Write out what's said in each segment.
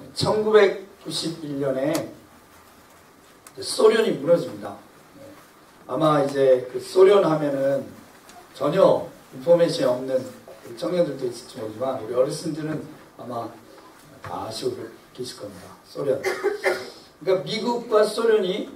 1991년에 소련이 무너집니다. 아마 이제 그 소련 하면은 전혀 인포메이션이 없는 청년들도 있을지 모르지만 우리 어르신들은 아마 다 아시고 계실 겁니다. 소련. 그러니까 미국과 소련이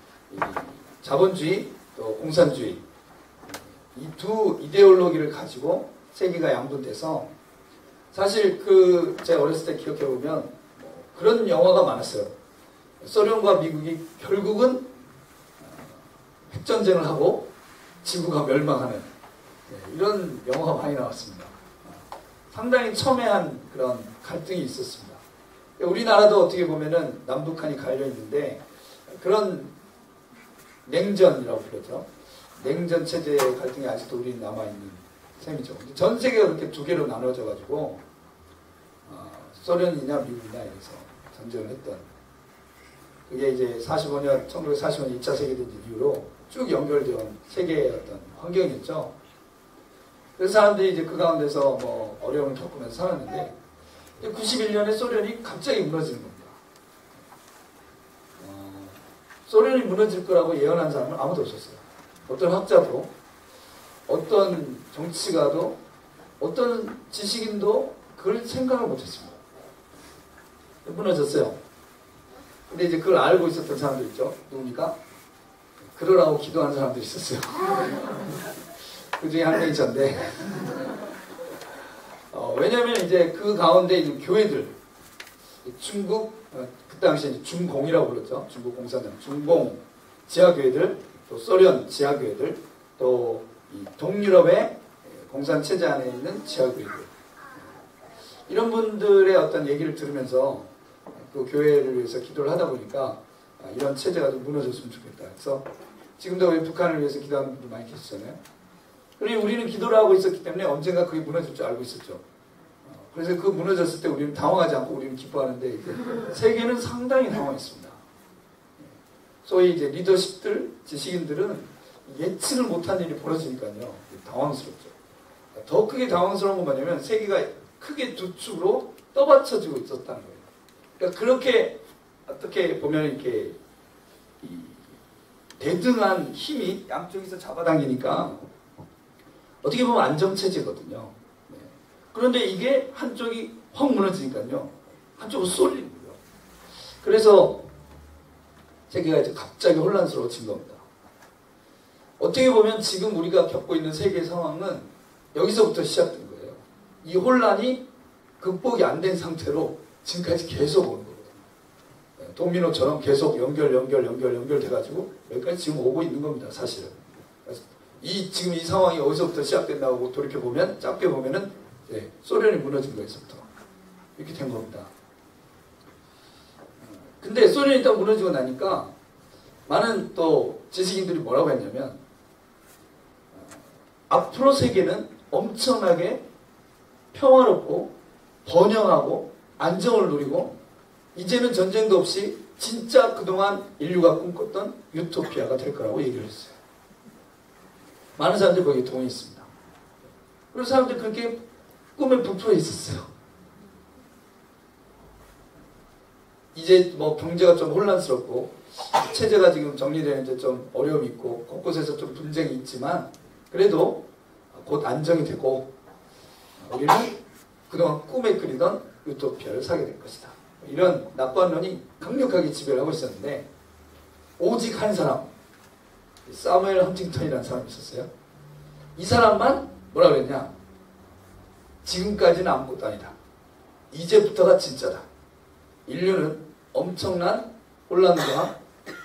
자본주의 또 공산주의 이 두 이데올로기를 가지고 세계가 양분돼서 사실 그 제가 어렸을 때 기억해 보면 그런 영화가 많았어요. 소련과 미국이 결국은 핵전쟁을 하고 지구가 멸망하는 이런 영화가 많이 나왔습니다. 상당히 첨예한 그런 갈등이 있었습니다. 우리나라도 어떻게 보면은 남북한이 갈려 있는데 그런 냉전이라고 부르죠. 냉전 체제의 갈등이 아직도 우리는 남아있는 셈이죠. 전 세계가 그렇게 두 개로 나눠져 가지고 소련이냐 미국이냐 이래서 전쟁을 했던 그게 이제 1945년 2차 세계대전 이후로 쭉 연결되어 세계의 어떤 환경이었죠. 그래서 사람들이 이제 그 가운데서 뭐 어려움을 겪으면서 살았는데 91년에 소련이 갑자기 무너지는 겁니다. 소련이 무너질 거라고 예언한 사람은 아무도 없었어요. 어떤 학자도, 어떤 정치가도, 어떤 지식인도 그걸 생각을 못했습니다. 무너졌어요. 근데 이제 그걸 알고 있었던 사람들 있죠. 누굽니까? 그러라고 기도한 사람들이 있었어요. 그 중에 한 명이 전데. 왜냐면 이제 그 가운데 있는 교회들, 중국, 그 당시에 이제 중공이라고 불렀죠. 중국 공산당, 중공 지하교회들, 또 소련 지하교회들, 또 이 동유럽의 공산체제 안에 있는 지하교회들. 이런 분들의 어떤 얘기를 들으면서 그 교회를 위해서 기도를 하다 보니까 이런 체제가 좀 무너졌으면 좋겠다. 그래서 지금도 우리 북한을 위해서 기도하는 분들 많이 계시잖아요. 그리고 우리는 기도를 하고 있었기 때문에 언젠가 그게 무너질 줄 알고 있었죠. 그래서 그 무너졌을 때 우리는 당황하지 않고 우리는 기뻐하는데 세계는 상당히 당황했습니다. 소위 이제 리더십들, 지식인들은 예측을 못한 일이 벌어지니까요. 당황스럽죠. 더 크게 당황스러운 건 뭐냐면 세계가 크게 두 축으로 떠받쳐지고 있었다는 거예요. 그러니까 그렇게 어떻게 보면 이렇게 대등한 힘이 양쪽에서 잡아당기니까 어떻게 보면 안정체제거든요. 그런데 이게 한쪽이 확 무너지니까요. 한쪽으로 쏠리는 거예요. 그래서 세계가 이제 갑자기 혼란스러워진 겁니다. 어떻게 보면 지금 우리가 겪고 있는 세계 상황은 여기서부터 시작된 거예요. 이 혼란이 극복이 안 된 상태로 지금까지 계속 오는 거거든요. 도미노처럼 계속 연결돼가지고 여기까지 지금 오고 있는 겁니다. 사실은. 지금 이 상황이 어디서부터 시작된다고 돌이켜보면, 짧게 보면은, 소련이 무너진 거에서부터. 이렇게 된 겁니다. 근데 소련이 딱 무너지고 나니까, 많은 또 지식인들이 뭐라고 했냐면, 앞으로 세계는 엄청나게 평화롭고, 번영하고, 안정을 누리고, 이제는 전쟁도 없이 진짜 그동안 인류가 꿈꿨던 유토피아가 될 거라고 얘기를 했어요. 많은 사람들이 거기에 동의했습니다. 그리고 사람들이 그렇게 꿈에 부풀어 있었어요. 이제 뭐 경제가 좀 혼란스럽고 체제가 지금 정리되는데 좀 어려움이 있고 곳곳에서 좀 분쟁이 있지만 그래도 곧 안정이 되고 우리는 그동안 꿈에 그리던 유토피아를 사게 될 것이다. 이런 낙관론이 강력하게 지배를 하고 있었는데 오직 한 사람, 사무엘 헌팅턴이라는 사람이 있었어요. 이 사람만 뭐라 그랬냐? 지금까지는 아무것도 아니다. 이제부터가 진짜다. 인류는 엄청난 혼란과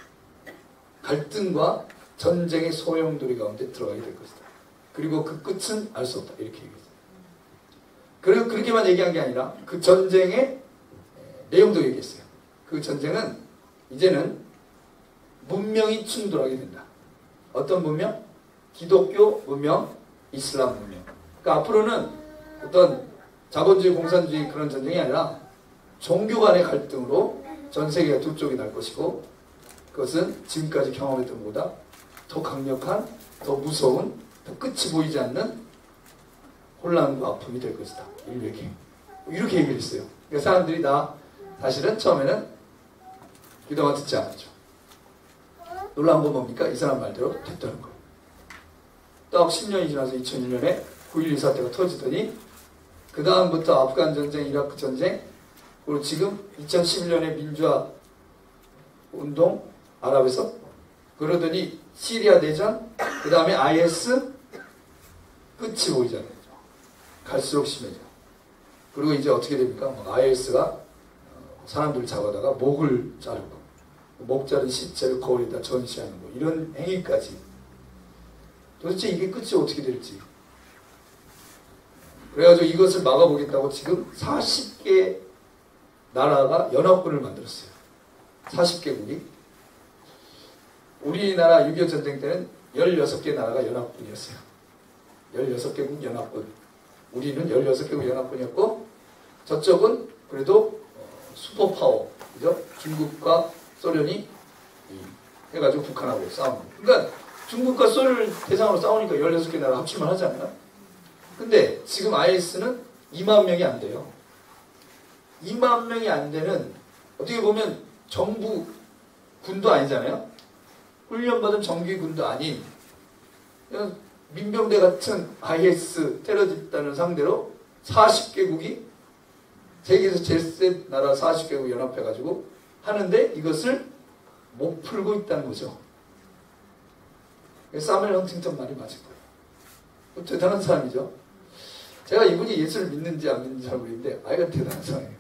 갈등과 전쟁의 소용돌이 가운데 들어가게 될 것이다. 그리고 그 끝은 알 수 없다. 이렇게 얘기했어요. 그리고 그렇게만 얘기한 게 아니라 그 전쟁의 내용도 얘기했어요. 그 전쟁은 이제는 문명이 충돌하게 된다. 어떤 문명? 기독교 문명, 이슬람 문명. 그러니까 앞으로는 어떤 자본주의, 공산주의 그런 전쟁이 아니라 종교 간의 갈등으로 전 세계가 두 쪽이 날 것이고 그것은 지금까지 경험했던 것보다 더 강력한, 더 무서운, 더 끝이 보이지 않는 혼란과 아픔이 될 것이다. 인류에게. 이렇게 얘기를 했어요. 그러니까 사람들이 다 사실은 처음에는 기도가 듣지 않았죠. 놀라운 건 뭡니까? 이 사람 말대로 됐다는 거예요. 딱 10년이 지나서 2001년에 9.12 사태가 터지더니 그 다음부터 아프간 전쟁, 이라크 전쟁, 그리고 지금 2011년에 민주화 운동, 아랍에서 그러더니 시리아 대전, 그 다음에 IS, 끝이 보이잖아요. 갈수록 심해져. 그리고 이제 어떻게 됩니까? IS가 사람들을 잡아다가 목을 자르고 목 자른 시체를 거울에다 전시하는 거, 이런 행위까지. 도대체 이게 끝이 어떻게 될지. 그래가지고 이것을 막아보겠다고 지금 40개 나라가 연합군을 만들었어요. 40개국이. 우리나라 6.25 전쟁 때는 16개 나라가 연합군이었어요. 16개국 연합군. 우리는 16개국 연합군이었고, 저쪽은 그래도 슈퍼파워, 그죠? 중국과 소련이 해가지고 북한하고 싸우는 거예요. 그러니까 중국과 소련을 대상으로 싸우니까 16개 나라 합치만 하잖아요. 근데 지금 IS는 2만 명이 안 돼요. 2만 명이 안 되는, 어떻게 보면 정부 군도 아니잖아요. 훈련받은 정규 군도 아닌 그냥 민병대 같은 IS 테러 집단을 상대로 40개국이 세계에서 제일 센 나라 40개국 연합해가지고 하는데 이것을 못 풀고 있다는 거죠. 사무엘 헌팅턴 말이 맞을 거예요. 대단한 사람이죠. 제가 이분이 예수를 믿는지 안 믿는지 잘 모르겠는데 아이가 대단한 사람이에요.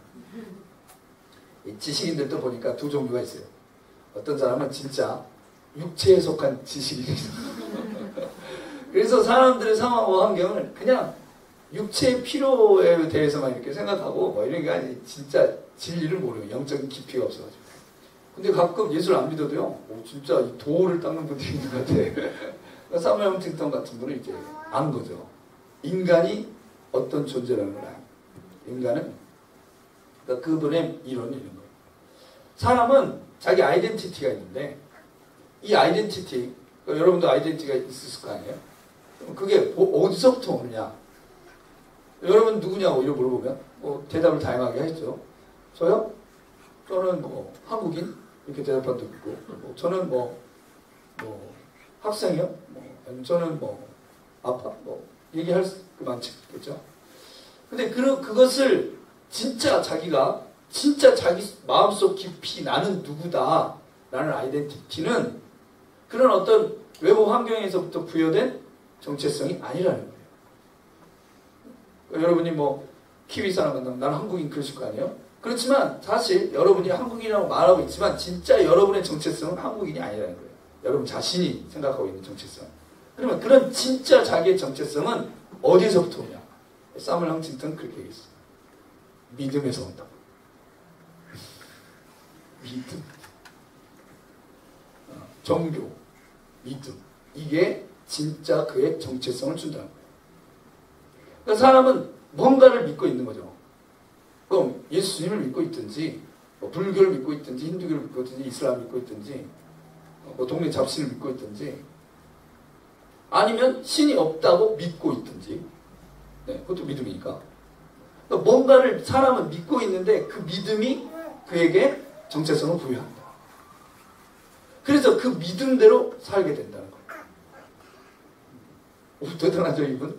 지식인들도 보니까 두 종류가 있어요. 어떤 사람은 진짜 육체에 속한 지식인이 있어요. 그래서 사람들의 상황과 환경을 그냥 육체의 필요에 대해서만 이렇게 생각하고 뭐 이런 게 아니지, 진짜 진리를 모르고 영적인 깊이가 없어가지고. 근데 가끔 예수를 안 믿어도요, 진짜 이 도를 닦는 분들이 있는 것 같아. 사무엘 헌팅턴 같은 분은 이제 안 거죠. 인간이 어떤 존재라는 걸 알아요. 인간은, 그러니까 그분의 이론이 이런 거예요. 사람은 자기 아이덴티티가 있는데, 이 아이덴티티, 그러니까 여러분도 아이덴티티가 있을 거 아니에요? 그게 어디서부터 오느냐? 여러분 누구냐고 이렇게 물어보면 뭐 대답을 다양하게 하죠. 저요? 저는 뭐 한국인? 이렇게 대답한 적도 있고, 저는 뭐 학생이요? 아니면 저는 뭐 아빠? 뭐 얘기할 수 많겠죠. 근데 그것을 진짜 자기가 진짜 자기 마음속 깊이 나는 누구다 라는 아이덴티티는 그런 어떤 외부 환경에서부터 부여된 정체성이 아니라는 거예요. 여러분이 뭐 키위 사람 만나면 나는 한국인 그러실 거 아니에요? 그렇지만 사실 여러분이 한국인이라고 말하고 있지만 진짜 여러분의 정체성은 한국인이 아니라는 거예요. 여러분 자신이 생각하고 있는 정체성. 그러면 그런 진짜 자기의 정체성은 어디서부터 오냐? 사무엘 헌팅턴 그렇게 얘기했어요. 믿음에서 온다고. 믿음. 종교, 믿음. 이게 진짜 그의 정체성을 준다는 거예요. 그러니까 사람은 뭔가를 믿고 있는 거죠. 그럼 예수님을 믿고 있든지, 뭐 불교를 믿고 있든지, 힌두교를 믿고 있든지, 이슬람을 믿고 있든지, 뭐 동네 잡신을 믿고 있든지, 아니면 신이 없다고 믿고 있든지, 네, 그것도 믿음이니까. 그러니까 뭔가를 사람은 믿고 있는데 그 믿음이 그에게 정체성을 부여한다. 그래서 그 믿음대로 살게 된다는 거예요. 대단하죠, 이분?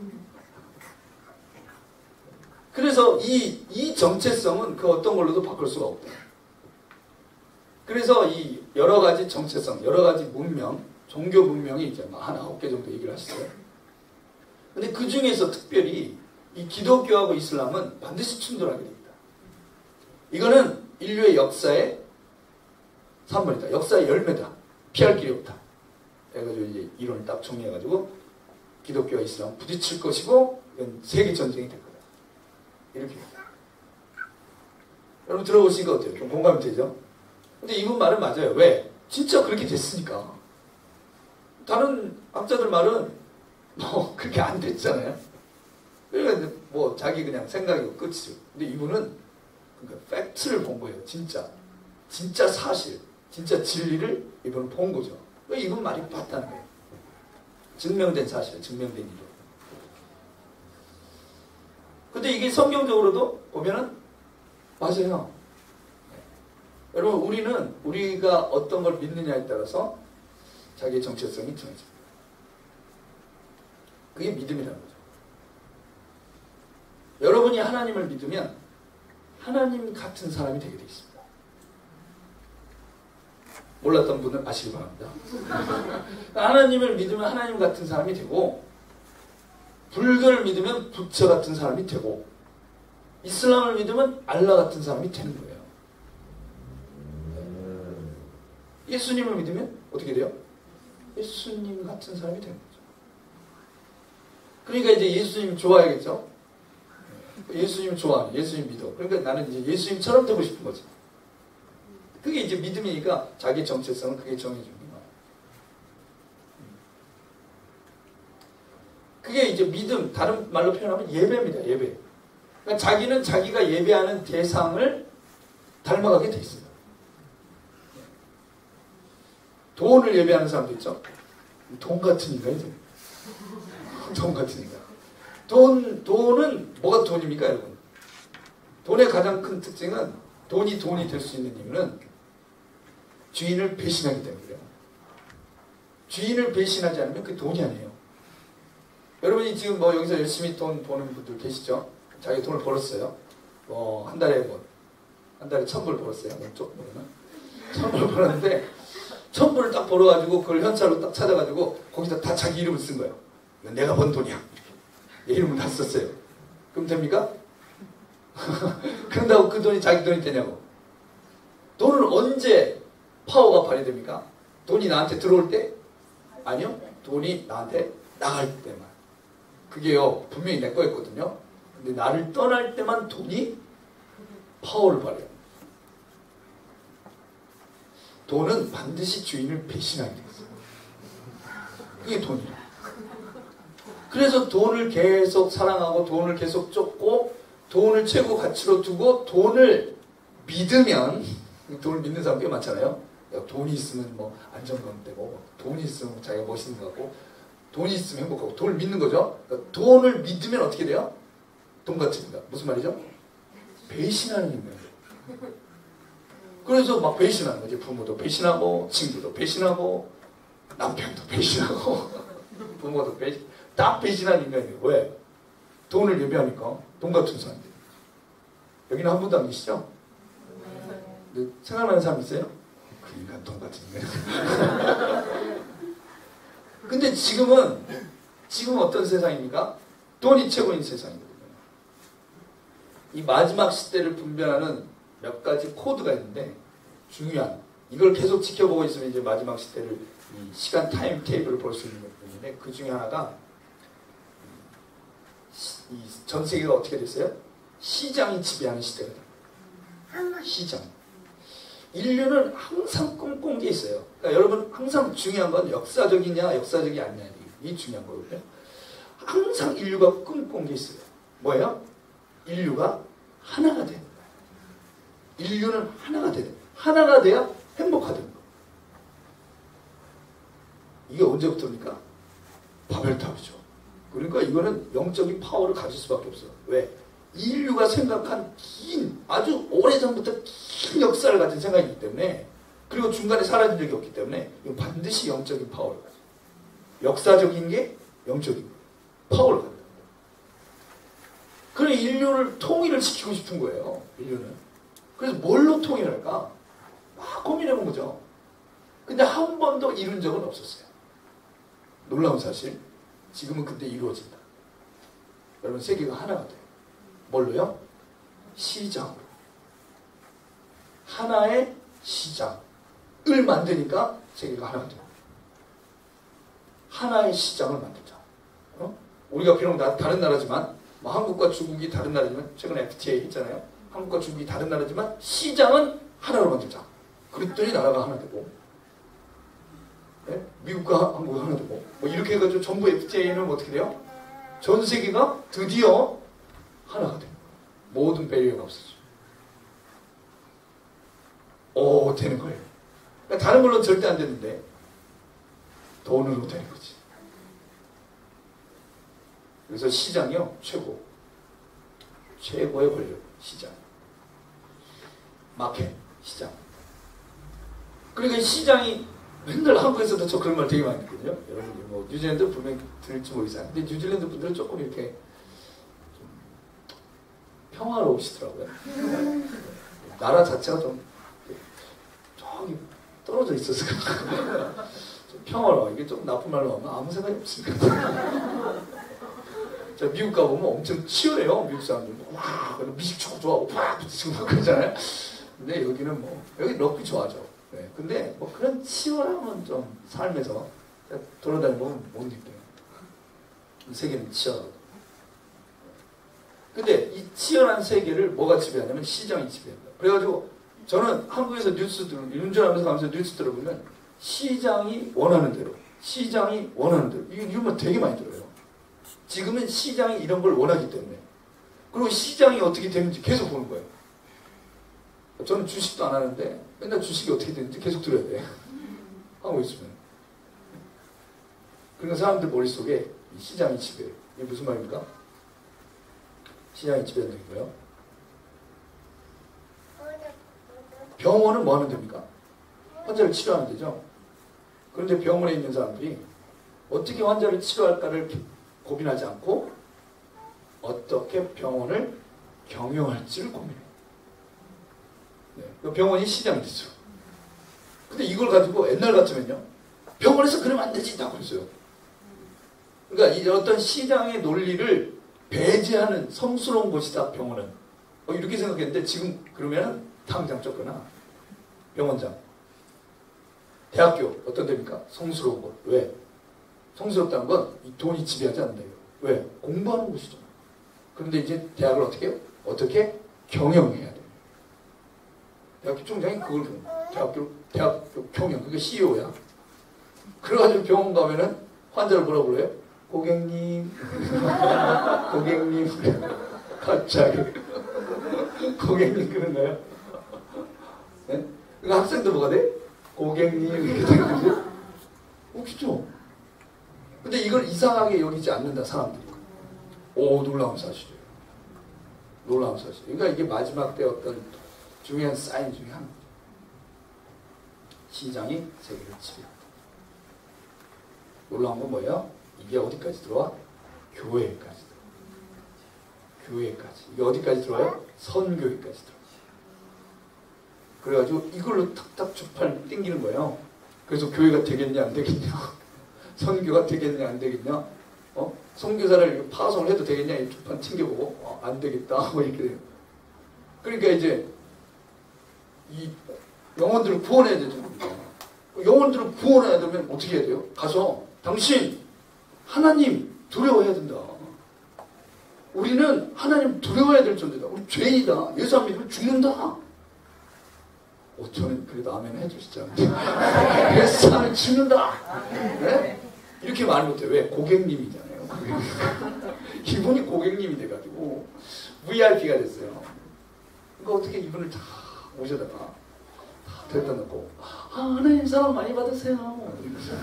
그래서 이 정체성은 그 어떤 걸로도 바꿀 수가 없다. 그래서 이 여러 가지 정체성, 여러 가지 문명, 종교 문명이 이제 한 9개 정도 얘기를 하셨어요. 근데 그 중에서 특별히 이 기독교하고 이슬람은 반드시 충돌하게 됩니다. 이거는 인류의 역사의 3번이다. 역사의 열매다. 피할 길이 없다. 해가지고 이제 이론을 딱 정리해가지고 기독교와 이슬람 부딪힐 것이고 이건 세계 전쟁이 될 거다. 이렇게. 여러분 들어보시니까 어때요? 좀 공감이 되죠? 근데 이분 말은 맞아요. 왜? 진짜 그렇게 됐으니까. 다른 학자들 말은 뭐 그렇게 안 됐잖아요. 그러니까 뭐 자기 그냥 생각이고 끝이죠. 근데 이분은 그러니까 팩트를 본 거예요. 진짜 사실, 진짜 진리를 이분은 본 거죠. 이분 말이 맞다는 거예요. 증명된 사실, 증명된 이론. 근데 이게 성경적으로도 보면은 맞아요. 여러분 우리는 우리가 어떤 걸 믿느냐에 따라서 자기의 정체성이 정해집니다. 그게 믿음이라는 거죠. 여러분이 하나님을 믿으면 하나님 같은 사람이 되게 되어 있습니다. 몰랐던 분은 아시기 바랍니다. 하나님을 믿으면 하나님 같은 사람이 되고, 불교를 믿으면 부처 같은 사람이 되고, 이슬람을 믿으면 알라 같은 사람이 되는 거예요. 예수님을 믿으면 어떻게 돼요? 예수님 같은 사람이 되는 거죠. 그러니까 이제 예수님 좋아야겠죠? 예수님 좋아하는, 예수님 믿어. 그러니까 나는 이제 예수님처럼 되고 싶은 거지. 그게 이제 믿음이니까 자기 정체성은 그게 정해집니다. 그게 이제 믿음, 다른 말로 표현하면 예배입니다. 예배. 그러니까 자기는 자기가 예배하는 대상을 닮아가게 돼 있습니다. 돈을 예배하는 사람도 있죠. 돈 같은 인간이 돼요. 돈 같은 인간. 돈은 뭐가 돈입니까, 여러분? 돈의 가장 큰 특징은 돈이 될 수 있는 이유는 주인을 배신하기 때문이에요. 주인을 배신하지 않으면 그게 돈이 아니에요. 여러분이 지금 뭐 여기서 열심히 돈 버는 분들 계시죠? 자기 돈을 벌었어요. 한 달에 1,000불 벌었어요. 쪽 모르나? 1,000불 벌었는데 1,000불을 딱 벌어가지고 그걸 현찰로 딱 찾아가지고 거기다 다 자기 이름을 쓴 거예요. 이건 내가 번 돈이야. 내 이름을 다 썼어요. 그럼 됩니까? 그런다고 그 돈이 자기 돈이 되냐고. 돈은 언제 파워가 발휘됩니까? 돈이 나한테 들어올 때? 아니요. 돈이 나한테 나갈 때만. 그게요, 분명히 내 거였거든요. 근데 나를 떠날 때만 돈이 파워를 발휘해요. 돈은 반드시 주인을 배신하게 돼 있어요. 그게 돈이에요. 그래서 돈을 계속 사랑하고 돈을 계속 쫓고 돈을 최고 가치로 두고 돈을 믿으면, 돈을 믿는 사람 꽤 많잖아요. 돈이 있으면 뭐 안정감 되고, 돈이 있으면 자기가 멋있는 것 같고, 돈이 있으면 행복하고, 돈을 믿는 거죠. 그러니까 돈을 믿으면 어떻게 돼요? 돈같습니다. 무슨 말이죠? 배신하는 인간이에요. 그래서 막 배신하는 거지. 부모도 배신하고, 친구도 배신하고, 남편도 배신하고, 부모도 다 배신하는 인간이에요. 왜? 돈을 예배하니까 돈 같은 사람들. 여기는 한 분도 안 계시죠? 생각나는 사람 있어요? 그 인간 돈 같은 인간. 근데 지금은 어떤 세상입니까? 돈이 최고인 세상이거든요. 이 마지막 시대를 분별하는 몇 가지 코드가 있는데 중요한, 이걸 계속 지켜보고 있으면 이제 마지막 시대를, 이 시간 타임 테이블을 볼 수 있는 부분인데, 그 중에 하나가 전 세계가 어떻게 됐어요? 시장이 지배하는 시대가 됩니다. 시장. 인류는 항상 꿈꾼 게 있어요. 그러니까 여러분, 항상 중요한 건 역사적이냐 역사적이 아니냐, 이게 중요한 거거든요. 항상 인류가 꿈꾼 게 있어요. 뭐예요? 인류가 하나가 되는 거예요. 인류는 하나가 되는 거예요. 하나가 돼야 행복하다는 거예요. 이게 언제부터입니까? 바벨탑이죠. 그러니까 이거는 영적인 파워를 가질 수밖에 없어요. 왜? 인류가 생각한 아주 오래전부터 긴 역사를 가진 생각이기 때문에, 그리고 중간에 사라진 적이 없기 때문에 이건 반드시 영적인 파워를 가져요. 역사적인 게 영적인 파워를 가져요. 그래, 인류를 통일을 시키고 싶은 거예요. 인류는. 그래서 뭘로 통일할까? 막 고민해본 거죠. 근데 한 번도 이룬 적은 없었어요. 놀라운 사실. 지금은 근데 이루어진다. 여러분, 세계가 하나가 돼요. 뭘로요? 시장으로. 하나의 시장을 만드니까 세계가 하나가 돼요. 하나의 시장을 만들자. 우리가 비록 다른 나라지만, 뭐 한국과 중국이 다른 나라지만, 최근에 FTA 했잖아요. 한국과 중국이 다른 나라지만 시장은 하나로 만들자. 그랬더니 나라가 하나 되고, 네? 미국과 한국이 하나 되고, 뭐 이렇게 해가지고 전부 FTA는 어떻게 돼요? 전 세계가 드디어 하나가 돼요. 모든 배리어가 없어져. 되는 거예요. 그러니까 다른 걸로는 절대 안 되는데 돈으로 되는 거지. 그래서 시장이요, 최고의 권력, 시장. 마켓, 시장. 그러니까 시장이 맨날 한국에서도 저 그런 말 되게 많이 듣거든요. 여러분, 뭐 뉴질랜드 분명히 들을지 모르겠어요. 근데 뉴질랜드 분들은 조금 이렇게 좀 평화로우시더라고요. 나라 자체가 좀 저기 떨어져 있어서 좀 평화로워. 이게 좀 나쁜 말로 하면 아무 생각이 없습니다. 자, 미국 가보면 엄청 치열해요. 미국 사람들. 와, 미식 축구 좋아하고, 와, 부딪히고 막 그러잖아요. 근데 여기는 뭐, 여기 럭비 좋아하죠. 네. 근데 뭐 그런 치열함은 좀 삶에서 돌아다니면 못 느껴요. 이 세계는 치열하고. 근데 이 치열한 세계를 뭐가 지배하냐면 시장이 지배한다. 그래가지고 저는 한국에서 뉴스 운전하면서 가면서 뉴스 들어보면 시장이 원하는 대로, 시장이 원하는 대로. 이런 말 되게 많이 들어요. 지금은 시장이 이런 걸 원하기 때문에. 그리고 시장이 어떻게 되는지 계속 보는 거예요. 저는 주식도 안 하는데 맨날 주식이 어떻게 되는지 계속 들어야 돼. 하고 있으면. 그러니까 사람들 머릿속에 시장이 지배해요. 이게 무슨 말입니까? 시장이 지배한다는 거예요. 병원은 뭐 하면 됩니까? 환자를 치료하면 되죠. 그런데 병원에 있는 사람들이 어떻게 환자를 치료할까를 고민하지 않고 어떻게 병원을 경영할지를 고민해요. 네. 병원이 시장이 되죠. 근데 이걸 가지고 옛날 같으면요. 병원에서 그러면 안 되지. 다 그랬어요. 그러니까 이 어떤 시장의 논리를 배제하는 성스러운 곳이다. 병원은. 이렇게 생각했는데 지금 그러면 당장 쫓거나 병원장. 대학교 어떤 데입니까? 성스러운 곳. 왜? 성스럽다는 건 이 돈이 지배하지 않는다. 왜? 공부하는 곳이잖아. 그런데 이제 대학을 어떻게 해요? 어떻게 경영해야 돼요. 대학교 총장이 그걸 대학교 경영, 그게 CEO야. 그래가지고 병원 가면은 환자를 뭐라고 불러요? 고객님, 고객님, 갑자기 고객님 그런 거예요. 네? 그러니까 학생도 뭐가 돼? 고객님 이렇게 되는 거지. 웃기죠? 근데 이걸 이상하게 여기지 않는다 사람들이. 오, 놀라운 사실이에요. 놀라운 사실. 그러니까 이게 마지막 때 어떤 중요한 사인 중에 하나. 시장이 세계를 지배한다. 놀라운 건 뭐예요? 이게 어디까지 들어와? 교회까지 들어와. 교회까지. 이게 어디까지 들어와요? 선교회까지 들어와. 그래가지고 이걸로 탁탁 주팔 땡기는 거예요. 그래서 교회가 되겠냐 안 되겠냐, 선교가 되겠냐 안 되겠냐, 선교사를 파송을 해도 되겠냐 이 주판 튕겨보고 안 되겠다 뭐 이렇게 돼요. 그러니까 이제 이 영혼들을 구원해야 되죠. 영혼들을 구원해야 되면 어떻게 해야 돼요? 가서 당신 하나님 두려워해야 된다. 우리는 하나님 두려워해야 될 존재다. 우리 죄인이다. 예수 안 믿으면 죽는다. 저는 그래도 아멘 해주시잖아요. 예수 안 믿으면 죽는다. 네? 이렇게 말을 못해요. 왜? 고객님이잖아요. 이분이 고객님이 돼가지고 VIP가 됐어요. 그러니까 어떻게 이분을 다 모셔다가 다 데려다 놓고 하나님 사랑 많이 받으세요.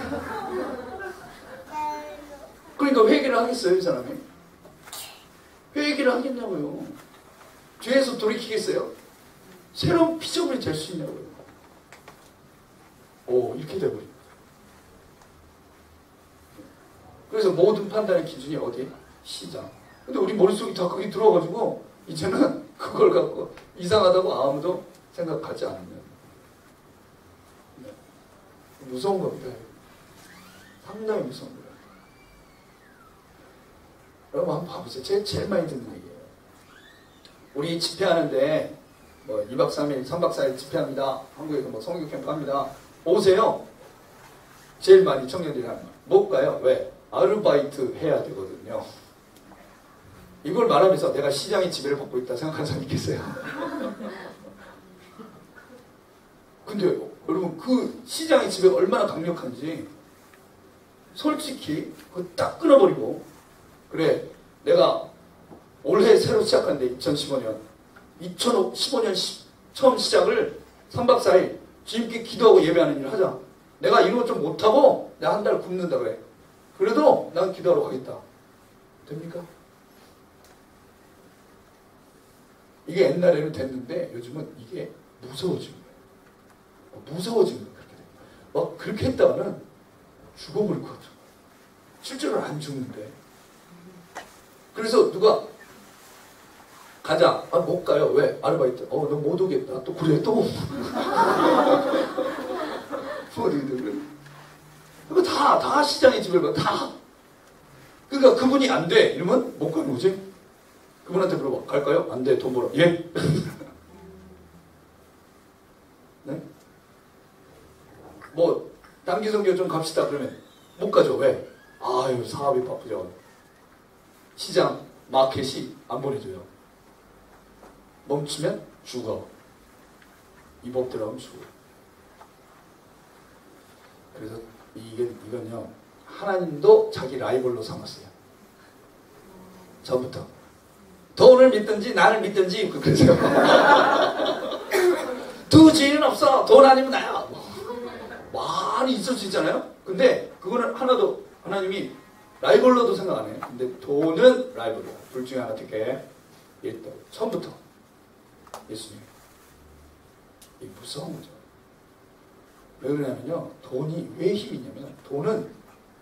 그러니까 회개를 하겠어요, 이 사람이? 회개를 하겠냐고요. 죄에서 돌이키겠어요? 새로운 피조물이 될 수 있냐고요. 오, 이렇게 돼버립니다. 그래서 모든 판단의 기준이 어디? 시장. 근데 우리 머릿속이 다 거기 들어와가지고 이제는 그걸 갖고 이상하다고 아무도 생각하지 않는. 네. 무서운 겁니다. 상당히 무서운 거예요. 여러분 한번 봐보세요. 제일 많이 듣는 얘기예요. 우리 집회하는데 뭐 2박 3일, 3박 4일 집회합니다. 한국에서 뭐 성교 캠프 합니다. 오세요. 제일 많이 청년들이 하는 말. 못 가요. 왜? 아르바이트 해야 되거든요. 이걸 말하면서 내가 시장의 지배를 받고 있다 생각하는 사람 있겠어요? 근데 여러분 그 시장의 지배가 얼마나 강력한지 솔직히 그거 딱 끊어버리고, 그래 내가 올해 새로 시작한데 2015년 2015년 처음 시작을 3박 4일 주님께 기도하고 예배하는 일을 하자. 내가 이런 거 좀 못하고 내가 한 달 굶는다 그래. 그래도 난 기도하러 가겠다. 됩니까? 이게 옛날에는 됐는데 요즘은 이게 무서워진 거예요. 무서워지는 거예요. 그렇게 돼요. 그렇게 했다가는 죽어버릴 것 같아요. 실제로 안 죽는데. 그래서 누가 가자. 못 가요. 왜? 아르바이트. 너 못 오겠다. 또 그래 또. 그거 다 시장에 집을 가. 다. 그러니까 그분이 안 돼. 이러면 못 가는 거지. 그분한테 물어봐. 갈까요? 안 돼. 돈 벌어. 예? 네? 뭐 단기 선교 좀 갑시다. 그러면 못 가죠. 왜? 아유 사업이 바쁘죠. 시장 마켓이 안 보내줘요. 멈추면 죽어. 이 법대로 하면 죽어. 그래서 이건요 하나님도 자기 라이벌로 삼았어요. 전부터 돈을 믿든지 나를 믿든지 그러세요. 두 주인은 없어. 돈 아니면 나야. 많이 있을 수 있잖아요. 근데 그거는 하나도 하나님이 라이벌로도 생각 안 해요. 근데 돈은 라이벌이야. 둘 중에 하나 택해. 일단 처음부터 예수님. 이 무서운 거죠. 왜 그러냐면요. 돈이 왜 힘이 있냐면 돈은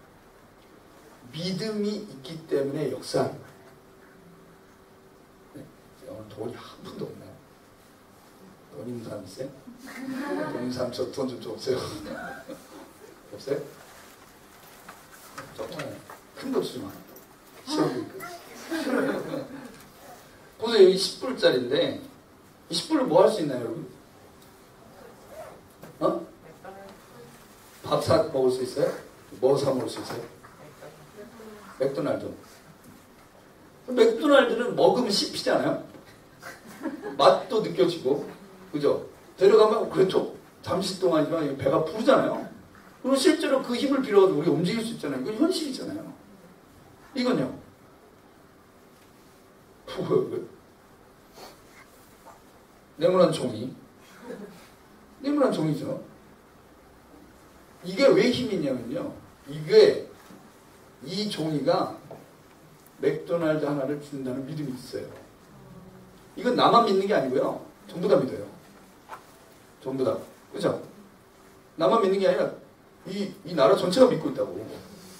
믿음이 있기 때문에 역사하는 거예요. 네? 오늘 돈이 한 푼도 없나요? 돈 있는 사람 있어요? 돈 있는 사람 저 돈 좀 줘보세요. 없어요? 정말 큰 거 주지 마. 시험이니까. 보세요. 여기 10불짜리인데 이 10불로 뭐 할 수 있나요, 여러분? 밥 사 먹을 수 있어요? 뭐 사 먹을 수 있어요? 맥도날드. 맥도날드는 먹으면 씹히잖아요? 맛도 느껴지고, 그죠? 데려가면 그렇죠. 잠시 동안이지만 배가 부르잖아요. 그리고 실제로 그 힘을 빌어가지고 우리가 움직일 수 있잖아요. 이건 현실이잖아요. 이건요. 네모난 종이. 네모난 종이죠. 이게 왜 힘이 있냐면요. 이 종이가 맥도날드 하나를 준다는 믿음이 있어요. 이건 나만 믿는 게 아니고요. 전부 다 믿어요. 전부 다. 그죠? 나만 믿는 게 아니라 이 나라 전체가 믿고 있다고.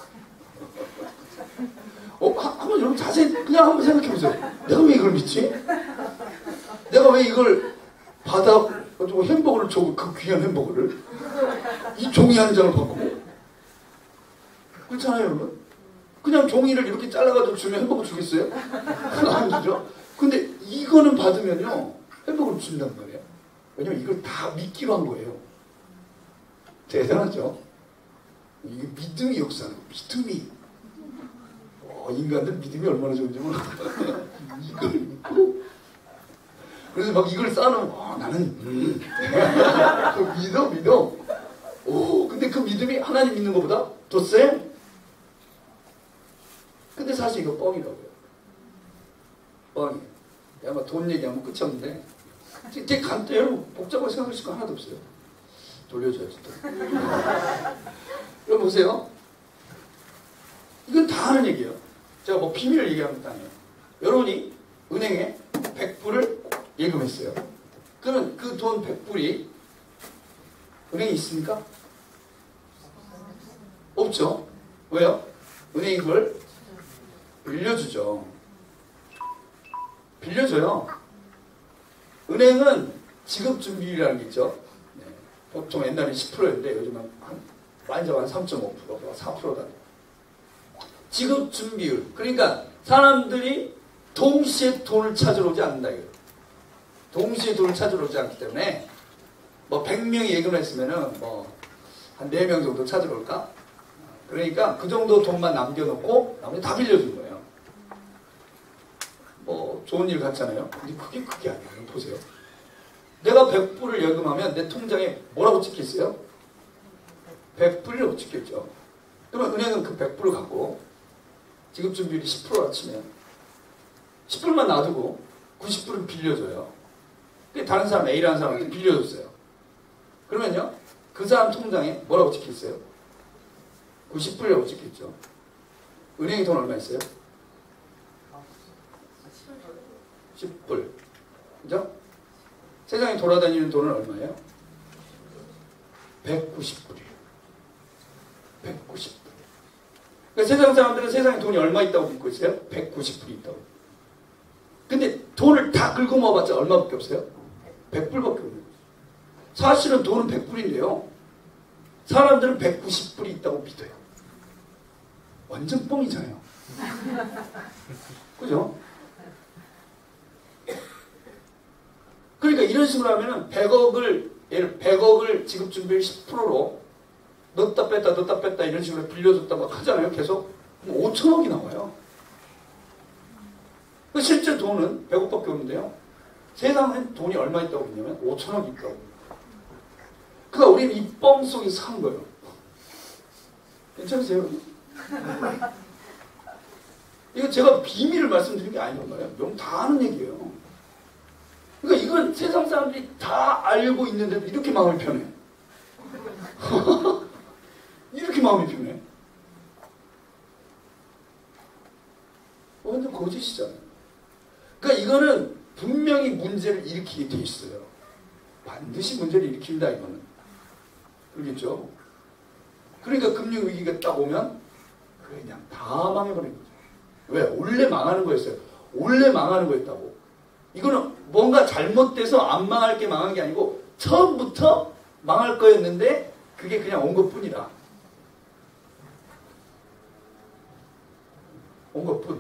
한번 여러분 자세히 그냥 한번 생각해 보세요. 내가 왜 이걸 믿지? 내가 왜 이걸 받아가지고 햄버거를 줘, 그 귀한 햄버거를 이 종이 한 장을 바꾸고 그렇잖아요, 여러분. 그냥 종이를 이렇게 잘라가지고 주면 햄버거 주겠어요? 안 주죠? 근데 이거는 받으면요 햄버거를 준단 말이에요. 왜냐면 이걸 다 믿기로 한 거예요. 대단하죠? 이게 믿음이 역사는 믿음이 인간들 믿음이 얼마나 좋은지 몰라. 이걸 믿고 그래서 막 이걸 쌓아놓으면 나는 믿어. 근데 그 믿음이 하나님 믿는 것보다 더 세? 근데 사실 이거 뻥이라고요. 뻥이에요. 아마 돈 얘기하면 끝이 없는데 되게 간단해요. 복잡하게 생각하실 거 하나도 없어요. 돌려줘야지 또. 여러분 보세요. 이건 다 하는 얘기예요. 제가 뭐 비밀을 얘기하는 것도 아니에요. 여러분이 은행에 100불을 예금했어요. 그러면 그 돈 100불이 은행에 있습니까? 없죠. 왜요? 은행이 그걸 빌려주죠. 빌려줘요. 은행은 지급준비율이라는 게 있죠. 네. 보통 옛날에 10%였는데 요즘은 많이 잡아 3.5%, 4%다. 지급준비율. 그러니까 사람들이 동시에 돈을 찾으러 오지 않는다. 이거예요. 동시에 돈을 찾으러 오지 않기 때문에 뭐 100명이 예금을 했으면은 뭐 한 4명 정도 찾으러 올까? 그러니까 그 정도 돈만 남겨놓고 나머지 다 빌려준 거예요. 뭐 좋은 일 같잖아요. 근데 그게 아니에요. 보세요. 내가 100불을 예금하면 내 통장에 뭐라고 찍혀있어요? 100불이라고 찍혀있죠. 그러면 은행은 그 100불을 갖고 지급준비율이 10%라 치면 10불만 놔두고 90불은 빌려줘요. 다른 사람 A라는 사람한테 빌려줬어요. 그러면요 그 사람 통장에 뭐라고 찍혀있어요? 90불이라고 찍혀있죠. 은행에 돈 얼마 있어요? 10불. 그죠? 세상에 돌아다니는 돈은 얼마예요? 190불이에요. 190불. 그러니까 세상 사람들은 세상에 돈이 얼마 있다고 믿고 있어요? 190불이 있다고. 근데 돈을 다 긁어 모아봤자 얼마밖에 없어요? 100불밖에 없는 거예요. 사실은 돈은 100불인데요. 사람들은 190불이 있다고 믿어요. 완전 뻥이잖아요. 그죠? 그러니까 이런 식으로 하면은 100억을 지급 준비를 10%로 넣었다 뺐다 이런 식으로 빌려줬다 막 하잖아요. 계속. 5천억이 나와요. 실제 돈은 100억밖에 없는데요. 세상엔 돈이 얼마 있다고 믿냐면 5천억이 있다고. 그러니까 우리는 이 뻥 속에 산 거예요. 괜찮으세요, 여러분? 이거 제가 비밀을 말씀드린 게 아닌 거예요. 여러분 다 아는 얘기예요. 그러니까 이건 세상 사람들이 다 알고 있는데도 이렇게 마음이 편해. 이렇게 마음이 편해. 완전 거짓이잖아요. 그러니까 이거는 분명히 문제를 일으키게 돼 있어요. 반드시 문제를 일으킨다 이거는. 그러겠죠? 그러니까 금융위기가 딱 오면 그냥 다 망해버린 거죠. 왜? 원래 망하는 거였어요. 원래 망하는 거였다고. 이거는 뭔가 잘못돼서 안 망할 게 망한 게 아니고 처음부터 망할 거였는데 그게 그냥 온 것뿐이다. 온 것뿐.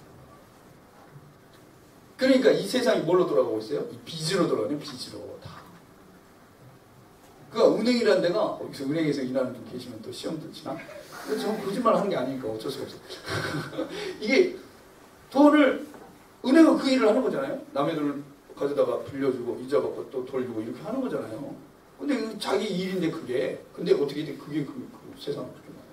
그러니까 이 세상이 뭘로 돌아가고 있어요? 이 빚으로 돌아가네, 빚으로 다. 그러니까 은행이라는 데가 여기서 은행에서 일하는 분 계시면 또 시험도 치나? 저는 거짓말 하는 게 아니니까 어쩔 수가 없어요. 이게 돈을 은행은 그 일을 하는 거잖아요. 남의 돈을 가져다가 빌려주고 이자 받고 또 돌리고 이렇게 하는 거잖아요. 근데 자기 일인데 그게 근데 어떻게 돼? 그게 그 세상 어떻게 나요?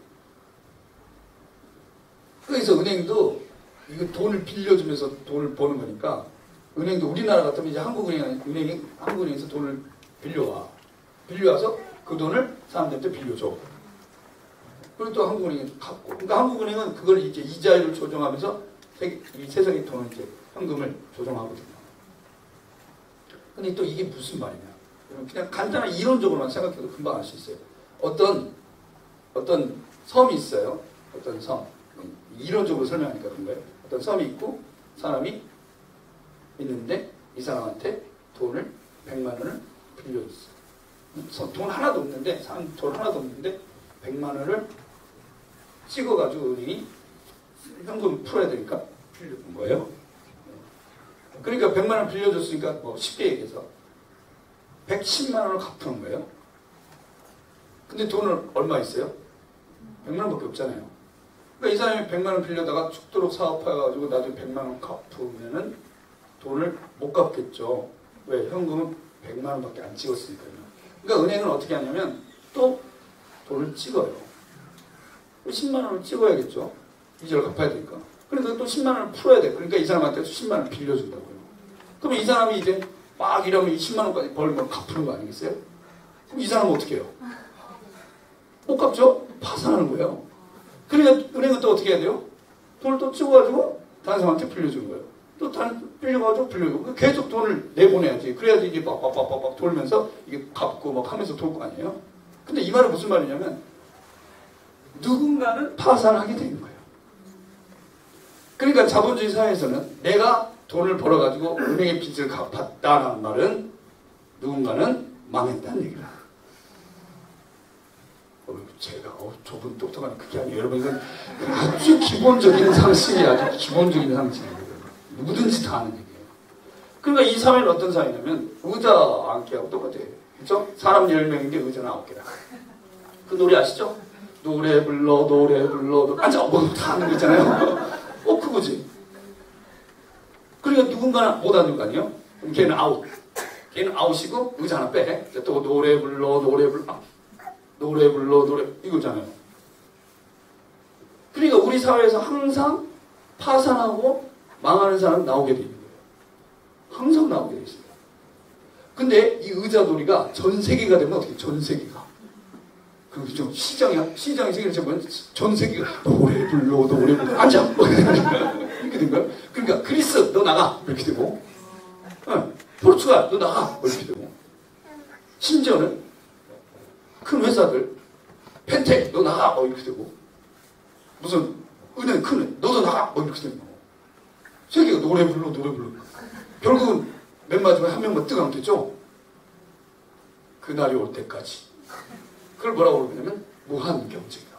그래서 은행도 이거 돈을 빌려주면서 돈을 버는 거니까 은행도 우리나라 같으면 이제 한국은행에서 돈을 빌려와서 그 돈을 사람들한테 빌려줘. 그리고 또 한국은행에 갚고. 그러니까 한국은행은 그걸 이제 이자율을 조정하면서 이 세상의 돈을 이제 현금을 조정하거든요. 근데 또 이게 무슨 말이냐? 그냥 간단한 이론적으로만 생각해도 금방 알 수 있어요. 어떤 섬이 있어요. 어떤 섬. 이론적으로 설명하니까 그런 거예요. 어떤 섬이 있고 사람이 있는데 이 사람한테 돈을 100만 원을 빌려줬어요. 돈 하나도 없는데 사람 돈 하나도 없는데 100만 원을 찍어가지고 은행이 현금 풀어야 되니까 빌려준 거예요. 그러니까 100만 원 빌려줬으니까 뭐 쉽게 얘기해서 110만 원을 갚는 거예요. 근데 돈은 얼마 있어요? 100만 원밖에 없잖아요. 그러니까 이 사람이 100만 원 빌려다가 죽도록 사업해가지고 나중에 100만 원 갚으면은 돈을 못 갚겠죠. 왜? 현금은 100만 원밖에 안 찍었으니까요. 그러니까 은행은 어떻게 하냐면 또 돈을 찍어요. 10만 원을 찍어야겠죠. 이자를 갚아야 되니까. 그러니까 또 10만 원을 풀어야 돼. 그러니까 이 사람한테 10만 원을 빌려준다고요. 그럼 이 사람이 이제 막 이러면 이 10만 원까지 벌면 갚는 거 아니겠어요? 그럼 이 사람은 어떻게 해요? 못 갚죠? 파산하는 거예요. 그러니까 은행은 또 어떻게 해야 돼요? 돈을 또 찍어가지고 다른 사람한테 빌려주는 거예요. 또 빌려가지고 빌려주고 계속 돈을 내보내야지. 그래야지 이게 빡 돌면서 이게 갚고 막 하면서 돌 거 아니에요? 근데 이 말은 무슨 말이냐면 누군가는 파산하게 되는 거예요. 그러니까 자본주의 사회에서는 내가 돈을 벌어가지고 은행의 빚을 갚았다는 말은 누군가는 망했다는 얘기라. 제가 저분 똑똑하니 그게 아니에요. 여러분 이건 아주 기본적인 상식이에요. 아주 기본적인 상식이에요. 누구든지 다 아는 얘기예요. 그러니까 이 사회는 어떤 사회냐면 의자 앉기하고 똑같아요. 그렇죠? 사람 10명인데 의자는 9개다. 그 노래 아시죠? 노래 불러 앉아 다 하는 거 있잖아요. 그거지. 그러니까 누군가는 못 앉는 거 아니에요? 그럼 걔는 아웃. 걔는 아웃이고 의자 하나 빼. 또 노래 불러 이거잖아요. 그러니까 우리 사회에서 항상 파산하고 망하는 사람 나오게 돼 있는 거예요. 항상 나오게 돼 있어요. 근데 이 의자놀이가 전 세계가 되면 어떻게 전 세계가 그럼 좀 시장이 생기면 전 세계가 노래 불러 앉아 이렇게 된 거예요. 그러니까 그리스 너 나가 이렇게 되고 포르투갈 너 나가 이렇게 되고 심지어는 큰 회사들 펜텍 너 나가 이렇게 되고, 무슨 은행 큰 은행 너도 나가 이렇게 되는 거. 세계가 노래 불러. 결국은 맨 마지막에 한 명만 뜨강됐죠. 그날이 올 때까지. 그걸 뭐라고 그러냐면 무한 경쟁이다.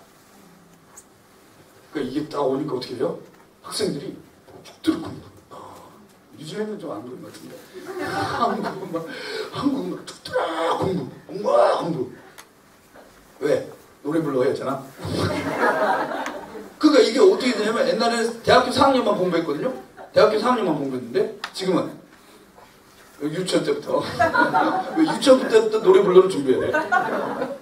그러니까 이게 딱 오니까 어떻게 해요? 학생들이 죽도록 공부. 뉴질랜드는 좀 안 그런 것 같은데 한국은 막 죽도록 공부. 왜? 노래 불러야 했잖아. 그러니까 이게 어떻게 되냐면 옛날에는 대학교 4학년만 공부했거든요. 대학교 4학년만 공부했는데 지금은 유치원 때부터 유치원 때부터 노래 불러를 준비해야 돼.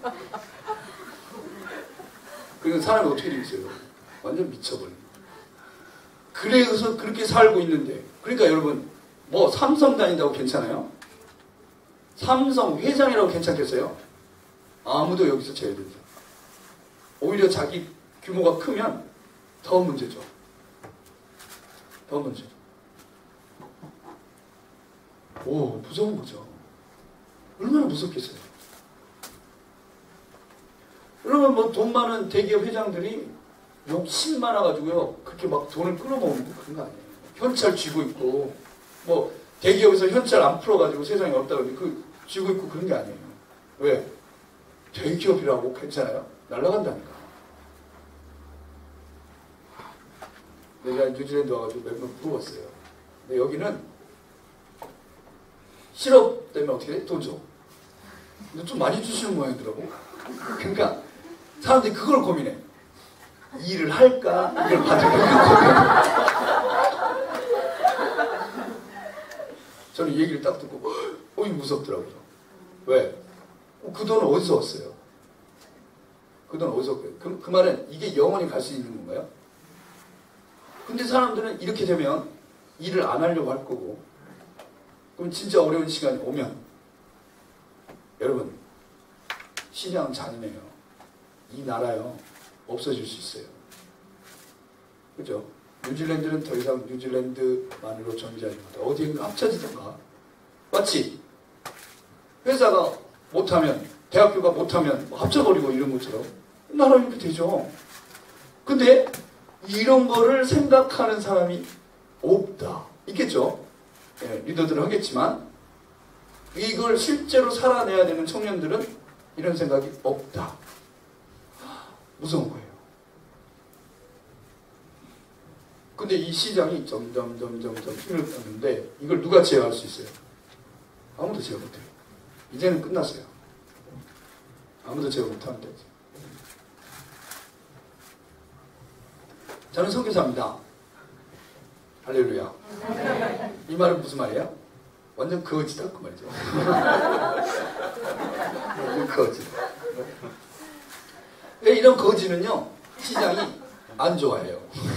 그러니까 사람이 어떻게 되겠어요? 완전 미쳐버린. 그래서 그렇게 살고 있는데, 그러니까 여러분 뭐 삼성 다닌다고 괜찮아요? 삼성 회장이라고 괜찮겠어요? 아무도 여기서 제외된다. 오히려 자기 규모가 크면 더 문제죠. 더 문제죠. 오, 무서운 거죠. 얼마나 무섭겠어요. 그러면 뭐 돈 많은 대기업 회장들이 욕심 많아가지고요, 그렇게 막 돈을 끌어모으고 그런 거 아니에요. 현찰 쥐고 있고, 뭐 대기업에서 현찰 안 풀어가지고 세상에 없다 그러는데 그 쥐고 있고 그런 게 아니에요. 왜? 대기업이라고 괜찮아요? 날아간다니까. 내가 뉴질랜드 와가지고 몇 명 물어봤어요. 근데 여기는 실업 때문에 어떻게 돼? 돈 줘. 근데 좀 많이 주시는 모양이더라고. 그러니까 사람들이 그걸 고민해. 일을 할까? 이걸 받을까? 저는 이 얘기를 딱 듣고 무섭더라고요. 왜? 그 돈은 어디서 왔어요? 그 돈은 어디서 왔어요? 그 말은 이게 영원히 갈 수 있는 건가요? 근데 사람들은 이렇게 되면 일을 안 하려고 할 거고, 그럼 진짜 어려운 시간이 오면 여러분 시장 잔인해요. 이 나라요 없어질 수 있어요. 그죠? 뉴질랜드는 더 이상 뉴질랜드만으로 존재하지 못해. 어디인가 합쳐지던가. 마치 회사가 못하면, 대학교가 못하면 합쳐버리고 이런 것처럼 나라 이렇게 되죠. 근데 이런 거를 생각하는 사람이 없다. 있겠죠? 예, 리더들은 하겠지만 이걸 실제로 살아내야 되는 청년들은 이런 생각이 없다. 무서운 거예요. 근데 이 시장이 점점 힘을 얻는데 이걸 누가 제어할 수 있어요? 아무도 제어 못해요. 이제는 끝났어요. 아무도 제어 못하는데. 저는 선교사입니다. 할렐루야. 이 말은 무슨 말이에요? 완전 거지다 그 말이죠. 거지. 이런 거지는요 시장이 안 좋아해요.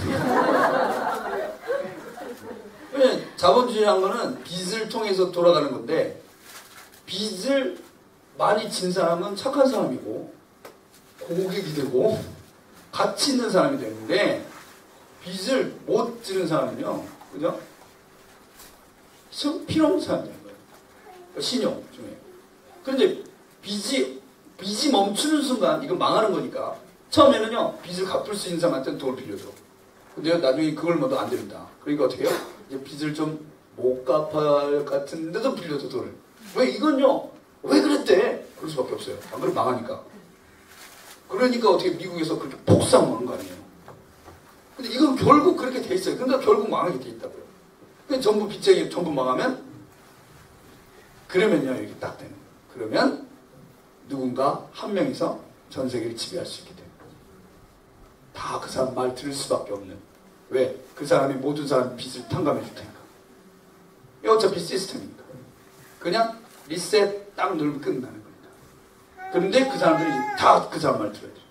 자본주의라는 거는 빚을 통해서 돌아가는 건데, 빚을 많이 진 사람은 착한 사람이고 고객이 되고 가치 있는 사람이 되는데, 빚을 못 지는 사람은요, 그죠? 필요없는 사람이 되는 거예요. 신용 중에. 그런데 빚이 멈추는 순간 이건 망하는 거니까 처음에는요 빚을 갚을 수 있는 사람한테는 돈을 빌려줘. 근데 나중에 그걸 모두 안 됩니다. 그러니까 어떻게 해요? 이제 빚을 좀 못 갚을 같은데도 빌려줘 돈을. 왜? 이건요 왜 그랬대? 그럴 수밖에 없어요. 안 그러면 망하니까. 그러니까 어떻게 미국에서 그렇게 폭삭하는 거 아니에요. 근데 이건 결국 그렇게 돼 있어요. 그러니까 결국 망하게 돼 있다고요. 근데 전부 빚쟁이 전부 망하면, 그러면요 이렇게 딱 되는 거예요. 그러면 누군가 한 명이서 전 세계를 지배할 수 있게 돼요. 다 그 사람 말 들을 수밖에 없는. 왜? 그 사람이 모든 사람 빚을 탕감해 줄 테니까. 이 어차피 시스템이니까. 그냥 리셋 딱 누르면 끝나는 겁니다. 그런데 그 사람들이 다 그 사람 말 들어야 돼요.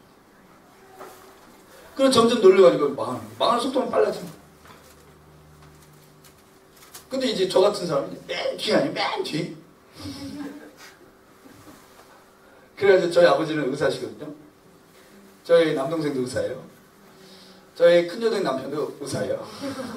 그럼 점점 놀려가지고 망하는 속도는 빨라집니다. 근데 이제 저 같은 사람이 맨 뒤 아니에요? 맨 뒤. 그래가지고 저희 아버지는 의사시거든요. 저희 남동생도 의사예요. 저희 큰여동 남편도 의사예요.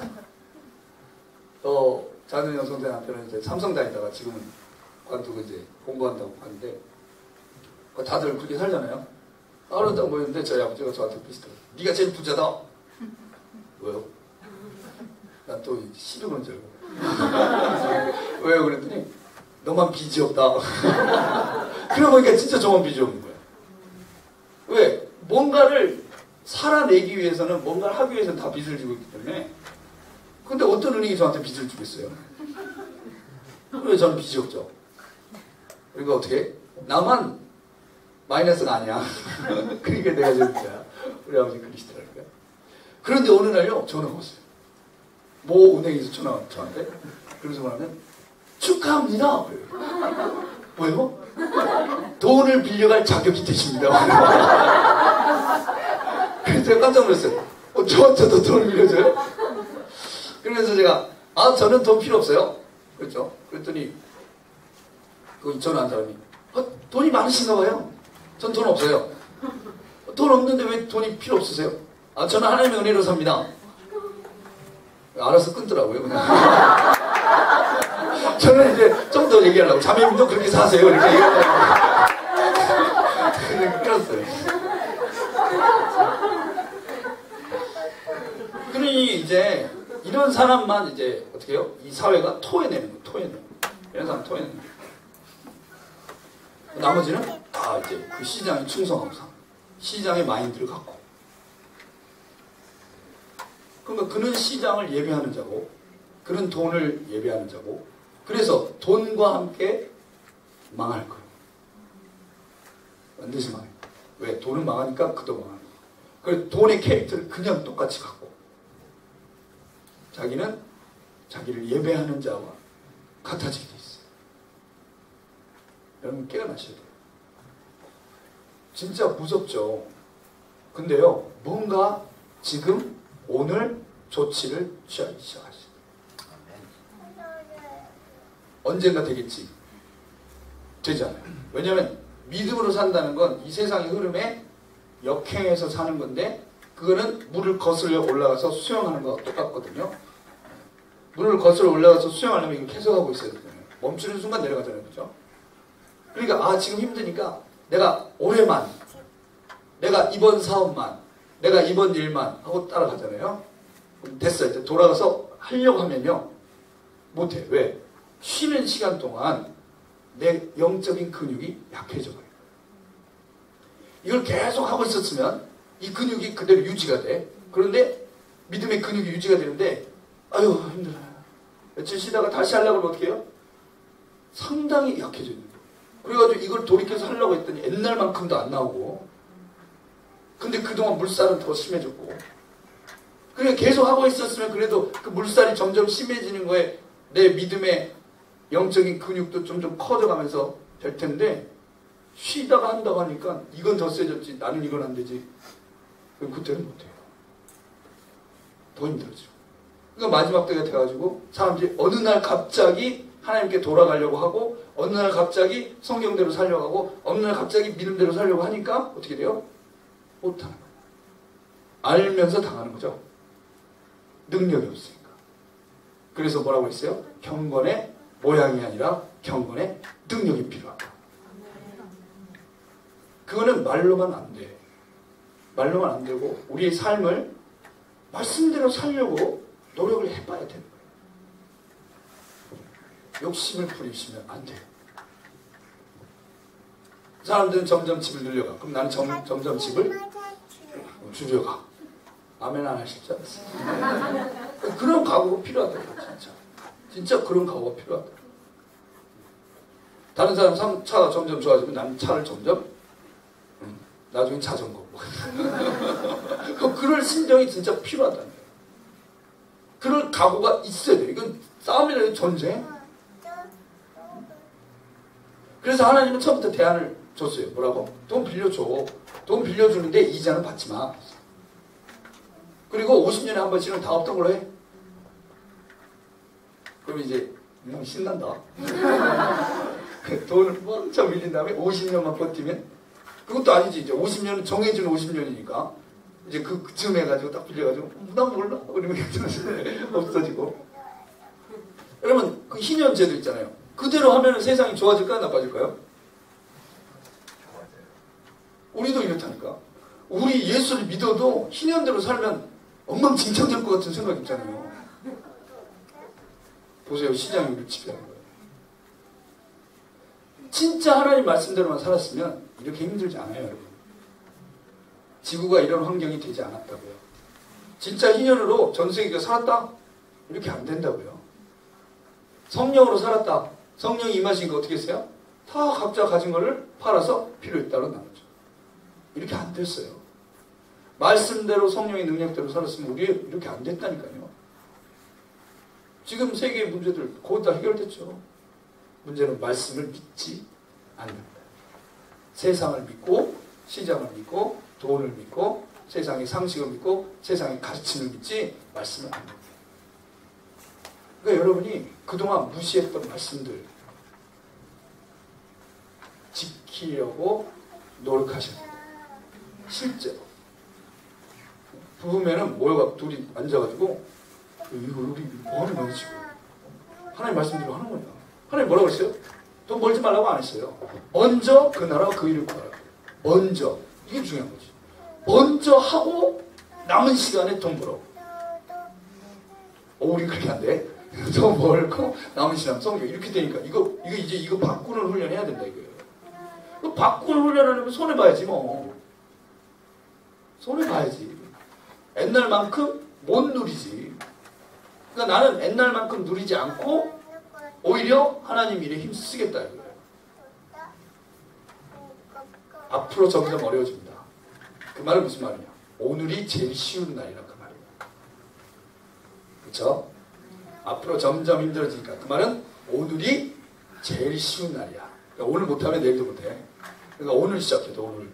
또 작은 여동생 남편은 이제 삼성 다니다가 지금은 관두고 이제 공부한다고 하는데, 다들 그렇게 살잖아요. 하루 딱 모였는데 저희 아버지가 저한테 비슷해요. 네가 제일 부자다. 왜요? 난 또 시름은 줄 알고. 왜요? 그랬더니 너만 빚이 없다. 그러고 보니까 진짜 저만 빚이 없는 거예요. 왜? 뭔가를 살아내기 위해서는, 뭔가를 하기 위해서는 다 빚을 지고 있기 때문에. 근데 어떤 은행이 저한테 빚을 주겠어요? 왜 저는 빚이 없죠? 그러니까 어떻게? 나만 마이너스가 아니야. 그러니까 내가 제일 부자야. 우리 아버지 그러시더라고요. 그런데 어느 날요, 전화가 왔어요. 모 은행에서 전화가 왔어요, 저한테. 그래서 뭐냐면, 축하합니다. 왜요? 돈을 빌려갈 자격이 되십니다. 그래서 제가 깜짝 놀랐어요. 저한테도 돈을 빌려줘요? 그러면서 제가, 저는 돈 필요 없어요. 그렇죠? 그랬더니, 그 전화한 사람이, 돈이 많으신가 봐요. 전 돈 없어요. 돈 없는데 왜 돈이 필요 없으세요? 저는 하나님의 은혜로 삽니다. 알아서 끊더라고요, 그냥. 저는 이제 좀 더 얘기하려고, 자매님도 그렇게 사세요. 이렇게 얘기하려고. 그냥 끊었어요. 그러니 이제, 이런 사람만 이제, 어떻게 해요? 이 사회가 토해내는 거예요, 토해내는 거예요. 이런 사람 토해내는 거예요. 나머지는 다 이제 그 시장에 충성하고 사. 시장의 마인드를 갖고. 그러니까 그는 시장을 예배하는 자고, 그는 돈을 예배하는 자고, 그래서 돈과 함께 망할 거예요. 반드시 망해요. 왜? 돈은 망하니까 그도 망하는 거예요. 그래서 돈의 캐릭터를 그냥 똑같이 갖고, 자기는 자기를 예배하는 자와 같아지게 돼 있어요. 여러분 깨어나셔야 돼요. 진짜 무섭죠. 근데요, 뭔가 지금 오늘 조치를 취하기 시작하시죠. 언젠가 되겠지. 되지 않아요. 왜냐하면 믿음으로 산다는 건 이 세상의 흐름에 역행해서 사는 건데, 그거는 물을 거슬러 올라가서 수영하는 거와 똑같거든요. 물을 거슬러 올라가서 수영하려면 이거 계속 하고 있어야 되잖아요. 멈추는 순간 내려가잖아요. 그죠? 그러니까 지금 힘드니까 내가 올해만, 내가 이번 사업만, 내가 이번 일만 하고 따라가잖아요. 됐어요. 이제 돌아가서 하려고 하면요, 못해. 왜? 쉬는 시간 동안 내 영적인 근육이 약해져 버려요. 이걸 계속 하고 있었으면 이 근육이 그대로 유지가 돼. 그런데 믿음의 근육이 유지가 되는데, 아유 힘들어요. 며칠 쉬다가 다시 하려고 하면 어떻게 해요? 상당히 약해져 있는 거예요. 그래가지고 이걸 돌이켜서 하려고 했더니 옛날만큼도 안 나오고, 근데 그동안 물살은 더 심해졌고, 그러니까 계속 하고 있었으면 그래도 그 물살이 점점 심해지는 거에 내 믿음의 영적인 근육도 점점 커져가면서 될 텐데, 쉬다가 한다고 하니까 이건 더 세졌지, 나는 이건 안 되지. 그럼 그때는 못해요. 더 힘들죠. 그러니까 마지막 때가 돼가지고 사람들이 어느 날 갑자기 하나님께 돌아가려고 하고, 어느 날 갑자기 성경대로 살려고 하고, 어느 날 갑자기 믿음대로 살려고 하니까 어떻게 돼요? 못하는 거예요. 알면서 당하는 거죠. 능력이 없으니까. 그래서 뭐라고 했어요? 경건의 모양이 아니라 경건의 능력이 필요하다. 그거는 말로만 안 돼. 말로만 안 되고, 우리의 삶을 말씀대로 살려고 노력을 해봐야 되는 거예요. 욕심을 부리시면 안 돼요. 사람들은 점점 집을 늘려가. 그럼 나는 점점 집을 줄여가. 아멘 안 하실 줄 알았어요. 그런 각오가 필요하다고, 진짜. 진짜 그런 각오가 필요하다. 다른 사람 차가 점점 좋아지면 나는 차를 점점, 나중에 자전거. 그럴 심정이 진짜 필요하다는 거예요. 그럴 각오가 있어야 돼요. 이건 싸움이라는 전쟁. 그래서 하나님은 처음부터 대안을 줬어요. 뭐라고? 돈 빌려줘. 돈 빌려주는데 이자는 받지 마. 그리고 50년에 한 번씩은 다 없던 걸로 해. 그럼 이제 신난다. 돈을 뻥쳐 밀린 다음에 50년만 버티면, 그것도 아니지. 이제 50년은 정해진 50년이니까 이제 그쯤 해가지고 딱 빌려가지고 난 몰라. 그러면 없어지고. 여러분 그 희년제도 있잖아요. 그대로 하면 세상이 좋아질까요? 나빠질까요? 우리도 이렇다니까. 우리 예수를 믿어도 희년대로 살면 엉망진창될 것 같은 생각 있잖아요. 보세요. 시장이 우리 지배하는 거예요. 진짜 하나님 말씀대로만 살았으면 이렇게 힘들지 않아요, 여러분. 지구가 이런 환경이 되지 않았다고요. 진짜 희년으로 전 세계가 살았다? 이렇게 안 된다고요. 성령으로 살았다. 성령이 임하시니까 어떻게 했어요? 다 각자 가진 거를 팔아서 필요에 따라 나누죠. 이렇게 안 됐어요. 말씀대로 성령의 능력대로 살았으면 우리 이렇게 안 됐다니까요. 지금 세계의 문제들 거의 다 해결됐죠. 문제는 말씀을 믿지 않는다. 세상을 믿고 시장을 믿고 돈을 믿고 세상의 상식을 믿고 세상의 가르침을 믿지 말씀을 안 믿는다. 그러니까 여러분이 그동안 무시했던 말씀들 지키려고 노력하셔야 돼요. 실제로. 부부면은 모여가 둘이 앉아가지고 이거 우리 뭐 하는 거야 지금? 하나님 말씀대로 하는 거냐? 하나님 뭐라고 했어요? 돈 벌지 말라고 안 했어요. 먼저 그 나라와 그 일을 구하라. 먼저. 이게 중요한 거지. 먼저 하고 남은 시간에 돈 벌어. 우리 그렇게 안 돼. 돈 벌고 남은 시간 성경 이렇게 되니까 이거 바꾸는 훈련 해야 된다 이거예요. 그 바꾸는 훈련을 하면 손해 봐야지 뭐. 손해 봐야지. 옛날만큼 못 누리지. 그러니까 나는 옛날만큼 누리지 않고 오히려 하나님 일에 힘쓰겠다 이거예요. 앞으로 점점 어려워집니다. 그 말은 무슨 말이냐? 오늘이 제일 쉬운 날이라 그 말이에요. 그렇죠? 앞으로 점점 힘들어지니까 그 말은 오늘이 제일 쉬운 날이야. 그러니까 오늘 못하면 내일도 못해. 그러니까 오늘 시작해도 오늘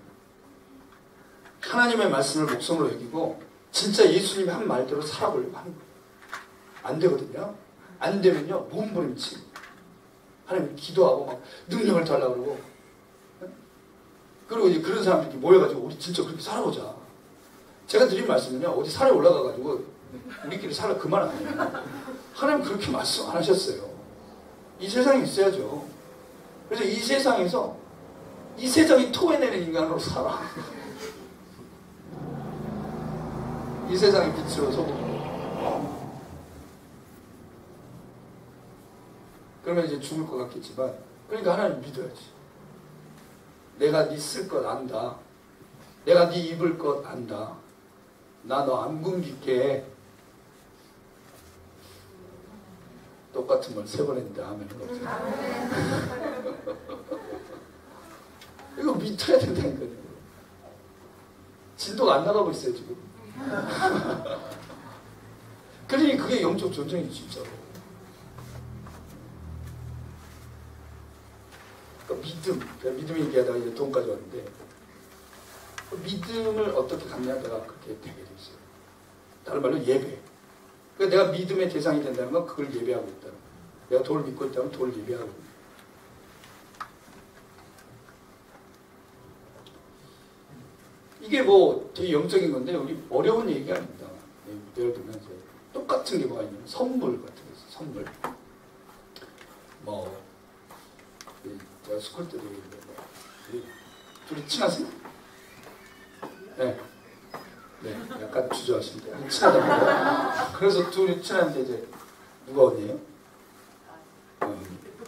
하나님의 말씀을 목숨으로 여기고 진짜 예수님이 한 말대로 살아보려고 하는 거예요. 안 되거든요. 안 되면요 몸부림치고 하나님 기도하고 막 능력을 달라고 그러고 그리고 이제 그런 사람들이 모여가지고 우리 진짜 그렇게 살아보자. 제가 드린 말씀은요 어디 산에 올라가가지고 우리끼리 살아 그 말 아니에요. 하나님 그렇게 말씀 안 하셨어요. 이 세상에 있어야죠. 그래서 이 세상에서 이 세상이 토해내는 인간으로 살아. 이 세상의 빛으로 소금으로. 그러면 이제 죽을 것 같겠지만 그러니까 하나님 믿어야지. 내가 네 쓸 것 안다. 내가 네 입을 것 안다. 나 너 안 굶길게. 똑같은 말 3번 했는데 아멘은 없어요. 이거 믿어야 된다니까요. 진도가 안 나가고 있어요 지금. 그러니 그게 영적 전쟁이지 진짜로. 믿음, 믿음이 얘기하다가 이제 돈까지 왔는데 믿음을 어떻게 갖냐다가 그렇게 되게 돼 있어요. 다른 말로 예배. 그러니까 내가 믿음의 대상이 된다는 건 그걸 예배하고 있다는 거예요. 내가 돈을 믿고 있다면 돈을 예배하고 있다. 이게 뭐 되게 영적인 건데 여기 어려운 얘기가 아닙니다. 예를 들면 이제 똑같은 게 뭐가 있냐면 선물 같은 게 있어요. 선물. 뭐 제가 스쿨 때도 얘기했는데 둘이 친하세요? 네. 네, 약간 주저하십니다. 친하다고. 그래서 둘이 친한데 이제 누가 언니예요? 네.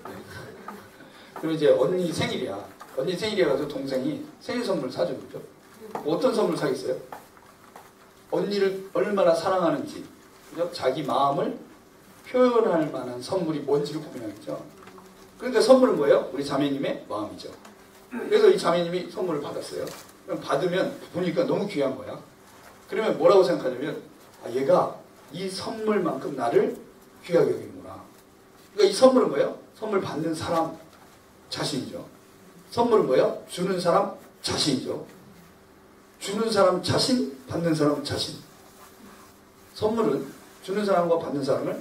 그럼 이제 언니 생일이야. 언니 생일이라서 동생이 생일 선물 사준 거죠. 어떤 선물 사겠어요? 언니를 얼마나 사랑하는지, 그죠? 자기 마음을 표현할 만한 선물이 뭔지를 고민하겠죠. 그러니까 선물은 뭐예요? 우리 자매님의 마음이죠. 그래서 이 자매님이 선물을 받았어요. 그럼 받으면 보니까 너무 귀한 거야. 그러면 뭐라고 생각하냐면 얘가 이 선물만큼 나를 귀하게 여기는구나. 그러니까 이 선물은 뭐예요? 선물 받는 사람 자신이죠. 선물은 뭐예요? 주는 사람 자신이죠. 주는 사람 자신, 받는 사람 자신. 선물은 주는 사람과 받는 사람을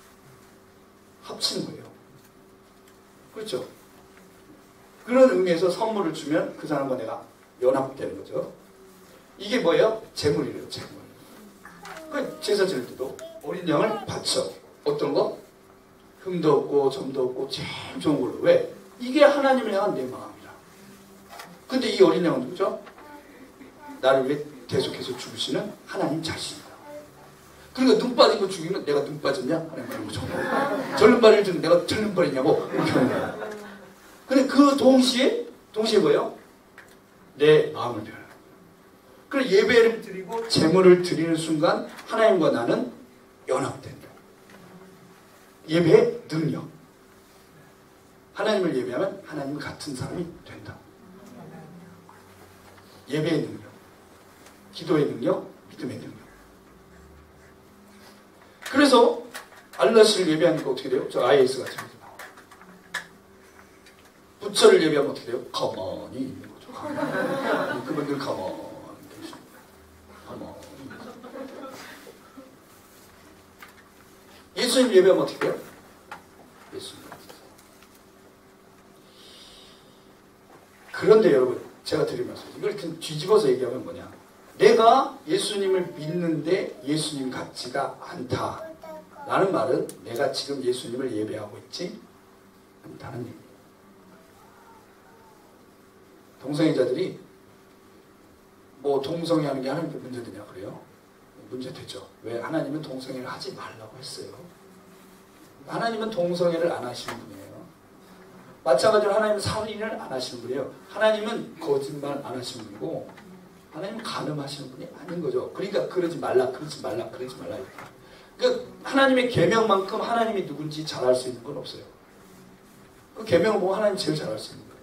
합치는 거예요. 그렇죠? 그런 의미에서 선물을 주면 그 사람과 내가 연합되는 거죠. 이게 뭐예요? 재물이래요, 재물. 그 제사 지낼 때도 어린 양을 바쳐. 어떤 거? 흠도 없고 점도 없고 제일 좋은 걸로. 왜? 이게 하나님을 향한 내 마음이라. 근데 이 어린 양은 누구죠? 나를 위해 계속해서 죽으시는 하나님 자신이다. 그러니까 눈 빠진 거 죽이면 내가 눈 빠졌냐? 하나님 그런 거죠. 절름발이를 주는 내가 절름발이냐고 이렇게 하는 거예요. 근데 그 동시에 뭐예요? 내 마음을 변화해요. 그래서 예배를 드리고 제물을 드리는 순간 하나님과 나는 연합된다. 예배의 능력. 하나님을 예배하면 하나님 같은 사람이 된다. 예배의 능력, 기도의 능력, 믿음의 능력. 그래서 알라시를 예배하니까 어떻게 돼요? 저 IS 같은 거. 부처를 예배하면 어떻게 돼요? 가만히 있는 거죠. 가만히. 그분들 가만히 계십니다. 가만히. 예수님 예배하면 어떻게 돼요? 예수님. 그런데 여러분, 제가 드린 말씀, 이걸 뒤집어서 얘기하면 뭐냐? 내가 예수님을 믿는데 예수님 같지가 않다. 라는 말은 내가 지금 예수님을 예배하고 있지 않다는 얘기예요. 동성애자들이 뭐 동성애하는 게 하나님께 문제되냐 그래요? 문제되죠. 왜? 하나님은 동성애를 하지 말라고 했어요. 하나님은 동성애를 안 하시는 분이에요. 마찬가지로 하나님은 살인을 안 하시는 분이에요. 하나님은 거짓말 안 하시는 분이고 하나님은 간음하시는 분이 아닌 거죠. 그러니까 그러지 말라. 그러니까 하나님의 계명만큼 하나님이 누군지 잘 알 수 있는 건 없어요. 그 계명을 보고 하나님 제일 잘 알 수 있는 거예요.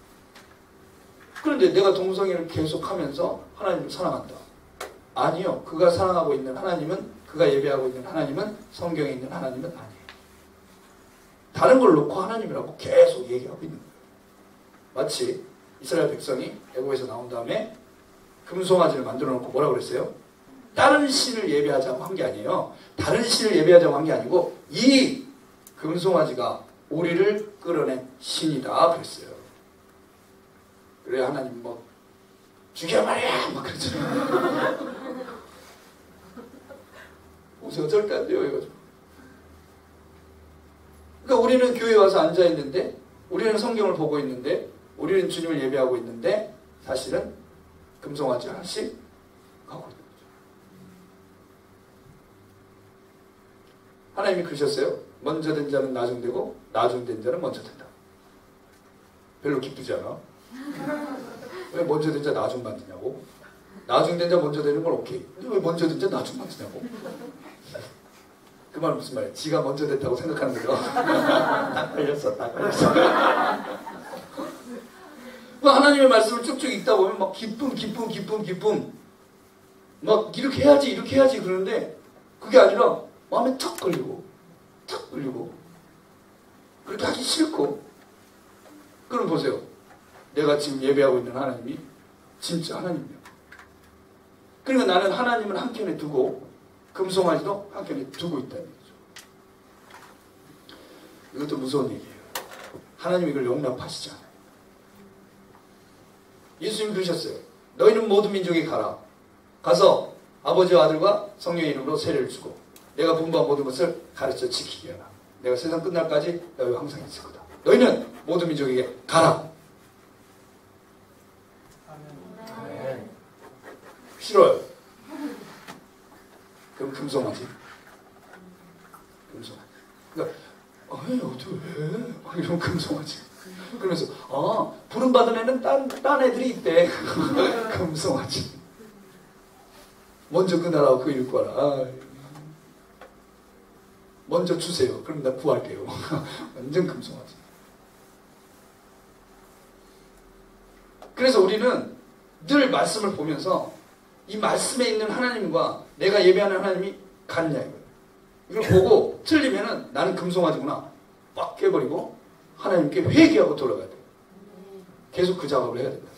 그런데 내가 동성애를 계속하면서 하나님을 사랑한다. 아니요. 그가 사랑하고 있는 하나님은, 그가 예배하고 있는 하나님은, 성경에 있는 하나님은 아니에요. 다른 걸 놓고 하나님이라고 계속 얘기하고 있는 거예요. 마치 이스라엘 백성이 애국에서 나온 다음에 금송아지를 만들어 놓고 뭐라고 그랬어요? 다른 신을 예배하자고 한 게 아니에요. 다른 신을 예배하자고 한 게 아니고 이 금송아지가 우리를 끌어낸 신이다 그랬어요. 그래 하나님 뭐 죽여 말이야 막 그러잖아요. 무슨 어쩔 안 돼요 이거죠. 그러니까 우리는 교회에 와서 앉아 있는데, 우리는 성경을 보고 있는데, 우리는 주님을 예배하고 있는데 사실은 금송아지 하나씩 가고 있는 거죠. 하나님이 그러셨어요. 먼저 된 자는 나중되고 나중된 자는 먼저 된다. 별로 기쁘지 않아? 왜 먼저 된 자 나중 만드냐고? 나중 된 자 먼저 되는 건 오케이. 근데 왜 먼저 된 자 나중 만드냐고? 그 말은 무슨 말이야? 지가 먼저 됐다고 생각하는 거죠. 딱 걸렸어. 하나님의 말씀을 쭉쭉 읽다 보면 막 기쁨. 막 이렇게 해야지 그러는데 그게 아니라 마음에 탁 걸리고 그렇게 하기 싫고. 그럼 보세요. 내가 지금 예배하고 있는 하나님이 진짜 하나님이야. 그러니까 나는 하나님을 한켠에 두고 금송아지도 한켠에 두고 있다는 거죠. 이것도 무서운 얘기예요. 하나님 이걸 용납하시지 않아요. 예수님이 그러셨어요. 너희는 모든 민족에 가서 아버지와 아들과 성령의 이름으로 세례를 주고 내가 분부한 모든 것을 가르쳐 지키게 하라. 내가 세상 끝날까지 너희와 항상 있을 거다. 너희는 모든 민족에게 가라. 아멘. 싫어요. 그럼 금송아지. 그러니까 어떻게 해? 이런 금송아지. 그러면서 부름받은 애는 딴 애들이 있대. 금송아지. 먼저 그 나라와 그 일 구하라. 먼저 주세요. 그럼 나 구할게요. 완전 금송아지. 그래서 우리는 늘 말씀을 보면서 이 말씀에 있는 하나님과 내가 예배하는 하나님이 같냐 이거예요. 이걸 보고 틀리면은 나는 금송아지구나 빡 깨버리고 하나님께 회개하고 돌아가야 돼요. 계속 그 작업을 해야 된다.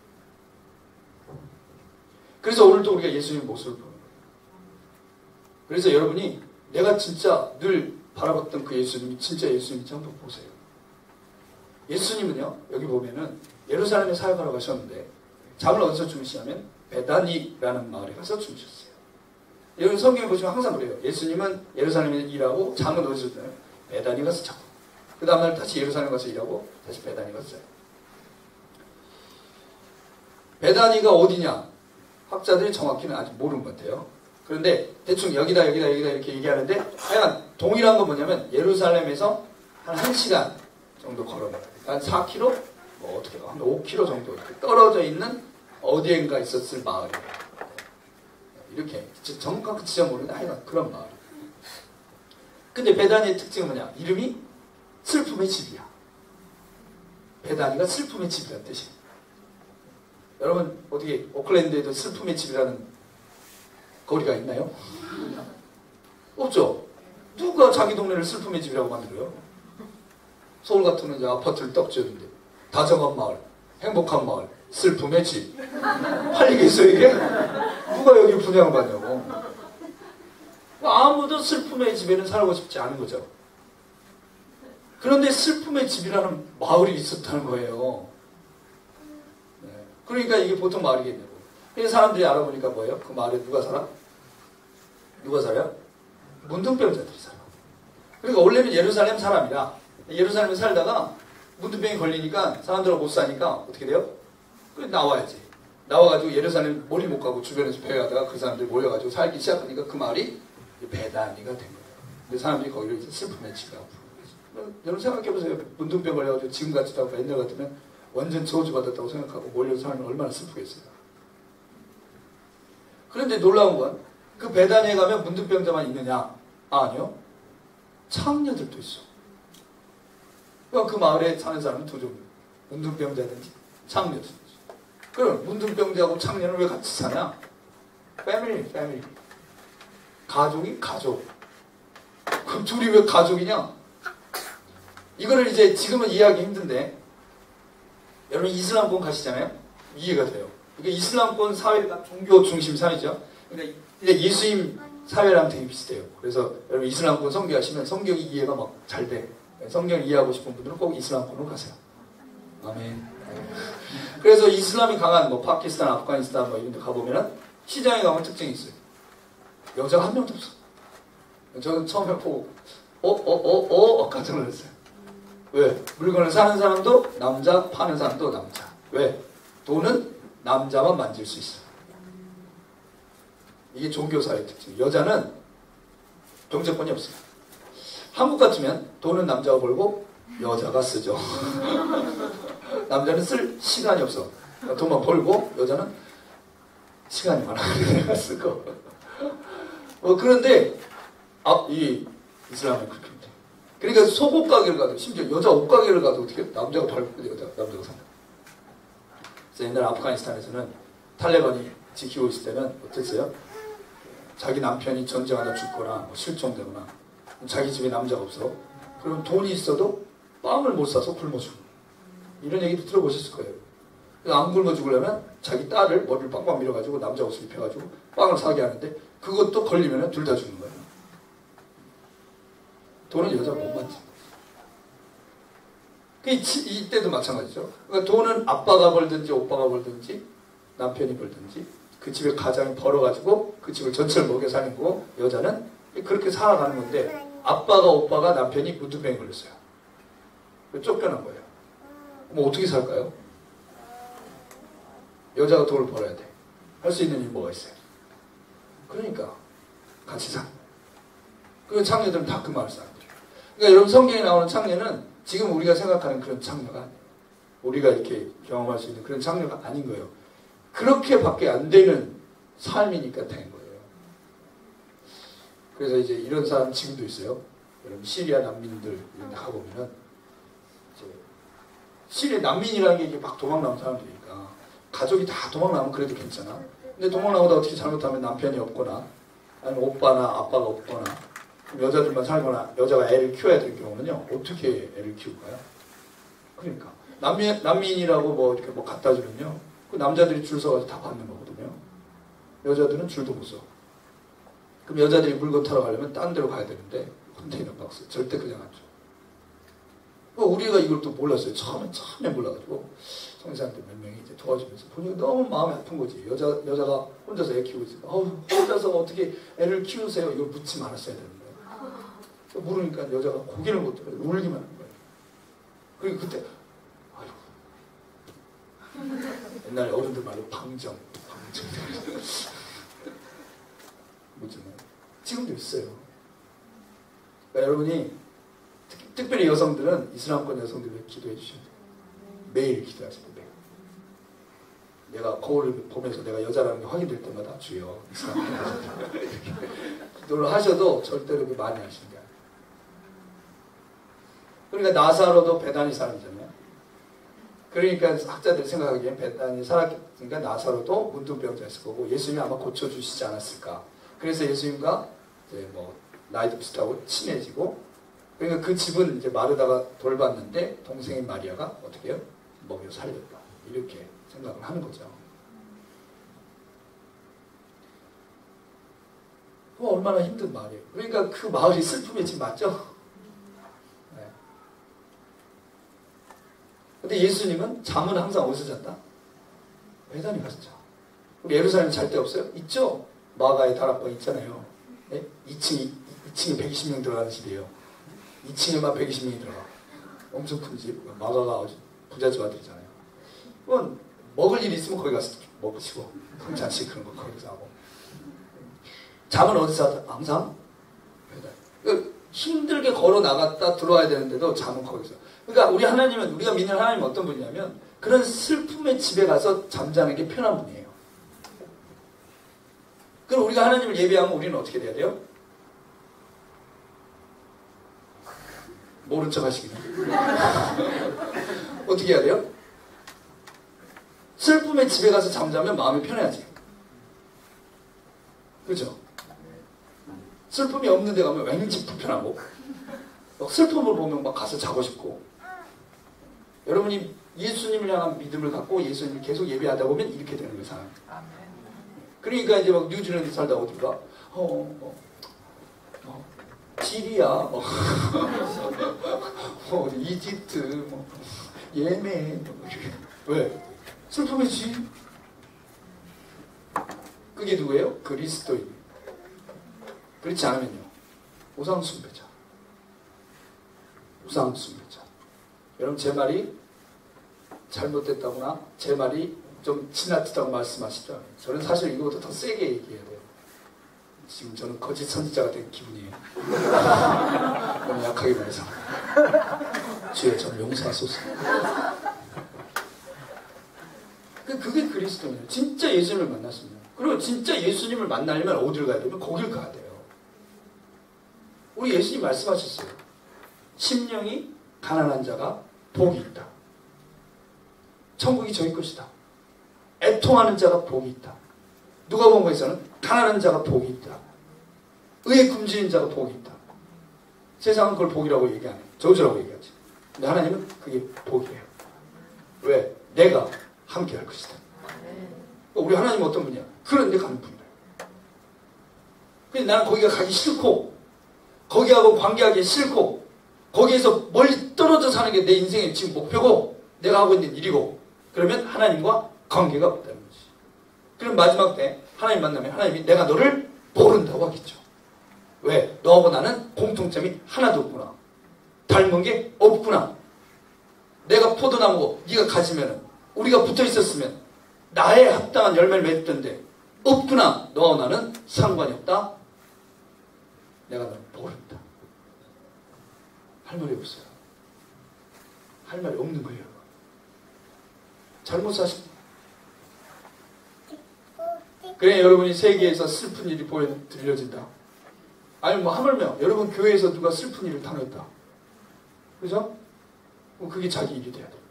그래서 오늘도 우리가 예수님 모습을 보는 거예요. 그래서 여러분이 내가 진짜 늘 바라봤던 그 예수님이 진짜 예수님인지 한번 보세요. 예수님은요, 여기 보면은 예루살렘에 사역하러 가셨는데 잠을 어디서 주무시냐면 베다니라는 마을에 가서 주무셨어요. 여러분 성경에 보시면 항상 그래요. 예수님은 예루살렘에 일하고 잠은 어디서 자요? 베다니 가서 자고. 그 다음날 다시 예루살렘 가서 일하고 다시 베다니 가서 자요. 베다니가 어디냐? 학자들이 정확히는 아직 모르는 것 같아요. 그런데 대충 여기다 이렇게 얘기하는데 하여간 동일한 건 뭐냐면 예루살렘에서 한 1시간 정도 걸어가요. 한 4km? 뭐 어떻게 한 5km 정도 떨어져 있는 어디엔가 있었을 마을이에요. 이렇게 정확한 지점 모르는데 하여간 그런 마을. 근데 베다니의 특징은 뭐냐? 이름이 슬픔의 집이야. 베다니가 슬픔의 집이라는 뜻이에요. 여러분 어떻게 오클랜드에도 슬픔의 집이라는 거리가 있나요? 없죠. 누가 자기 동네를 슬픔의 집이라고 만들어요? 서울 같으면 이제 아파트를 떡 지었는데 다정한 마을, 행복한 마을, 슬픔의 집. 팔리겠어요 이게? 누가 여기 분양을 받냐고. 아무도 슬픔의 집에는 살고 싶지 않은 거죠. 그런데 슬픔의 집이라는 마을이 있었다는 거예요. 네. 그러니까 이게 보통 마을이겠냐고. 그래서 사람들이 알아보니까 뭐예요? 그 마을에 누가 살아? 누가 살아요? 문둥병자들이 살아. 그러니까 원래는 예루살렘 사람이라 예루살렘에 살다가 문둥병이 걸리니까 사람들하고 못 사니까 어떻게 돼요? 그래 나와야지. 나와가지고 예루살렘 머리 못 가고 주변에서 배회하다가 그 사람들이 모여가지고 살기 시작하니까 그 마을이 베다니가 된 거예요. 근데 사람들이 거기를 이제 슬픔의 집이라고 부르는 거죠. 여러분 생각해보세요. 문둥병 걸려가지고 지금 같지도 않고 옛날 같으면 완전 저주받았다고 생각하고 몰려서 살면 얼마나 슬프겠어요. 그런데 놀라운 건 그 베다니에 가면 문둥병자만 있느냐? 아니요. 창녀들도 있어. 그러니까 그 마을에 사는 사람은 두 종류. 문둥병자든지 창녀든지. 그럼 문둥병자하고 창녀는 왜 같이 사냐? 패밀리. 가족이 가족. 그럼 둘이 왜 가족이냐? 이거를 이제 지금은 이해하기 힘든데 여러분 이슬람권 가시잖아요? 이해가 돼요. 이게 이슬람권 사회가 종교 중심 사회죠. 그러니까 예수님 사회랑 되게 비슷해요. 그래서 여러분 이슬람권 선교하시면 성경이 이해가 막 잘 돼. 성경 이해하고 싶은 분들은 꼭 이슬람권으로 가세요. 아멘. 그래서 이슬람이 강한 뭐 파키스탄, 아프가니스탄 뭐 이런 데 가보면은 시장에 가면 특징이 있어요. 여자가 한 명도 없어. 저는 처음에 보고 깜짝 놀랐어요. 왜? 물건을 사는 사람도 남자, 파는 사람도 남자. 왜? 돈은 남자만 만질 수 있어. 이게 종교사회의 특징. 여자는 경제권이 없어요. 한국 같으면 돈은 남자가 벌고 여자가 쓰죠. 남자는 쓸 시간이 없어. 돈만 벌고 여자는 시간이 많아. 내가 쓰고. 그런데 이 이슬람은 그렇게 돼. 그러니까 속옷 가게를 가도 심지어 여자 옷 가게를 가도 어떻게 남자가 팔고 남자가 산다. 그래서 옛날 아프가니스탄에서는 탈레반이 지키고 있을 때는 어땠어요? 자기 남편이 전쟁하다 죽거나 뭐 실종되거나 자기 집에 남자가 없어. 그럼 돈이 있어도 빵을 못 사서 굶어 죽어. 이런 얘기도 들어보셨을 거예요. 그래서 안 굶어 죽으려면 자기 딸을 머리를 빵빵 밀어가지고 남자 옷을 입혀가지고 빵을 사게 하는데 그것도 걸리면 둘 다 죽는 거예요. 돈은 여자가 못 만지. 이때도 마찬가지죠. 그러니까 돈은 아빠가 벌든지 오빠가 벌든지 남편이 벌든지 그 집에 가장이 벌어가지고 그 집을 전체를 먹여 사는 거고 여자는 그렇게 살아가는 건데 아빠가 오빠가 남편이 문둥병에 걸렸어요. 쫓겨난 거예요. 뭐 어떻게 살까요? 여자가 돈을 벌어야 돼. 할 수 있는 일이 뭐가 있어요? 그러니까 같이 사. 그 창녀들은 다 그 마을 사람들이에요. 그러니까 여러분 성경에 나오는 창녀는 지금 우리가 생각하는 그런 창녀가 아니에요. 우리가 이렇게 경험할 수 있는 그런 창녀가 아닌 거예요. 그렇게밖에 안 되는 삶이니까 된 거예요. 그래서 이제 이런 사람 지금도 있어요. 여러분 시리아 난민들 이런 데 가보면은 시리아 난민이라는 게 이게 막 도망 나온 사람들이니까 가족이 다 도망 나면 그래도 괜찮아. 근데 도망 나오다 어떻게 잘못하면 남편이 없거나 아니면 오빠나 아빠가 없거나 여자들만 살거나 여자가 애를 키워야 될 경우는요 어떻게 애를 키울까요? 그러니까 난민이라고 뭐 이렇게 뭐 갖다 주면요 그 남자들이 줄 서가지고 다 받는 거거든요. 여자들은 줄도 못 서. 그럼 여자들이 물건 타러 가려면 딴 데로 가야 되는데 컨테이너 박스 절대 그냥 안 줘. 우리가 이걸 또 몰랐어요. 처음에 몰라가지고 성사님들 몇 명이 이제 도와주면서 보니까 너무 마음이 아픈 거지. 여자가 혼자서 애 키우고 있으니까 혼자서 어떻게 애를 키우세요? 이걸 묻지 말았어야 되는 거예요. 물으니까 여자가 고개를 못 들어요. 울기만 하는 거예요. 그리고 그때 옛날에 어른들 말로 방정. 뭐죠? 지금도 있어요. 그러니까 여러분이 특별히 여성들은 이슬람권 여성들을 기도해 주셔야 돼요. 매일 기도하셔야 돼요. 매일. 내가 거울을 보면서 내가 여자라는 게 확인될 때마다 주여 기도를 하셔도 절대로 그렇게 많이 하시는 게 아니에요. 그러니까 나사로도 베다니 사람이잖아요. 그러니까 학자들이 생각하기엔 베다니 살았으니까 나사로도 문둥병자였을 거고 예수님이 아마 고쳐주시지 않았을까. 그래서 예수님과 이제 뭐 나이도 비슷하고 친해지고, 그러니까 그 집은 이제 마르다가 돌봤는데 동생인 마리아가 어떻게 해요? 먹여 살렸다. 이렇게 생각을 하는 거죠. 얼마나 힘든 말이에요. 그러니까 그 마을이 슬픔의 집 맞죠? 네. 근데 예수님은 잠은 항상 어디서 잤다? 베다니 가서 자. 우리 예루살렘 잘 데 없어요? 있죠? 마가의 다락방 있잖아요. 네? 2층에 120명 들어가는 집이에요. 2층에만 120명이 들어가. 엄청 큰 집. 마가가 아주 부잣집 아들이잖아요. 그건 먹을 일 있으면 거기 가서 먹으시고 성찬식 그런 거 거기서 하고. 잠은 어디서 하다? 항상 그러니까 힘들게 걸어 나갔다 들어와야 되는데도 잠은 거기서. 그러니까 우리 하나님은, 우리가 믿는 하나님은 어떤 분이냐면 그런 슬픔의 집에 가서 잠자는 게 편한 분이에요. 그럼 우리가 하나님을 예배하면 우리는 어떻게 돼야 돼요? 모른 척 하시기. 어떻게 해야 돼요? 슬픔의 집에 가서 잠자면 마음이 편해야지. 그렇죠? 슬픔이 없는 데 가면 왠지 불편하고, 막 슬픔을 보면 막 가서 자고 싶고. 여러분이 예수님을 향한 믿음을 갖고 예수님을 계속 예배하다 보면 이렇게 되는 거예요, 사람이. 그러니까 이제 막 뉴질랜드 살다 어디가 시리아, 이집트, 예멘, 왜? 슬픔이지. 그게 누구예요? 그리스도인. 그렇지 않으면요, 우상숭배자. 우상숭배자. 여러분, 제 말이 잘못됐다거나 제 말이 좀 지나치다고 말씀하시죠. 저는 사실 이거보다 더 세게 얘기해야 돼요. 지금 저는 거짓 선지자가 된 기분이에요. 너무 약하게 말해서. 주여, 저를 용서하소서. 그게 그리스도예요. 진짜 예수님을 만났습니다. 그리고 진짜 예수님을 만나려면 어디를 가야 되면 거길 가야 돼요. 우리 예수님 말씀하셨어요. 심령이 가난한 자가 복이 있다. 천국이 저희 것이다. 애통하는 자가 복이 있다. 누가복음에서는 가난한 자가 복이 있다. 의에 굶주린 자가 복이 있다. 세상은 그걸 복이라고 얘기 안 해요. 저주라고 얘기하지. 근데 하나님은 그게 복이에요. 왜? 내가 함께 할 것이다. 우리 하나님은 어떤 분이야? 그런 데 가는 분이에요. 근데 나는 거기가 가기 싫고, 거기하고 관계하기 싫고, 거기에서 멀리 떨어져 사는 게 내 인생의 지금 목표고, 내가 하고 있는 일이고, 그러면 하나님과 관계가 없다는 거지. 그럼 마지막 때 하나님 만나면 하나님이 내가 너를 모른다고 하겠죠. 왜? 너하고 나는 공통점이 하나도 없구나. 닮은 게 없구나. 내가 포도나무고 네가 가지면은, 우리가 붙어 있었으면 나에 합당한 열매를 맺던데 없구나. 너와 나는 상관이 없다. 내가 너를 모른다. 할 말이 없어요. 할 말이 없는 거예요. 잘못 사십니다. 그래, 여러분이 세계에서 슬픈 일이 들려진다. 아니 뭐 하물며 여러분 교회에서 누가 슬픈 일을 당했다. 그죠? 그게 자기 일이 돼야 됩니다.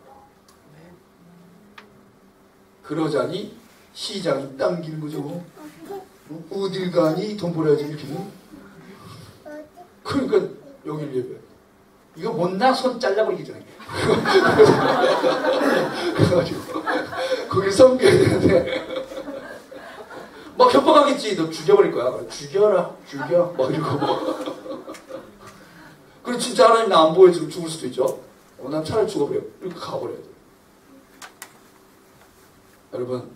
그러자니 시장이 당기는 거죠. 어딜 가니 돈 벌어야지 이렇게는. 그러니까 여길 예배. 이거 못나 손 잘라버리기 전에. 그래가지고 거기 섬겨야 되는데 막 협박하겠지. 너 죽여버릴 거야. 죽여라, 죽여. 막 이러고. 그리고 진짜 하나님 나 안 보여주면 죽을 수도 있죠. 난 차라리 죽어버려. 이렇게 가버려야 돼. 여러분,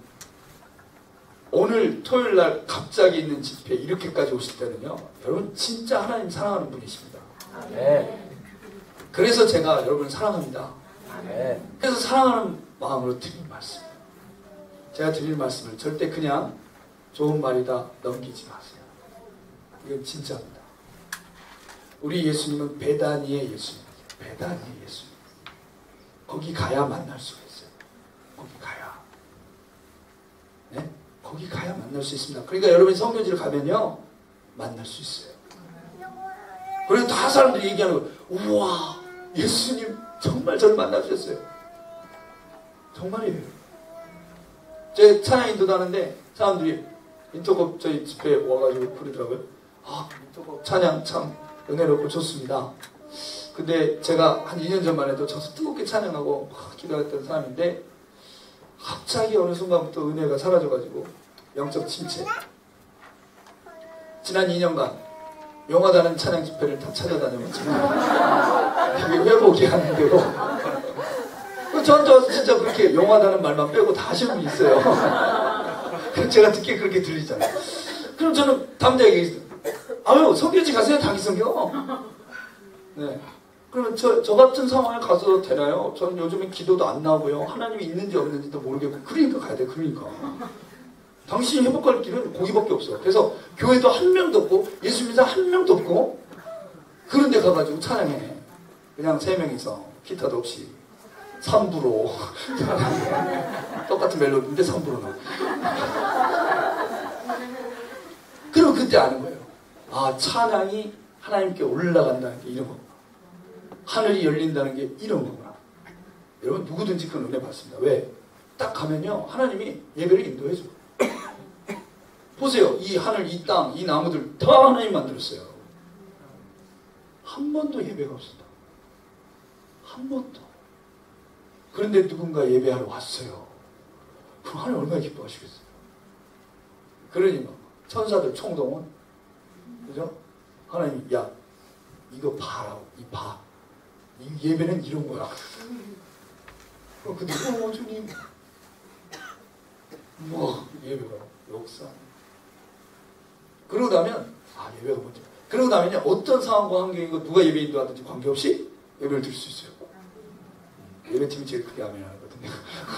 오늘 토요일 날 갑자기 있는 집회 이렇게까지 오실 때는요, 여러분 진짜 하나님 사랑하는 분이십니다. 네. 그래서 제가 여러분을 사랑합니다. 네. 그래서 사랑하는 마음으로 드리는 말씀. 제가 드릴 말씀을 절대 그냥 좋은 말이다 넘기지 마세요. 이건 진짜입니다. 우리 예수님은 베다니의 예수님이에요. 베다니의 예수님. 거기 가야 만날 수가 있어요. 거기 가야. 네? 거기 가야 만날 수 있습니다. 그러니까 여러분이 선교지를 가면요 만날 수 있어요. 그래서 다 사람들이 얘기하는 거예요. 우와, 예수님 정말 저를 만나주셨어요. 정말이에요. 제 찬양 인도도 하는데 사람들이 인터컵 저희 집회에 와가지고 부르더라고요. 아, 인터컵 찬양 참 은혜롭고 좋습니다. 근데 제가 한 2년 전만 해도 저서 뜨겁게 찬양하고 기도했던 사람인데 갑자기 어느 순간부터 은혜가 사라져가지고 영적 침체. 지난 2년간 용하다는 찬양 집회를 다 찾아다녀봤지만 이게 회복이 안 되고 전 진짜 그렇게 용하다는 말만 빼고 다 하시는 분이 있어요. 제가 듣기에 그렇게 들리잖아요. 그럼 저는 담대하게 얘기했어요. 아유, 성교지 가세요. 당기성교. 네. 그러면 저 같은 상황에 가서 되나요? 저는 요즘에 기도도 안 나오고요. 하나님이 있는지 없는지도 모르겠고. 그러니까 가야 돼. 그러니까. 당신이 회복할 길은 거기밖에 없어. 그래서 교회도 한 명도 없고 예수 믿는 사람 한 명도 없고 그런 데 가가지고 찬양해. 그냥 3명이서 기타도 없이 3부로 똑같은 멜로디인데 3부로 나와. 그럼 그때 아는 거예요. 아, 찬양이 하나님께 올라간다는 게 이런 거구나. 하늘이 열린다는 게 이런 거구나. 여러분 누구든지 그런 은혜 받습니다. 왜? 딱 가면요 하나님이 예배를 인도해줘. 보세요. 이 하늘, 이 땅, 이 나무들 다 하나님 만들었어요. 한 번도 예배가 없었다. 한 번도. 그런데 누군가 예배하러 왔어요. 그럼 하나님 얼마나 기뻐하시겠어요. 그러니 천사들 총동원. 그죠? 하나님, 야, 이거 봐라. 이 봐. 이 예배는 이런 거야. 근데 주님. 우와, 예배가 역사. 그러고 나면 예배가 뭔지. 그러고 나면요 어떤 상황과 환경이고 누가 예배 인도하든지 관계없이 예배를 드릴 수 있어요. 예배팀이 제일 크게 아멘 하거든요.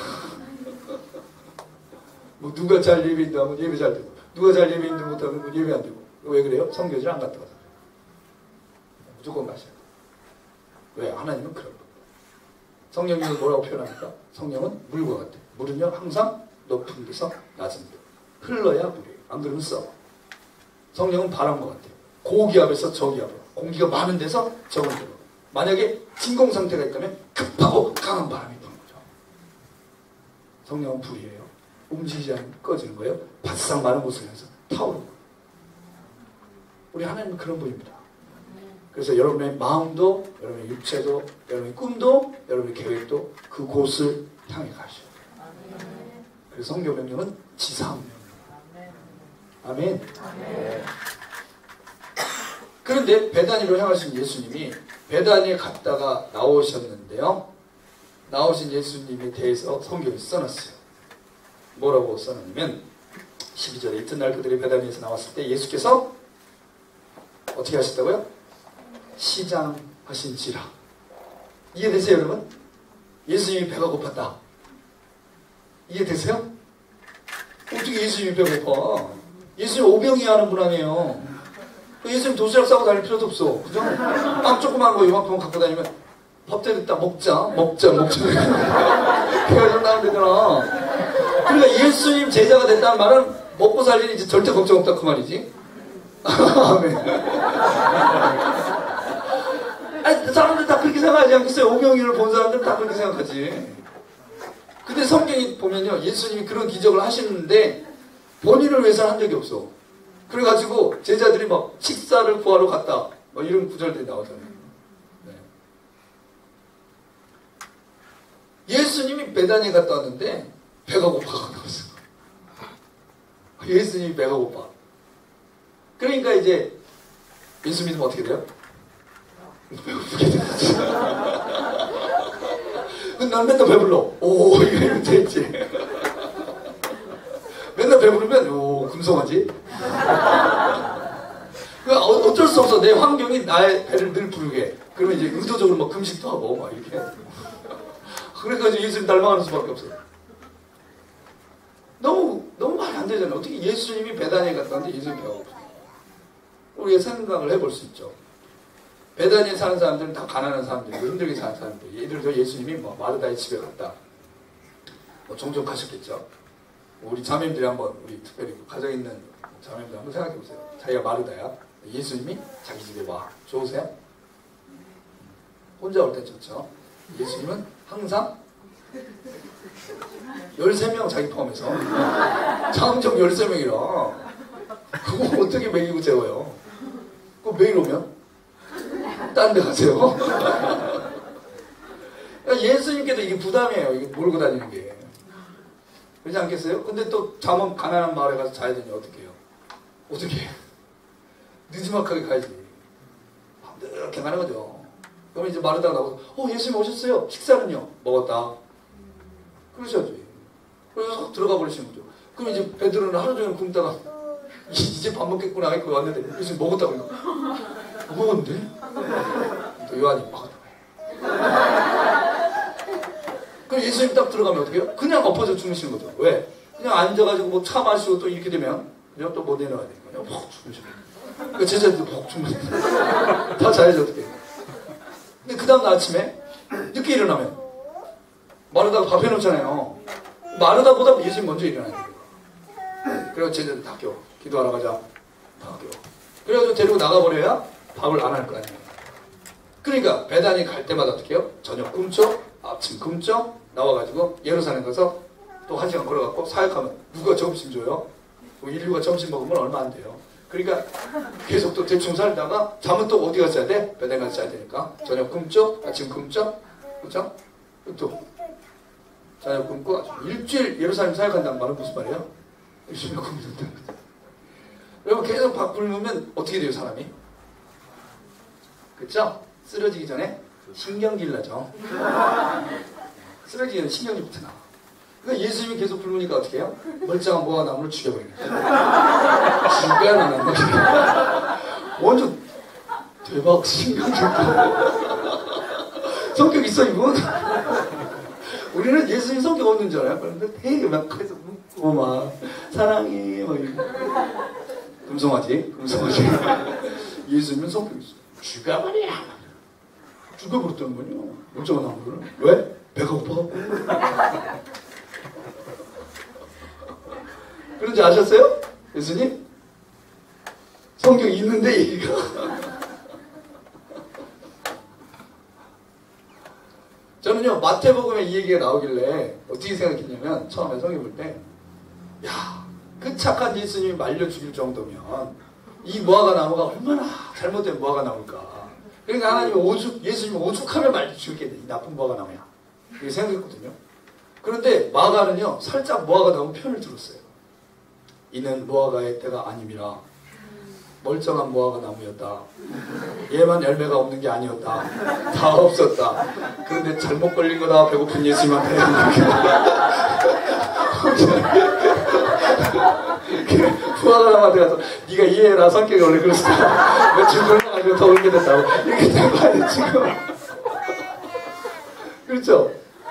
뭐 누가 잘 예배 인도하면 예배 잘 되고 누가 잘 예배 인도 못하면 예배 안 되고. 왜 그래요? 성교지를 안 갔다 와서. 무조건 가셔야 돼요. 왜? 하나님은 그런 겁니다. 성령님은 뭐라고 표현합니까? 성령은 물과 같아요. 물은요 항상 높은 데서 낮은 데 흘러야 물이에요. 안 그러면 썩어. 성령은 바람과 같아요. 고기압에서 저기압으로. 공기가 많은 데서 적은 데로. 만약에 진공 상태가 있다면 급하고 강한 바람이 부는 거죠. 성령은 불이에요. 움직이지 않으면 꺼지는 거예요. 바싹 마른 곳을 향해서 타오르는 거예요. 우리 하나님은 그런 분입니다. 그래서 여러분의 마음도, 여러분의 육체도, 여러분의 꿈도, 여러분의 계획도 그곳을 향해 가셔요. 그래서 성교 명령은 지상명. 아멘. 아멘. 그런데 베다니로 향하신 예수님이 베다니에 갔다가 나오셨는데요. 나오신 예수님에 대해서 성경이 써놨어요. 뭐라고 써놨냐면 12절에 이튿날 그들이 베다니에서 나왔을 때 예수께서 어떻게 하셨다고요? 시장하신지라. 이해되세요 여러분? 예수님이 배가 고팠다. 이해되세요? 어떻게 예수님이 배가 고파? 예수님 오병이 하는 분 아니에요. 예수님 도시락 싸고 다닐 필요도 없어. 그죠? 빵 조그만 거 이만큼 갖고 다니면 밥 됐다 먹자. 그래야 좀 나오면 되잖아. 그러니까 예수님 제자가 됐다는 말은 먹고 살 일이 이제 절대 걱정 없다 그 말이지. 아멘. 아니, 사람들 다 그렇게 생각하지 않겠어요? 오병이를 본 사람들은 다 그렇게 생각하지. 근데 성경이 보면요 예수님이 그런 기적을 하시는데 본인을 위해서 한 적이 없어. 그래가지고 제자들이 막 식사를 구하러 갔다 막 이런 구절들이 나오잖아요. 네. 예수님이 베다니에 갔다 왔는데 배가 고파가 나왔어. 예수님이 배가 고파. 그러니까 이제 예수 믿으면 어떻게 돼요? 배고프게 되지. 근데 난 맨날 배불러. 오, 이거 됐지. 맨날 배부르면 금성하지. 어쩔 수 없어. 내 환경이 나의 배를 늘 부르게. 그러면 이제 의도적으로 막 금식도 하고 막 이렇게. 그래가지고 예수님 닮아가는 수밖에 없어요. 되잖아요. 어떻게 예수님이 베다니에 갔다는데 예수님이 배가 고프냐. 우리가 생각을 해볼 수 있죠. 베다니에 사는 사람들은 다 가난한 사람들이고 힘들게 사는 사람들. 예를 들어 예수님이 뭐 마르다의 집에 갔다. 뭐 종종 가셨겠죠. 우리 자매님들이 한번, 우리 특별히 가정 있는 자매님들 한번 생각해 보세요. 자기가 마르다야. 예수님이 자기 집에 와. 좋으세요? 혼자 올 땐 좋죠. 예수님은 항상 13명 자기 포함해서 장정 13명이라 그거 어떻게 먹이고 재워요? 그거 매일 오면 딴 데 가세요. 예수님께도 이게 부담이에요. 이게 몰고 다니는 게. 그렇지 않겠어요? 근데 또 잠은 가난한 마을에 가서 자야 되니 어떻게 해요? 어떻게 해요? 늦지막하게 가야지. 이렇게 가는 거죠. 그러면 이제 마르다가 나와서 예수님 오셨어요. 식사는요? 먹었다. 그러셔야지. 그래서 확 들어가 버리시는 거죠. 그럼 이제 베드로는 하루 종일 굶다가 이제 밥 먹겠구나 하고 왔는데 예수님 먹었다고 이거 먹었는데? 또 요한이 먹었다. 그럼 예수님 딱 들어가면 어떻게 해요? 그냥 엎어져 주무시는 거죠. 왜? 그냥 앉아가지고 뭐 차 마시고 또 이렇게 되면 그냥 또 뭐 내려와야 되는 거예요. 푹 주무시는 거예요. 그 제자들도 푹 주무시는 거예요. 다 자야지 어떻게 해요? 근데 그 다음날 아침에 늦게 일어나면 마르다가 밥 해놓잖아요. 마르다보다 예수님 먼저 일어나야 돼요. 그래서 제자들 다 깨워. 기도하러 가자. 다 깨워. 그래가지고 데리고 나가버려야 밥을 안 할 거 아니에요. 그러니까 베다니 갈 때마다 어떻게 해요? 저녁 굶죠? 아침 굶죠? 나와가지고 예루살렘 가서 또 1시간 걸어갖고 사역하면 누가 점심 줘요? 인류가 점심 먹으면 얼마 안 돼요. 그러니까 계속 또 대충 살다가 잠은 또 어디 가서 자야 돼? 베다니 가서 자야 되니까 저녁 굶죠? 아침 굶죠? 그렇죠? 또 저녁 굶고 아주 일주일 예루살렘 사역한다는 말은 무슨 말이에요? 열심히 굶는다는 거죠. 여러분 계속 밥 굶으면 어떻게 돼요 사람이? 그렇죠? 쓰러지기 전에 신경질 나죠. 쓰러지기 전에 신경질부터 나와. 그러니까 예수님이 계속 굶으니까 어떻게 해요? 멀쩡한 모아 나무를 죽여버리는 거죠. 죽여야 나는 거죠. 완전 대박 신경질. 성격 있어 이분? 우리는 예수님 성격 없는 줄 알아요. 그런데 되게 막 그래서 묻고 막 사랑해 막 이러고. 금송아지. 예수님은 성격이 있어. 죽여버려. 죽여버렸다는 거냐? 멀쩡한 나무를. 왜? 배가 고파갖고. 그런지 아셨어요? 예수님? 성경이 있는데 얘기가. 저는요 마태복음에 이 얘기가 나오길래 어떻게 생각했냐면 처음에 성경 볼 때 야, 그 착한 예수님이 말려 죽일 정도면 이 무화과 나무가 얼마나 잘못된 무화과 나무일까. 그러니까 하나님이 예수님이 오죽하면 말려 죽겠네. 이 나쁜 무화과 나무야. 이렇게 생각했거든요. 그런데 마가는요 살짝 무화과 나무 편을 들었어요. 이는 무화과의 때가 아님이라. 멀쩡한 무화과 나무였다. 얘만 열매가 없는 게 아니었다. 다 없었다. 그런데 잘못 걸린 거다. 배고픈 예수님한테. 무화과 나무한테 가서 네가 이해해라. 성격이 원래 그렇다. 며칠 걸려가지고 더 울게 됐다고. 이렇게 된 거 아니에요 지금. 그렇죠?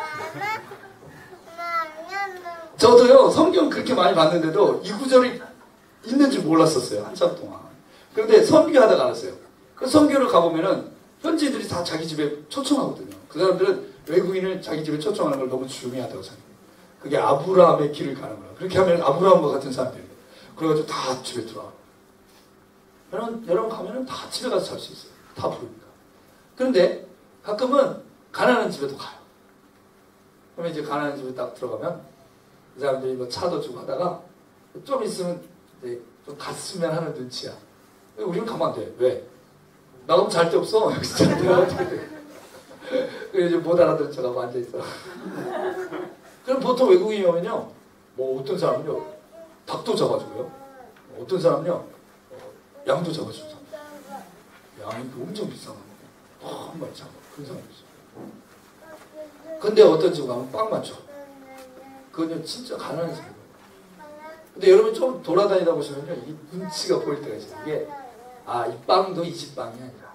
저도요 성경 그렇게 많이 봤는데도 이 구절이 있는 줄 몰랐었어요. 한참 동안. 그런데 선교하다가 알았어요. 그 선교를 가보면은 현지인들이 다 자기 집에 초청하거든요. 그 사람들은 외국인을 자기 집에 초청하는 걸 너무 중요하다고 생각해요. 그게 아브라함의 길을 가는 거예요. 그렇게 하면 아브라함과 같은 사람들이에요. 그래가지고 다 집에 들어와. 여러분 가면은 다 집에 가서 잘 수 있어요. 다 부르니까. 그런데 가끔은 가난한 집에도 가요. 그러면 이제 가난한 집에 딱 들어가면 이 사람들이 뭐 차도 주고 하다가 좀 있으면 이제 좀 갔으면 하는 눈치야. 우리는 가면 안 돼. 왜? 나가면 잘 데 없어. 여기서 잘 데가 어떻게 돼. 그래서 이제 못 알아듣는 척하고 앉아있어. 그럼 보통 외국인이 오면요. 뭐 어떤 사람은요. 닭도 잡아주고요. 어떤 사람은요. 양도 잡아주고. 양이 엄청 비싼 거. 한 마리 잡아. 그런 사람이 있어. 근데 어떤 집 가면 빵만 줘. 그건 진짜 가난한 집이에요. 근데 여러분 좀 돌아다니다 보시면요. 이 눈치가 보일 때가 있어요. 이게 이 빵도 이 집 빵이 아니라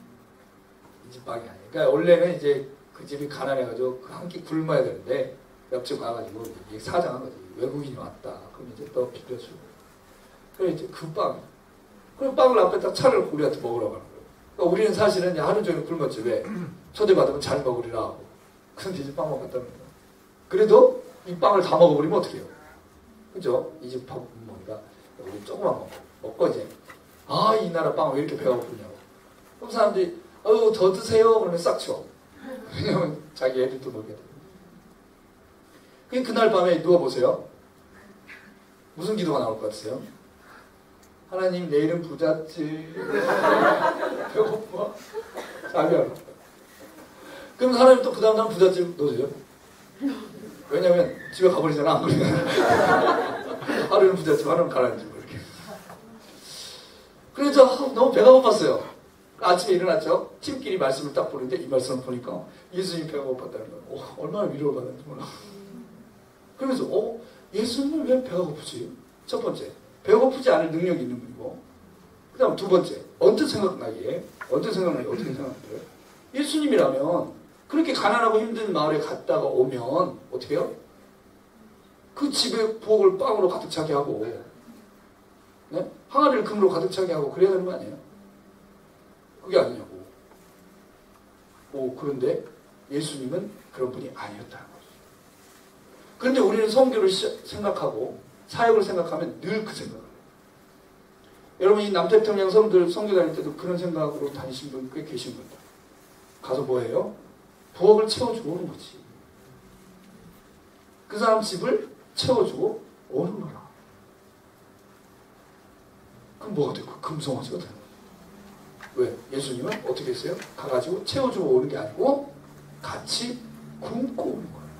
이 집 빵이 아니라. 그러니까 원래는 이제 그 집이 가난해가지고 그 한 끼 굶어야 되는데 옆집 가가지고 사장한 거지. 외국인이 왔다. 그럼 이제 또 빌려주고. 그래 이제 그 빵. 그럼 빵을 앞에다 차를 우리한테 먹으라고 하는 거예요. 그러니까 우리는 사실은 하루 종일 굶었지. 왜? 초대받으면 잘 먹으리라 하고. 그런데 이제 빵 먹었다는 거예요. 그래도 이 빵을 다 먹어버리면 어떻게 해요? 그죠? 이 집 부모니까 우리 조금만 먹고 이제 이 나라 빵 왜 이렇게 배가 고프냐고. 그럼 사람들이 더 드세요. 그러면 싹 치워. 왜냐면 자기 애들도 먹게 돼. 그날 밤에 누워보세요. 무슨 기도가 나올 것 같으세요? 하나님 내일은 부잣집 배고파 자기야. 그럼 하나님 또 그 다음날 부잣집 넣으세요. 왜냐면 집에 가버리잖아. 안 그러면 하루는 부잣집 하루는 가라앉히고 이렇게. 그래서 너무 배가 고팠어요. 아침에 일어났죠. 팀끼리 말씀을 딱 보는데 이 말씀을 보니까 예수님이 배가 고팠다는 거예요. 얼마나 위로를 받았는지 몰라. 그러면서 예수님은 왜 배가 고프지? 첫 번째, 배가 고프지 않을 능력이 있는 분이고, 그 다음 두 번째, 언뜻 생각나기에 어떻게 생각해요? 예수님이라면 그렇게 가난하고 힘든 마을에 갔다가 오면 어떻게 해요? 그 집에 부엌을 빵으로 가득 차게 하고, 네? 항아리를 금으로 가득 차게 하고 그래야 되는 거 아니에요? 그게 아니냐고. 그런데 예수님은 그런 분이 아니었다는 거죠. 그런데 우리는 성교를 생각하고 사역을 생각하면 늘 그 생각을 해요. 여러분 이 남태평양 성들 성교 다닐 때도 그런 생각으로 다니신 분 꽤 계신 겁니다. 가서 뭐예요? 부엌을 채워주고 오는 거지. 그 사람 집을 채워주고 오는 거라. 그럼 뭐가 되고 금송아지가 되는 거예요. 왜? 예수님은 어떻게 했어요? 가가지고 채워주고 오는 게 아니고 같이 굶고 오는 거예요.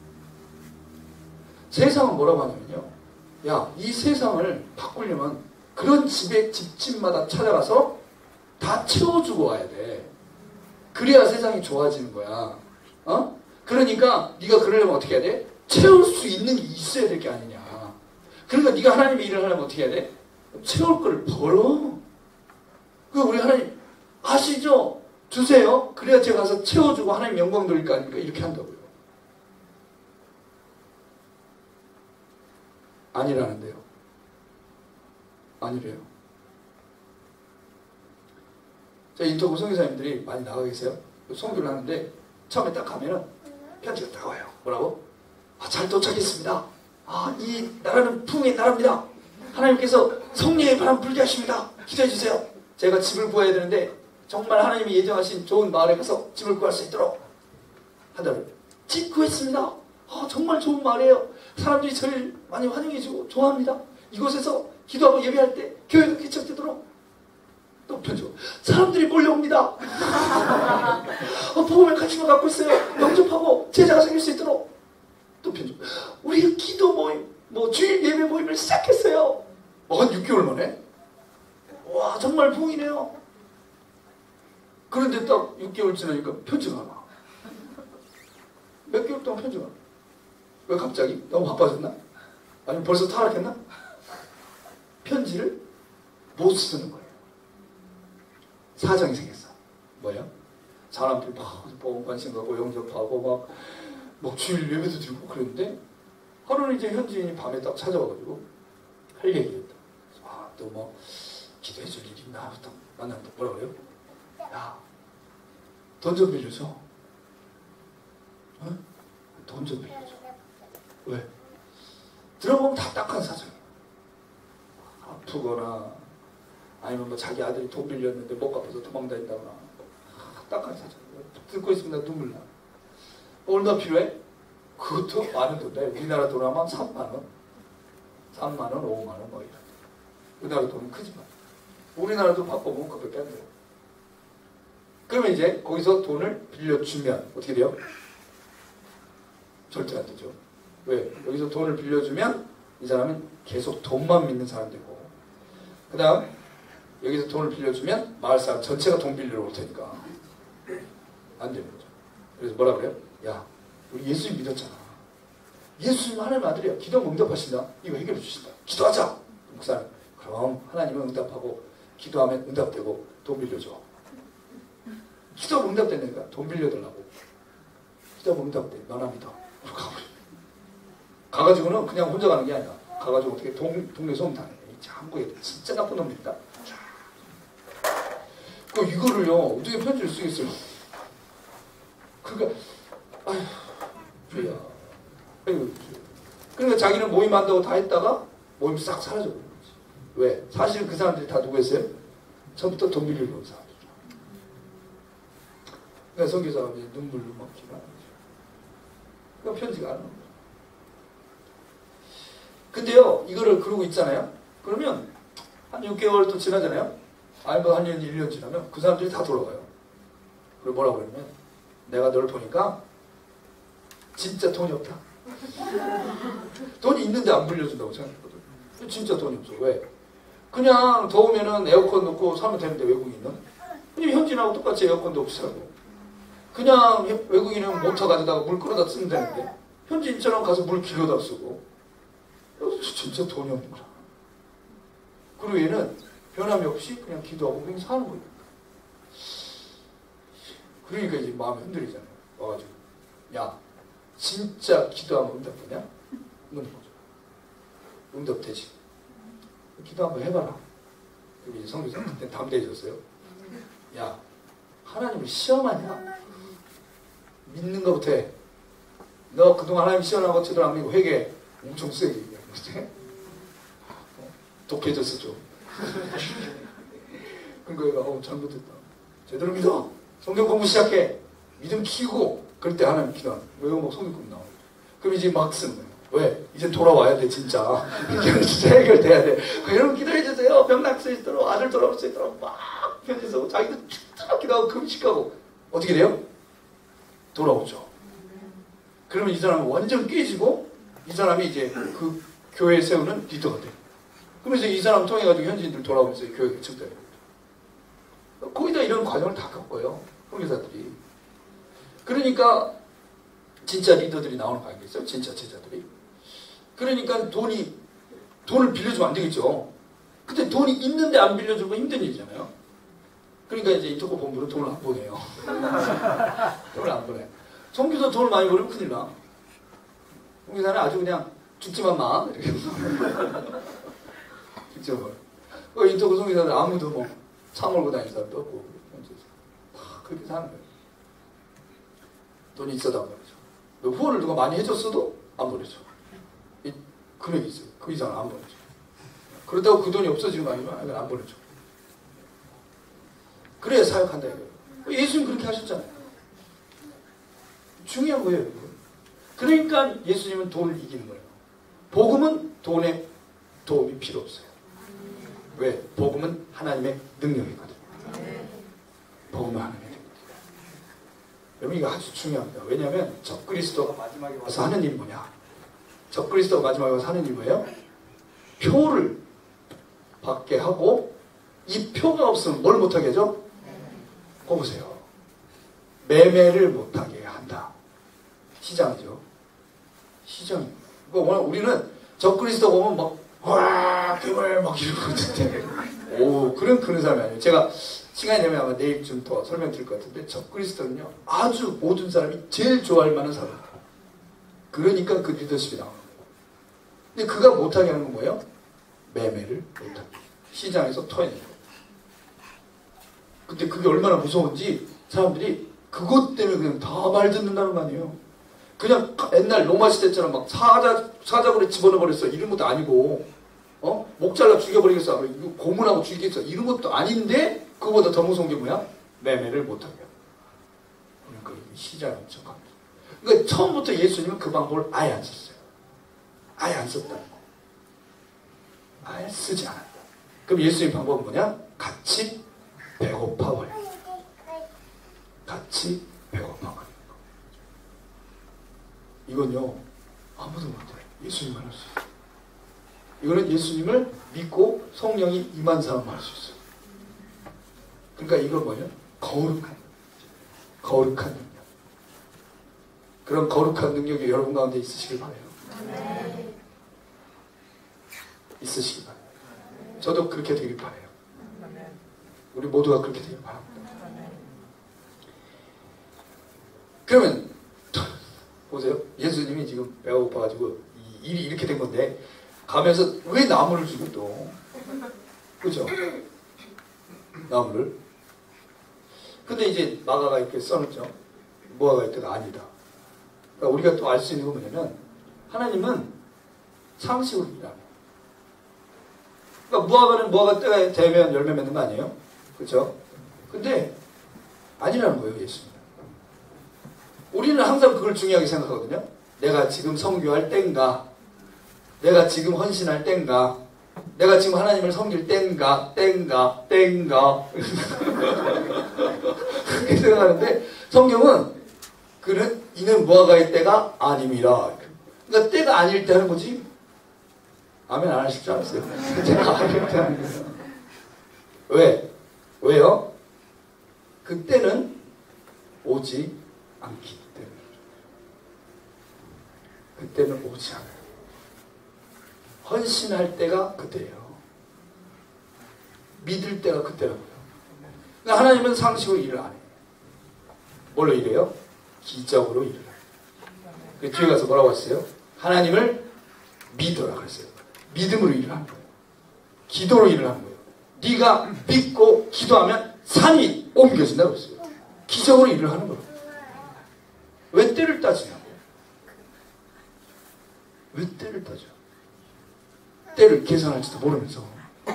세상은 뭐라고 하냐면요. 야, 이 세상을 바꾸려면 그런 집집마다 찾아가서 다 채워주고 와야 돼. 그래야 세상이 좋아지는 거야. 그러니까 네가 그러려면 어떻게 해야 돼? 채울 수 있는 게 있어야 될 게 아니냐. 그러니까 네가 하나님의 일을 하려면 어떻게 해야 돼? 채울 걸 벌어. 우리 하나님 아시죠? 주세요. 그래야 제가 가서 채워주고 하나님 영광 돌릴 거 아닙니까? 이렇게 한다고요. 아니라는데요. 아니래요. 자, 인터뷰 선교사님들이 많이 나가 계세요. 선교를 하는데 처음에 딱 가면은 편지가 딱 와요. 뭐라고? 잘 도착했습니다. 이 나라는 풍의 나라입니다. 하나님께서 성령의 바람 불게 하십니다. 기도해 주세요. 제가 집을 구해야 되는데 정말 하나님이 예정하신 좋은 마을에 가서 집을 구할 수 있도록 하더라고요. 집 구했습니다. 정말 좋은 마을이에요. 사람들이 저를 많이 환영해주고 좋아합니다. 이곳에서 기도하고 예배할 때 교회가 개척되도록. 또 편지고 사람들이 몰려옵니다. 복음의 가치만 갖고 있어요. 영접하고 제자가 생길 수 있도록. 또 편지고 우리 기도 모임 주일 예배 모임을 시작했어요. 한 6개월 만에. 와, 정말 부흥이네요. 그런데 딱 6개월 지나니까 편지가 와. 몇 개월 동안 편지가 와. 왜 갑자기? 너무 바빠졌나? 아니면 벌써 타락했나? 편지를 못 쓰는 거예요. 사정이 생겼어. 뭐예요? 사람들이 막 관심 갖고 영접하고 막 주일 예배도 드리고 그랬는데 하루는 이제 현지인이 밤에 딱 찾아와가지고 할 얘기였다. 또 뭐 기도해 줄 일이 있나? 딱 만났는데 뭐라 그래요? 야, 돈 좀 빌려줘. 돈 좀 빌려줘. 왜? 들어보면 답답한 사정이에요. 아프거나 아니면 자기 아들이 돈 빌렸는데 못 갚아서 도망다닌다거나 답답한 사정. 듣고 있으면 눈물 나. 얼마 필요해? 그것도 많은 돈인데 우리나라 돈 하면 3만 원, 3만 원, 5만 원 뭐 이런. 우리나라 돈은 크지만 우리나라도 바꿔보면 그밖에 안 돼요. 그러면 이제 거기서 돈을 빌려주면 어떻게 돼요? 절대 안 되죠. 왜? 여기서 돈을 빌려주면 이 사람은 계속 돈만 믿는 사람 되고, 그 다음 여기서 돈을 빌려주면 마을 사람 전체가 돈 빌리러 올 테니까 안 되는 거죠. 그래서 뭐라 그래요? 야, 우리 예수님 믿었잖아. 예수님 하나님 아들이야. 기도하면 응답하신다. 이거 해결해 주신다. 기도하자. 목사님, 그럼 하나님은 응답하고 기도하면 응답되고 돈 빌려줘. 기도하면 응답된다니까. 돈 빌려달라고. 기도하면 응답돼. 너나 믿어. 가버려. 가가지고는 그냥 혼자 가는 게 아니라 가가지고 어떻게 동네 소문당해. 한국에 진짜 나쁜 놈들이다. 그 이거를요 어떻게 편지를 쓰겠어요? 그러니까 아휴 주야. 그러니까 자기는 모임한다고 다 했다가 모임 싹 사라져버린 거지. 왜? 사실 그 사람들이 다 누구였어요? 처음부터 돈 빌리러 온 사람들. 그러니까 선교사가 눈물로 막 기도하는 거죠. 그러니까 편지가 안 오는 거예요. 근데요 이거를 그러고 있잖아요. 그러면 한 6개월 또 지나잖아요. 아니 뭐 한 1년 지나면 그 사람들이 다 돌아가요. 그리고 뭐라고 그러냐면 내가 널 보니까 진짜 돈이 없다. 돈이 있는데 안 불려준다고 생각했거든. 진짜 돈이 없어. 왜? 그냥 더우면은 에어컨 넣고 사면 되는데 외국인은 그냥 현지인하고 똑같이 에어컨도 없이 살고 그냥 외국인은 모터 가져다가 물 끌어다 쓰면 되는데 현지인처럼 가서 물 길어다 쓰고 진짜 돈이 없는 거야. 그리고 얘는 변함이 없이 그냥 기도하고 그냥 사는 거예요. 그러니까 이제 마음이 흔들리잖아요. 와가지고 야 진짜 기도하면 응답되냐? 묻는 거죠. 응답되지. 기도 한번 해봐라. 여기 성교사 그때 담대해졌어요. 야 하나님을 시험하냐? 믿는 것부터 해. 너 그동안 하나님 시험하고 제대로 안 믿고 회개 엄청 세게 얘기하는 독해졌어 좀. 그러니까 얘가 잘못했다. 제대로 믿어. 성경 공부 시작해. 믿음 키우고 그럴 때 하나님 기도하는 거예요. 왜 막 성경 공부 나오고. 그럼 이제 막 쓰는 거예요. 왜? 이제 돌아와야 돼 진짜. 진짜 해결돼야 돼. 여러분 기도해 주세요. 병 날 수 있도록 아들 돌아올 수 있도록 막 편지 쓰고 자기도 죽도록 기도하고 금식하고 어떻게 돼요? 돌아오죠. 그러면 이 사람은 완전 깨지고 이 사람이 이제 그 교회에 세우는 리더가 돼요. 그러면서 이 사람 통해 가지고 현지인들 돌아오면서 교회 측대요. 거의 다 이런 과정을 다 겪어요. 선교사들이. 그러니까 진짜 리더들이 나오는 거 아니겠어요? 진짜 제자들이. 그러니까 돈을 빌려주면 안 되겠죠. 근데 돈이 있는데 안 빌려주면 힘든 일이잖아요. 그러니까 이제 인터코 본부로 돈을 안 보내요. 돈을 안 보내. 선교사 돈을 많이 벌면 큰일 나. 선교사는 아주 그냥 죽지만 마. 이렇게. 죽지만 마. 인터코 선교사들 아무도 뭐 차 몰고 다니는 사람도 없고 다 그렇게 사는 거예요. 돈이 있어도 안 보내죠. 후원을 누가 많이 해줬어도 안 보내죠. 금액이 있어요. 그 이상은 안 보내죠. 그렇다고 그 돈이 없어지는 거 아니면 안 보내죠. 그래야 사역한다 이거예요. 예수님 그렇게 하셨잖아요. 중요한 거예요. 이거. 그러니까 예수님은 돈을 이기는 거예요. 복음은 돈에 도움이 필요 없어요. 왜? 복음은 하나님의 능력이거든요. 복음은 하나님의 능력이거든요. 여러분 이거 아주 중요합니다. 왜냐하면 적그리스도가 마지막에 와서 하는 일이 뭐냐? 적그리스도가 마지막에 와서 하는 일이 뭐예요? 표를 받게 하고 이 표가 없으면 뭘 못하게 하죠? 거 보세요. 매매를 못하게 한다. 시장이죠. 시장입니다. 그러니까 우리는 적그리스도 보면 막 와 괴물 막 이러고 있는데 오 그런 사람이 아니에요. 제가 시간이 되면 아마 내일쯤 더 설명드릴 것 같은데 적그리스도는요 아주 모든 사람이 제일 좋아할 만한 사람. 그러니까 그 리더십이 나오는 거예요. 근데 그가 못하게 하는 건 뭐예요? 매매를 못하게. 시장에서 토해내는 거예요. 근데 그게 얼마나 무서운지 사람들이 그것 때문에 그냥 다 말 듣는다는 거 아니에요. 그냥 옛날 로마 시대처럼 막 사자굴에 집어넣어버렸어. 이런 것도 아니고 목 잘라 죽여버리겠어. 이거 고문하고 죽이겠어. 이런 것도 아닌데 그거보다 더 무서운 게 뭐야? 매매를 못하게 하고. 그러니까 시장이 엄청 강해. 그러니까 처음부터 예수님은 그 방법을 아예 안 썼어요. 아예 안 썼다는 거. 아예 쓰지 않았다. 그럼 예수님 방법은 뭐냐? 같이 배고파버려. 같이 배고파버려. 이건요 아무도 못해요. 예수님만 할 수 있어요. 이거는 예수님을 믿고 성령이 임한 사람만 할 수 있어요. 그러니까 이건 뭐냐? 거룩한 능력. 그런 거룩한 능력이 여러분 가운데 있으시길 바라요. 있으시길 바라요. 저도 그렇게 되길 바라요. 우리 모두가 그렇게 되길 바랍니다. 그러면 보세요. 예수님이 지금 배가 고파가지고 이 일이 이렇게 된 건데 가면서 왜 나무를 주고 또 그죠? 나무를. 근데 이제 마가가 이렇게 써놓죠. 무화과의 때가 아니다. 그러니까 우리가 또 알 수 있는 건 뭐냐면 하나님은 상식으로 일하는. 그러니까 무화과는 무화과 때가 되면 열매 맺는 거 아니에요? 그렇죠? 근데 아니라는 거예요, 예수님. 우리는 항상 그걸 중요하게 생각하거든요. 내가 지금 선교할 땐가, 내가 지금 헌신할 땐가, 내가 지금 하나님을 섬길 땐가. 그렇게 생각하는데 성경은 이는 무화과의 때가 아님이라. 그러니까 때가 아닐 때 하는 거지. 아멘 안 하실 줄 알았어요. 때가 아닐 때 하는 거예요. 왜? 왜요? 그때는 오지 않기 때문에. 그때는 오지 않아요. 헌신할 때가 그때예요. 믿을 때가 그때라고요. 그러니까 하나님은 상식으로 일을 안 해요. 뭘로 일해요? 기적으로 일을 해요. 그 뒤에 가서 뭐라고 했어요? 하나님을 믿어라 그랬어요. 믿음으로 일을 하는 거예요. 기도로 일을 하는 거예요. 네가 믿고 기도하면 산이 옮겨진다고 그랬어요. 기적으로 일을 하는 거예요. 왜 때를 따지냐고. 왜 때를 따져? 때를 계산할지도 모르면서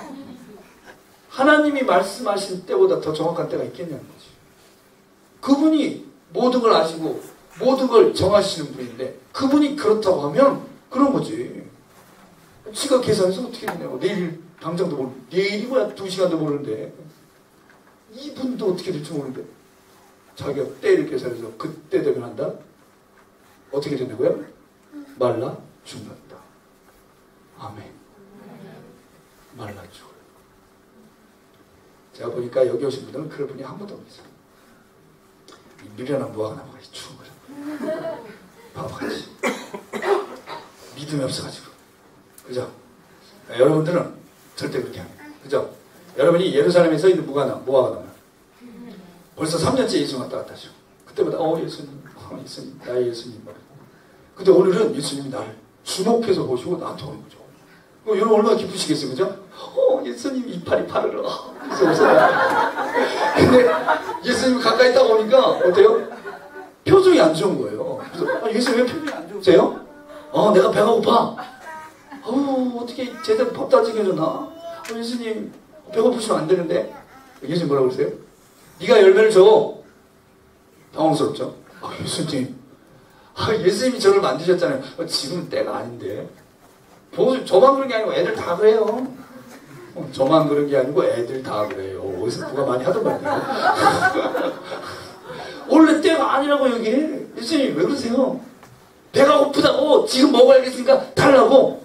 하나님이 말씀하신 때보다 더 정확한 때가 있겠냐는 거지. 그분이 모든 걸 아시고 모든 걸 정하시는 분인데 그분이 그렇다고 하면 그런 거지. 지가 계산해서 어떻게 되냐고. 내일 당장도 모르고 내일이 뭐야 2시간도 모르는데 이분도 어떻게 될지 모르는데 자기가 때를 계산해서 그때 되면 한다? 어떻게 된다고요? 말라 죽는다. 아멘. 말라 죽어요. 제가 보니까 여기 오신 분들은 그런 분이 한 분도 없어요. 이 미련한 무화과 나무가 죽은 거죠. 바보같이. 믿음이 없어가지고. 그죠? 여러분들은 절대 그렇게 안 해요. 그죠? 여러분이 예루살렘에 있는 무화과 나무. 벌써 3년째 예수 왔다 갔다 하죠. 그때마다 예수님, 예수님, 나의 예수님. 근데 오늘은 예수님이 나를 주목해서 보시고 나한테 오는 거죠. 여러분 얼마나 기쁘시겠어요, 그죠? 예수님 이파리 파르르. 그래서 웃어요. 근데 예수님 가까이 딱 오니까 어때요? 표정이 안 좋은 거예요. 그래서 예수님 왜 표정이 안 좋으세요? 내가 배가 고파. 어떻게 제대로 밥 다 챙겨줬나? 예수님 배고프시면 안 되는데. 예수님 뭐라고 그러세요? 네가 열매를 줘. 당황스럽죠? 예수님. 예수님이 저를 만드셨잖아요. 지금 때가 아닌데. 저만 그런 게 아니고 애들 다 그래요. 저만 그런 게 아니고 애들 다 그래요. 어디서 누가 많이 하던 말이에요. 원래 때가 아니라고 여기. 예수님 왜 그러세요? 배가 고프다고 지금 먹어야겠으니까 달라고.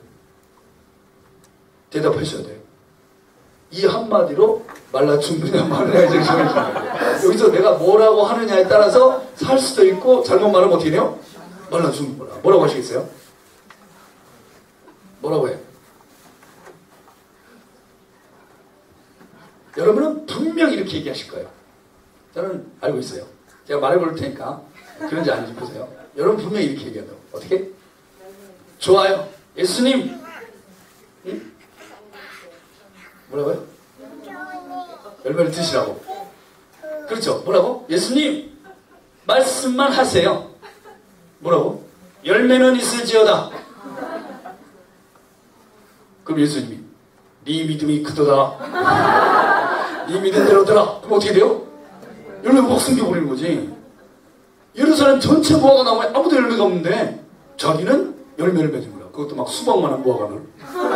대답하셔야 돼요. 이 한마디로 말라 죽느냐 말라야 되는 여기서 내가 뭐라고 하느냐에 따라서 살 수도 있고 잘못 말하면 어떻게 돼요? 말라 죽는 거라. 뭐라고 하시겠어요? 뭐라고 해요? 여러분은 분명히 이렇게 얘기하실 거예요. 저는 알고 있어요. 제가 말해볼 테니까 그런지 아닌지 보세요. 여러분 분명히 이렇게 얘기한다고. 어떻게? 좋아요. 예수님. 응? 뭐라고요? 열매를 드시라고. 그렇죠. 뭐라고? 예수님 말씀만 하세요. 뭐라고? 열매는 있을지어다. 그럼 예수님이 네 믿음이 크도다. 네 믿은 대로 되라. 그럼 어떻게 돼요? 열매가 막 숨겨버리는 거지. 예루살렘 전체 무화과 나무에 아무도 열매가 없는데 자기는 열매를 맺은 거야. 그것도 막 수박만한 무화과를.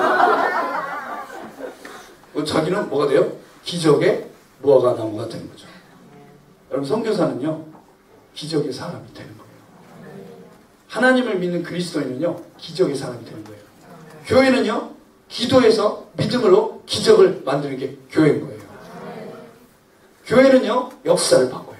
자기는 뭐가 돼요? 기적의 무화과 나무가 되는 거죠. 여러분 선교사는요 기적의 사람이 되는 거예요. 하나님을 믿는 그리스도인은요 기적의 사람이 되는 거예요. 교회는요 기도해서 믿음으로 기적을 만드는 게 교회인 거예요. 교회는요 역사를 바꿔요.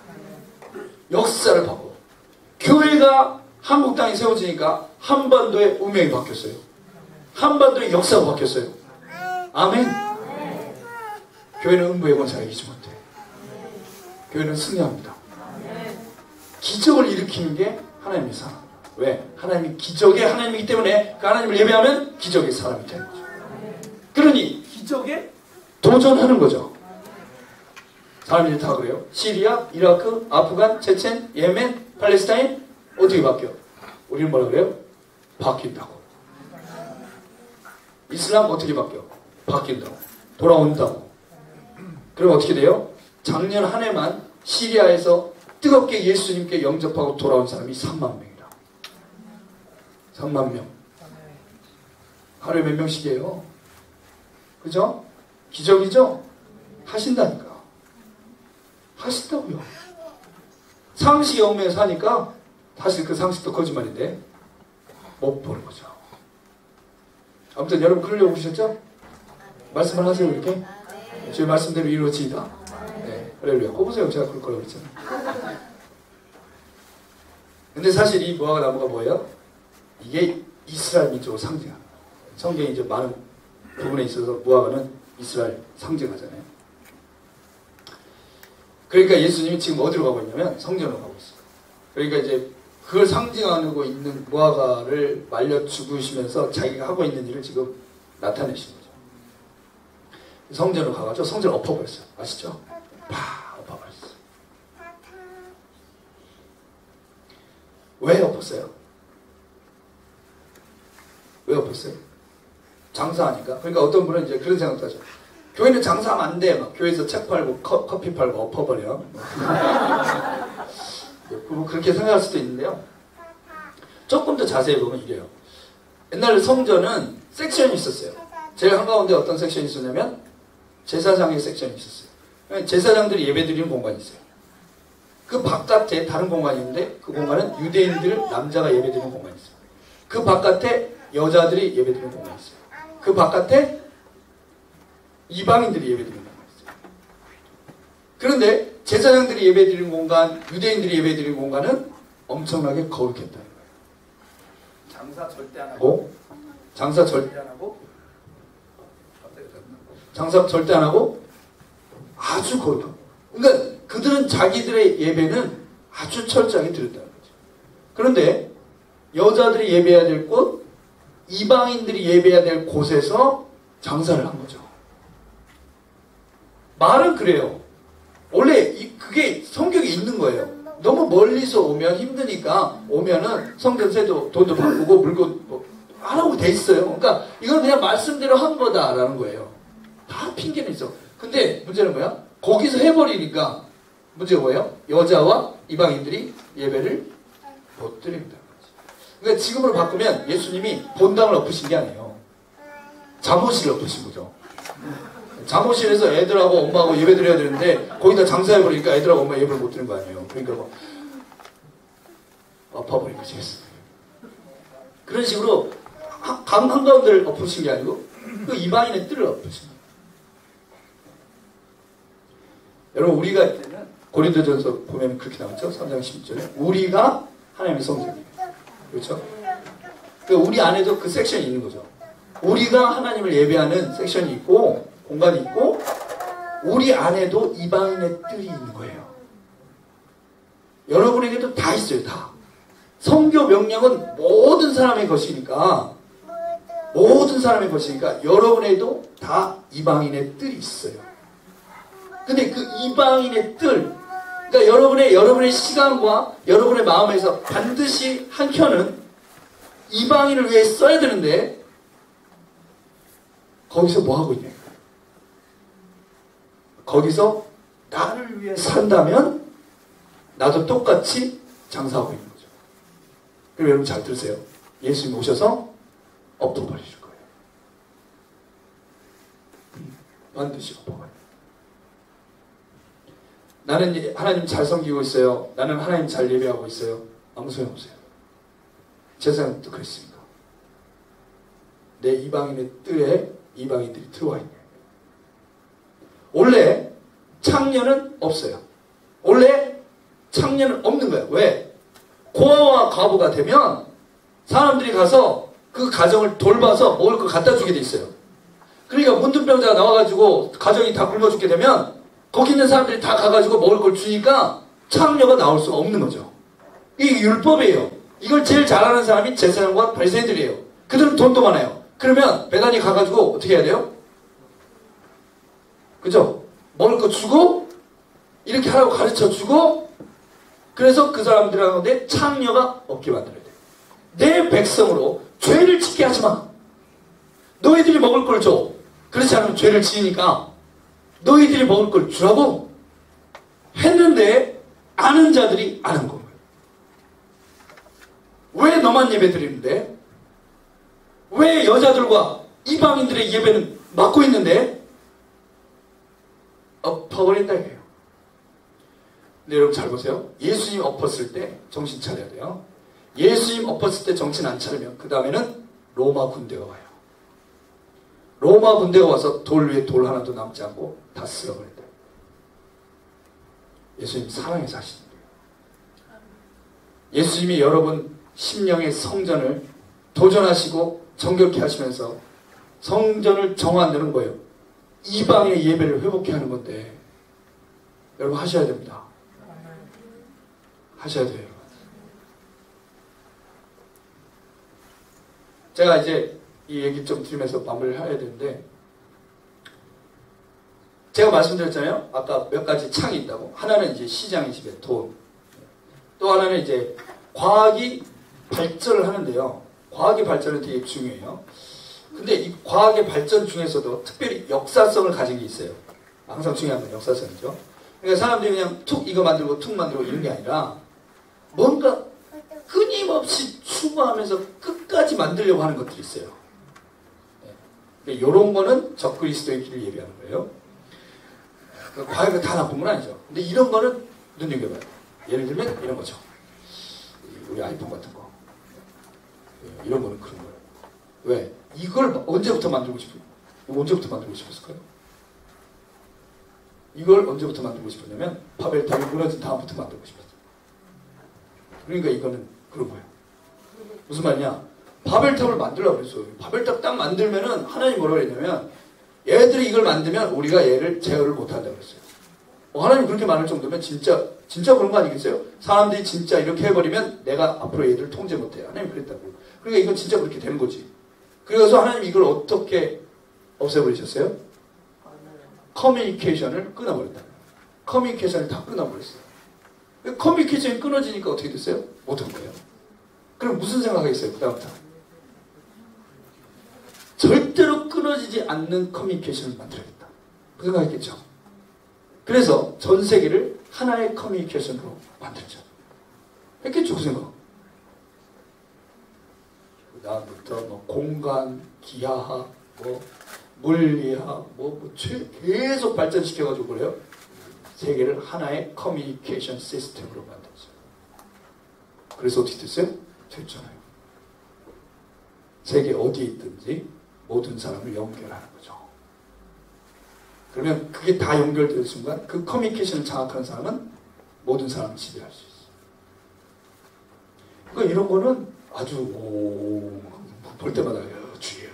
역사를 바꿔. 교회가 한국 땅에 세워지니까 한반도의 운명이 바뀌었어요. 한반도의 역사가 바뀌었어요. 아멘. 교회는 음부의 권세가 이기지 못해. 교회는 승리합니다. 기적을 일으키는 게 하나님의 사람. 왜? 하나님이 기적의 하나님이기 때문에 그 하나님을 예배하면 기적의 사람이 되는 거죠. 그러니 기적에 도전하는 거죠. 사람들이 다 그래요. 시리아, 이라크, 아프간, 체첸, 예멘, 팔레스타인 어떻게 바뀌어? 우리는 뭐라 그래요? 바뀐다고. 이슬람 어떻게 바뀌어? 바뀐다고. 돌아온다고. 그럼 어떻게 돼요? 작년 한 해만 시리아에서 뜨겁게 예수님께 영접하고 돌아온 사람이 3만 명이다. 3만 명. 하루에 몇 명씩이에요? 그죠? 기적이죠? 하신다니까. 하신다고요. 상식이 얽매여 사니까 사실 그 상식도 거짓말인데 못 보는 거죠. 아무튼 여러분 그러려고 오셨죠? 말씀을 하세요 이렇게. 제 말씀대로 이루어지이다. 네, 할렐루야. 거 보세요. 제가 그럴 거라고 그랬잖아요. 근데 사실 이 무화과 나무가 뭐예요? 이게 이스라엘 민족을 상징하는 거예요. 성경에 이제 많은 부분에 있어서 무화과는 이스라엘 상징하잖아요. 그러니까 예수님이 지금 어디로 가고 있냐면 성전으로 가고 있어요. 그러니까 이제 그걸 상징하고 있는 무화과를 말려 죽으시면서 자기가 하고 있는 일을 지금 나타내신 거죠. 성전으로 가가지고 성전을 엎어버렸어요. 아시죠? 파 엎어버렸어요. 왜 엎었어요? 왜 엎었어요? 장사하니까. 그러니까 어떤 분은 이제 그런 생각도 하죠. 교회는 장사하면 안 돼. 막 교회에서 책 팔고 커피 팔고 엎어버려. 뭐 그렇게 생각할 수도 있는데요. 조금 더 자세히 보면 이래요. 옛날 성전은 섹션이 있었어요. 제일 한가운데 어떤 섹션이 있었냐면 제사장의 섹션이 있었어요. 제사장들이 예배드리는 공간이 있어요. 그 바깥에 다른 공간이 있는데 그 공간은 유대인들 남자가 예배드리는 공간이 있어요. 그 바깥에 여자들이 예배드리는 공간이 있어요. 그 바깥에 이방인들이 예배드리는 공간이 있어요. 그런데 제사장들이 예배드리는 공간, 유대인들이 예배드리는 공간은 엄청나게 거룩했다는 거예요. 장사 절대 안 하고, 장사 절대 안 하고 아주 거룩하고. 그러니까 그들은 자기들의 예배는 아주 철저하게 드렸다는 거죠. 그런데 여자들이 예배해야 될 곳, 이방인들이 예배해야 될 곳에서 장사를 한 거죠. 말은 그래요. 원래 그게 성격에 있는 거예요. 너무 멀리서 오면 힘드니까 오면은 성전세도 돈도 바꾸고 물건 뭐 하라고 돼 있어요. 그러니까 이건 그냥 말씀대로 한 거다라는 거예요. 다 핑계는 있어. 근데 문제는 뭐야? 거기서 해버리니까 문제가 뭐예요? 여자와 이방인들이 예배를 못 드립니다. 그러니까 지금으로 바꾸면 예수님이 본당을 엎으신 게 아니에요. 잠옷을 엎으신 거죠. 잠옷실에서 애들하고 엄마하고 예배 드려야 되는데 거기다 장사해버리니까 애들하고 엄마 예배를 못 드리는 거 아니에요. 그러니까 뭐 엎어버린 거지. 그런 식으로 강 한가운데를 엎으신 게 아니고 그 이방인의 뜰을 엎으신 거예요. 여러분 우리가 이때는 고린도전서 보면 그렇게 나왔죠. 3장 10절에 우리가 하나님의 성전이에요. 그렇죠? 그러니까 우리 안에도 그 섹션이 있는 거죠. 우리가 하나님을 예배하는 섹션이 있고 공간이 있고 우리 안에도 이방인의 뜰이 있는 거예요. 여러분에게도 다 있어요. 다. 성교 명령은 모든 사람의 것이니까 여러분에게도 다 이방인의 뜰이 있어요. 근데 그 이방인의 뜰, 그러니까 여러분의 시간과 여러분의 마음에서 반드시 한 켠은 이방인을 위해 써야 되는데 거기서 뭐 하고 있냐? 거기서 나를 위해 산다면 나도 똑같이 장사하고 있는 거죠. 그럼 여러분 잘 들으세요. 예수님 오셔서 엎어버리실 거예요. 반드시 엎어버려요. 나는 하나님 잘 섬기고 있어요. 나는 하나님 잘 예배하고 있어요. 아무 소용없어요. 제사장도 그랬습니다. 내 이방인의 뜰에 이방인들이 들어와 있네요. 원래 창녀는 없어요. 원래 창녀는 없는 거예요. 왜? 고아와 과부가 되면 사람들이 가서 그 가정을 돌봐서 먹을 걸 갖다 주게 돼 있어요. 그러니까 문둥병자가 나와가지고 가정이 다 굶어 죽게 되면 거기 있는 사람들이 다 가가지고 먹을 걸 주니까 창녀가 나올 수가 없는 거죠. 이게 율법이에요. 이걸 제일 잘하는 사람이 제사장과 바리새인들이에요. 그들은 돈도 많아요. 그러면 베다니 가가지고 어떻게 해야 돼요? 그죠? 먹을 거 주고 이렇게 하라고 가르쳐 주고 그래서 그 사람들 가운데 창녀가 없게 만들어야 돼. 내 백성으로 죄를 짓게 하지 마. 너희들이 먹을 걸 줘. 그렇지 않으면 죄를 지으니까 너희들이 먹을 걸 주라고 했는데 아는 자들이 안 한 거예요. 왜 너만 예배 드리는데? 왜 여자들과 이방인들의 예배는 막고 있는데? 엎어버린다 이거예요. 근데 여러분 잘 보세요. 예수님 엎었을 때 정신 차려야 돼요. 예수님 엎었을 때 정신 안 차리면 그 다음에는 로마 군대가 와요. 로마 군대가 와서 돌 위에 돌 하나도 남지 않고 다 쓸어버린다. 예수님 사랑해서 하시는 거예요. 예수님이 여러분 심령의 성전을 도전하시고 정결케 하시면서 성전을 정화하는 거예요. 이방의 예배를 회복케 하는 건데 여러분 하셔야 됩니다. 하셔야 돼요. 제가 이제 이 얘기 좀 드리면서 마무리를 해야 되는데 제가 말씀드렸잖아요. 아까 몇 가지 창이 있다고. 하나는 이제 시장의 집에 돈. 또 하나는 이제 과학이 발전을 하는데요. 과학의 발전은 되게 중요해요. 근데 이 과학의 발전 중에서도 특별히 역사성을 가진 게 있어요. 항상 중요한 건 역사성이죠. 그러니까 사람들이 그냥 툭 이거 만들고 툭 만들고 이런 게 아니라 뭔가 끊임없이 추구하면서 끝까지 만들려고 하는 것들이 있어요. 이런 거는 적그리스도의 길을 예비하는 거예요. 과학이 다 나쁜 건 아니죠. 근데 이런 거는 눈여겨봐요. 예를 들면 이런 거죠. 우리 아이폰 같은 거. 이런 거는 그런 거예요. 왜? 이걸 언제부터 만들고 싶어요? 언제부터 만들고 싶었을까요? 이걸 언제부터 만들고 싶었냐면 바벨탑이 무너진 다음부터 만들고 싶었어요. 그러니까 이거는 그런 거예요. 무슨 말이냐? 바벨탑을 만들려고 그랬어요. 바벨탑 딱 만들면은 하나님 뭐라고 그랬냐면 얘들이 이걸 만들면 우리가 얘를 제어를 못한다고 그랬어요. 하나님 그렇게 말할 정도면 진짜 그런 거 아니겠어요? 사람들이 진짜 이렇게 해버리면 내가 앞으로 얘들을 통제 못해. 하나님 그랬다고. 그러니까 이건 진짜 그렇게 되는 거지. 그래서 하나님 이걸 어떻게 없애버리셨어요? 커뮤니케이션을 끊어버렸다. 커뮤니케이션을 다 끊어버렸어요. 커뮤니케이션이 끊어지니까 어떻게 됐어요? 못한 거예요. 그럼 무슨 생각하겠어요? 그 다음부터 절대로 끊어지지 않는 커뮤니케이션을 만들어야겠다. 그 생각했겠죠. 그래서 전 세계를 하나의 커뮤니케이션으로 만들죠. 했겠죠, 그 생각. 그 다음부터 뭐 공간, 기하학, 뭐 물리학, 계속 발전시켜가지고 그래요. 세계를 하나의 커뮤니케이션 시스템으로 만들었어요. 그래서 어떻게 됐어요? 됐잖아요. 세계 어디에 있든지 모든 사람을 연결하는 거죠. 그러면 그게 다 연결된 순간 그 커뮤니케이션을 장악하는 사람은 모든 사람을 지배할 수 있어요. 그러니까 이런 거는 아주 볼 때마다 주의야.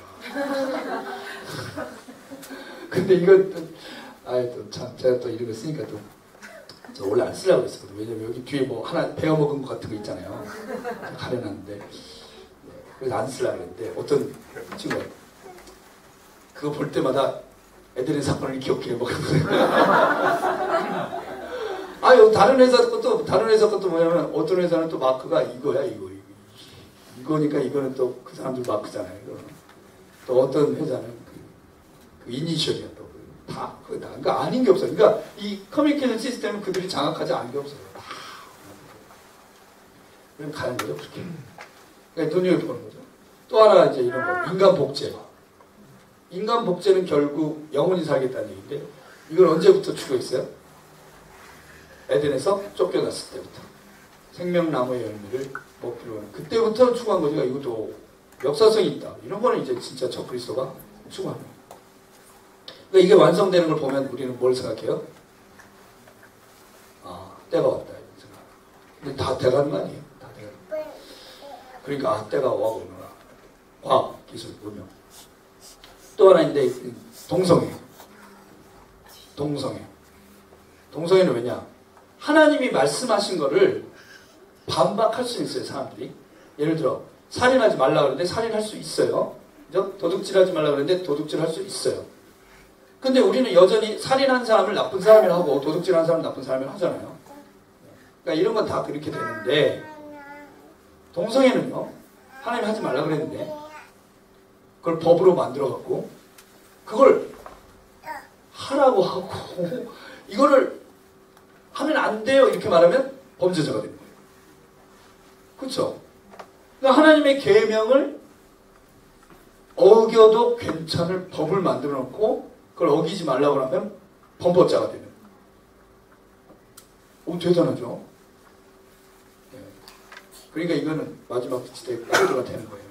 근데 이건 참 제가 또 이런 거 쓰니까 저 원래 안 쓰려고 했었거든요. 왜냐면 여기 뒤에 뭐 하나 베어먹은 것 같은 거 있잖아요. 가려놨는데 그래서 안 쓰려고 했는데 어떤 친구가 그거 볼 때마다 애들의 사건을 기억해 먹는 거예요. 아유 다른 회사 것도 뭐냐면 어떤 회사는 또 마크가 이거야 이거니까 이거는 또 그 사람들 마크잖아요. 또 어떤 회사는 그 이니셜이야 또 다 그러니까 아닌 게 없어요. 그러니까 이 커뮤니케이션 시스템은 그들이 장악하지 않은 게 없어요. 다 그럼 가는 거죠 그렇게. 그러니까 돈이 어떻게 버는 거죠. 또 하나 이제 이런 거 인간 복제. 인간 복제는 결국 영원히 살겠다는 얘기인데 이걸 언제부터 추구했어요? 에덴에서 쫓겨났을 때부터 생명나무의 열매를 먹기로 하는 그때부터 추구한 거죠. 이것도 역사성이 있다. 이런 거는 이제 진짜 적그리스도가 추구하는 거예요. 그러니까 이게 완성되는 걸 보면 우리는 뭘 생각해요? 때가 왔다 이런 생각. 근데 다 돼가는 거 아니에요? 다 돼가는 거. 그러니까 때가 와오구나. 과학, 기술, 문명. 또 하나 있는데 동성애. 동성애는 왜냐? 하나님이 말씀하신 거를 반박할 수 있어요, 사람들이. 예를 들어 살인하지 말라 그러는데 살인할 수 있어요. 그죠? 도둑질하지 말라 그러는데 도둑질할 수 있어요. 근데 우리는 여전히 살인한 사람을 나쁜 사람이라 하고 도둑질한 사람을 나쁜 사람이라 하잖아요. 그러니까 이런 건 다 그렇게 되는데 동성애는요. 하나님 하지 말라 그랬는데 그걸 법으로 만들어갖고 그걸 하라고 하고 이거를 하면 안 돼요 이렇게 말하면 범죄자가 되는 거예요. 그렇죠? 그러니까 하나님의 계명을 어겨도 괜찮을 법을 만들어 놓고 그걸 어기지 말라고 하면 범법자가 되는. 오, 대단하죠? 네. 그러니까 이거는 마지막 시대의 코드가 되는 거예요.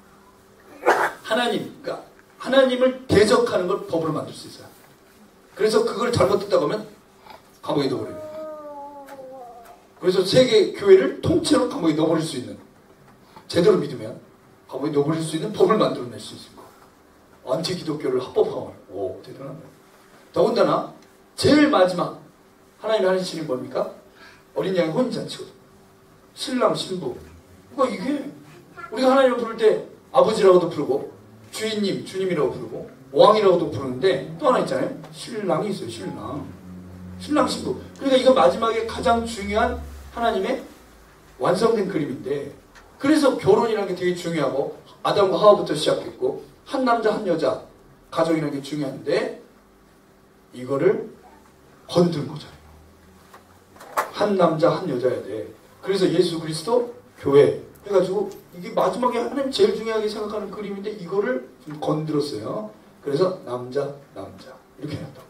그러니까 하나님을 대적하는 걸 법으로 만들 수 있어요. 그래서 그걸 잘못했다고 하면 감옥에 넣어버려요. 그래서 세계 교회를 통째로 감옥에 넣어버릴 수 있는, 제대로 믿으면 감옥에 넣어버릴 수 있는 법을 만들어낼 수 있습니다. 안티 기독교를 합법화할. 오, 대단하네. 더군다나 제일 마지막 하나님이 하는 신이 뭡니까? 어린 양의 혼인잔치거든. 신랑 신부. 그러니까 이게 우리가 하나님을 부를 때 아버지라고도 부르고 주인님, 주님이라고 부르고 왕이라고도 부르는데 또 하나 있잖아요. 신랑이 있어요. 신랑 신부. 그러니까 이거 마지막에 가장 중요한 하나님의 완성된 그림인데, 그래서 결혼이라는 게 되게 중요하고 아담과 하와부터 시작했고 한 남자 한 여자 가정이라는 게 중요한데 이거를 건드는 거잖아요. 한 남자 한 여자야 돼. 그래서 예수 그리스도 교회 해가지고 이게 마지막에 하나님 제일 중요하게 생각하는 그림인데 이거를 좀 건드렸어요. 그래서 남자 이렇게 해놨다고.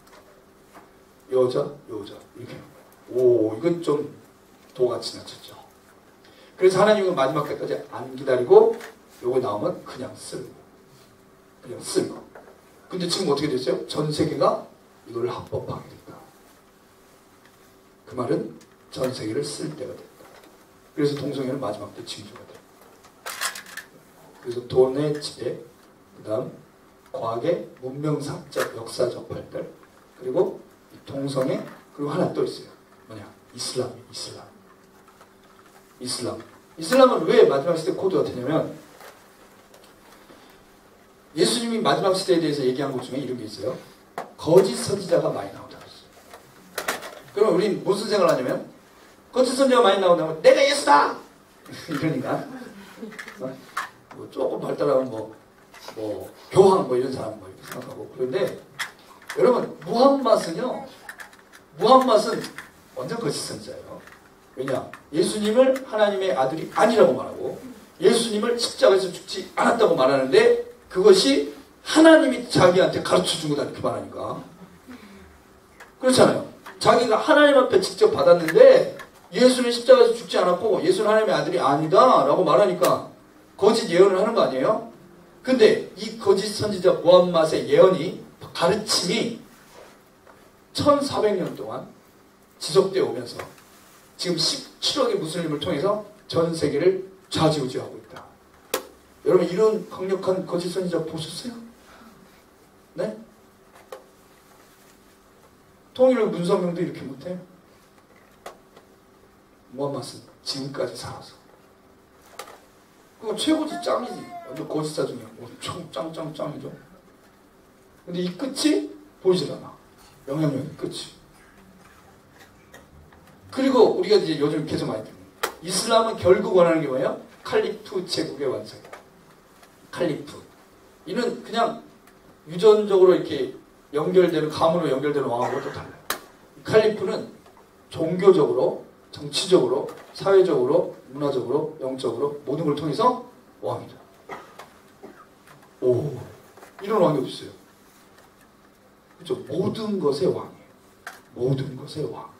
여자 이렇게 해놨다고. 오, 이건 좀 도가 지나쳤죠. 그래서 하나님은 마지막 때까지 안 기다리고 요거 나오면 그냥 쓰고. 근데 지금 어떻게 됐어요? 전 세계가 이걸 합법화하게 됐다. 그 말은 전 세계를 쓸 때가 됐다. 그래서 동성애는 마지막 때 징조가 돼. 그래서 돈의 지배, 그 다음 과학의 문명사적, 역사적 발달, 그리고 동성애, 그리고 하나 또 있어요. 뭐냐? 이슬람은 왜 마지막 시대 코드가 되냐면 예수님이 마지막 시대에 대해서 얘기한 것 중에 이런 게 있어요. 거짓 선지자가 많이 나온다고 했어요. 그럼 우린 무슨 생각을 하냐면 거짓 선지자가 많이 나온다면 내가 예수다! 이러니까 뭐 조금 발달하면 뭐 교황 이런 사람 이렇게 생각하고. 그런데 여러분 무함맛은 완전 거짓 선지자예요. 왜냐? 예수님을 하나님의 아들이 아니라고 말하고 예수님을 십자가에서 죽지 않았다고 말하는데 그것이 하나님이 자기한테 가르쳐준 거다 이렇게 말하니까. 그렇잖아요. 자기가 하나님 앞에 직접 받았는데 예수는 십자가에서 죽지 않았고 예수는 하나님의 아들이 아니다 라고 말하니까 거짓 예언을 하는 거 아니에요? 근데 이 거짓 선지자 무함맛의 예언이, 가르침이 1400년 동안 지속되어 오면서 지금 17억의 무슬림을 통해서 전 세계를 좌지우지하고 있다. 여러분 이런 강력한 거짓 선지자 보셨어요? 네? 통일의 문성명도 이렇게 못해. 무함맛은 지금까지 살아서. 그거 최고지, 짱이지. 완전 거짓사 중에 엄청 짱이죠. 근데 이 끝이 보이질 않아. 영향력의 끝이. 그리고 우리가 이제 요즘 계속 많이 듣는 이슬람은 결국 원하는 게 뭐예요? 칼리프 제국의 완성이다. 칼리프. 이는 그냥 유전적으로 이렇게 연결되는, 감으로 연결되는 왕하고 또 달라요. 칼리프는 종교적으로, 정치적으로, 사회적으로, 문화적으로, 영적으로 모든 걸 통해서 왕이다. 오, 이런 왕이 없어요. 그렇죠? 모든 것의 왕이에요. 모든 것의 왕.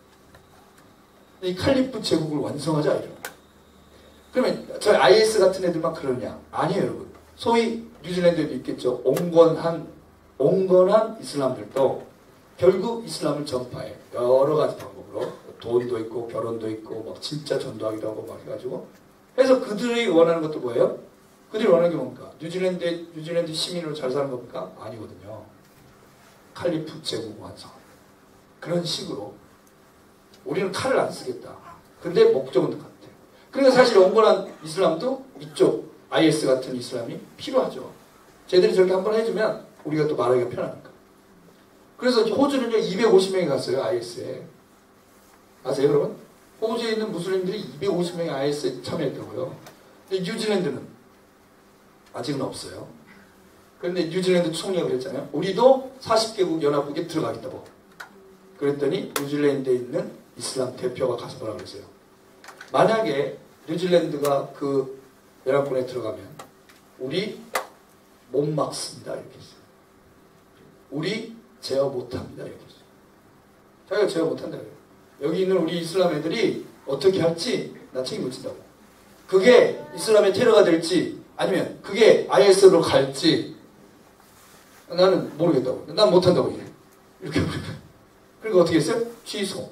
이 칼리프 제국을 완성하자 이런. 그러면 저희 IS 같은 애들만 그러냐? 아니에요, 여러분. 소위 뉴질랜드에도 있겠죠. 온건한 이슬람들도 결국 이슬람을 전파해. 여러 가지 방법으로. 돈도 있고 결혼도 있고 막 진짜 전도하기도 하고 막 해가지고. 그래서 그들이 원하는 것도 뭐예요? 그들이 원하는 게 뭡니까? 뉴질랜드 시민으로 잘 사는 겁니까? 아니거든요. 칼리프 제국 완성. 그런 식으로 우리는 칼을 안 쓰겠다. 근데 목적은 같아요. 그러니까 사실 온건한 이슬람도 이쪽 IS 같은 이슬람이 필요하죠. 쟤들이 저렇게 한번 해주면 우리가 또 말하기가 편하니까. 그래서 호주는요 250명이 갔어요 IS에. 아세요 여러분? 호주에 있는 무슬림들이 250명이 IS에 참여했다고요. 근데 뉴질랜드는 아직은 없어요. 그런데 뉴질랜드 총리가 그랬잖아요. 우리도 40개국 연합국에 들어가겠다고. 그랬더니 뉴질랜드에 있는 이슬람 대표가 가서 뭐라 그랬어요. 만약에 뉴질랜드가 그 연합군에 들어가면 우리 못 막습니다 이렇게 했어요. 우리 제어 못합니다 이렇게 했어요. 자기가 제어 못한다 그래요. 여기 있는 우리 이슬람 애들이 어떻게 할지 나 책임 못 진다고. 그게 이슬람의 테러가 될지 아니면 그게 IS로 갈지 나는 모르겠다고. 난 못한다고 이래. 이렇게 그러니까 어떻게 했어요? 취소.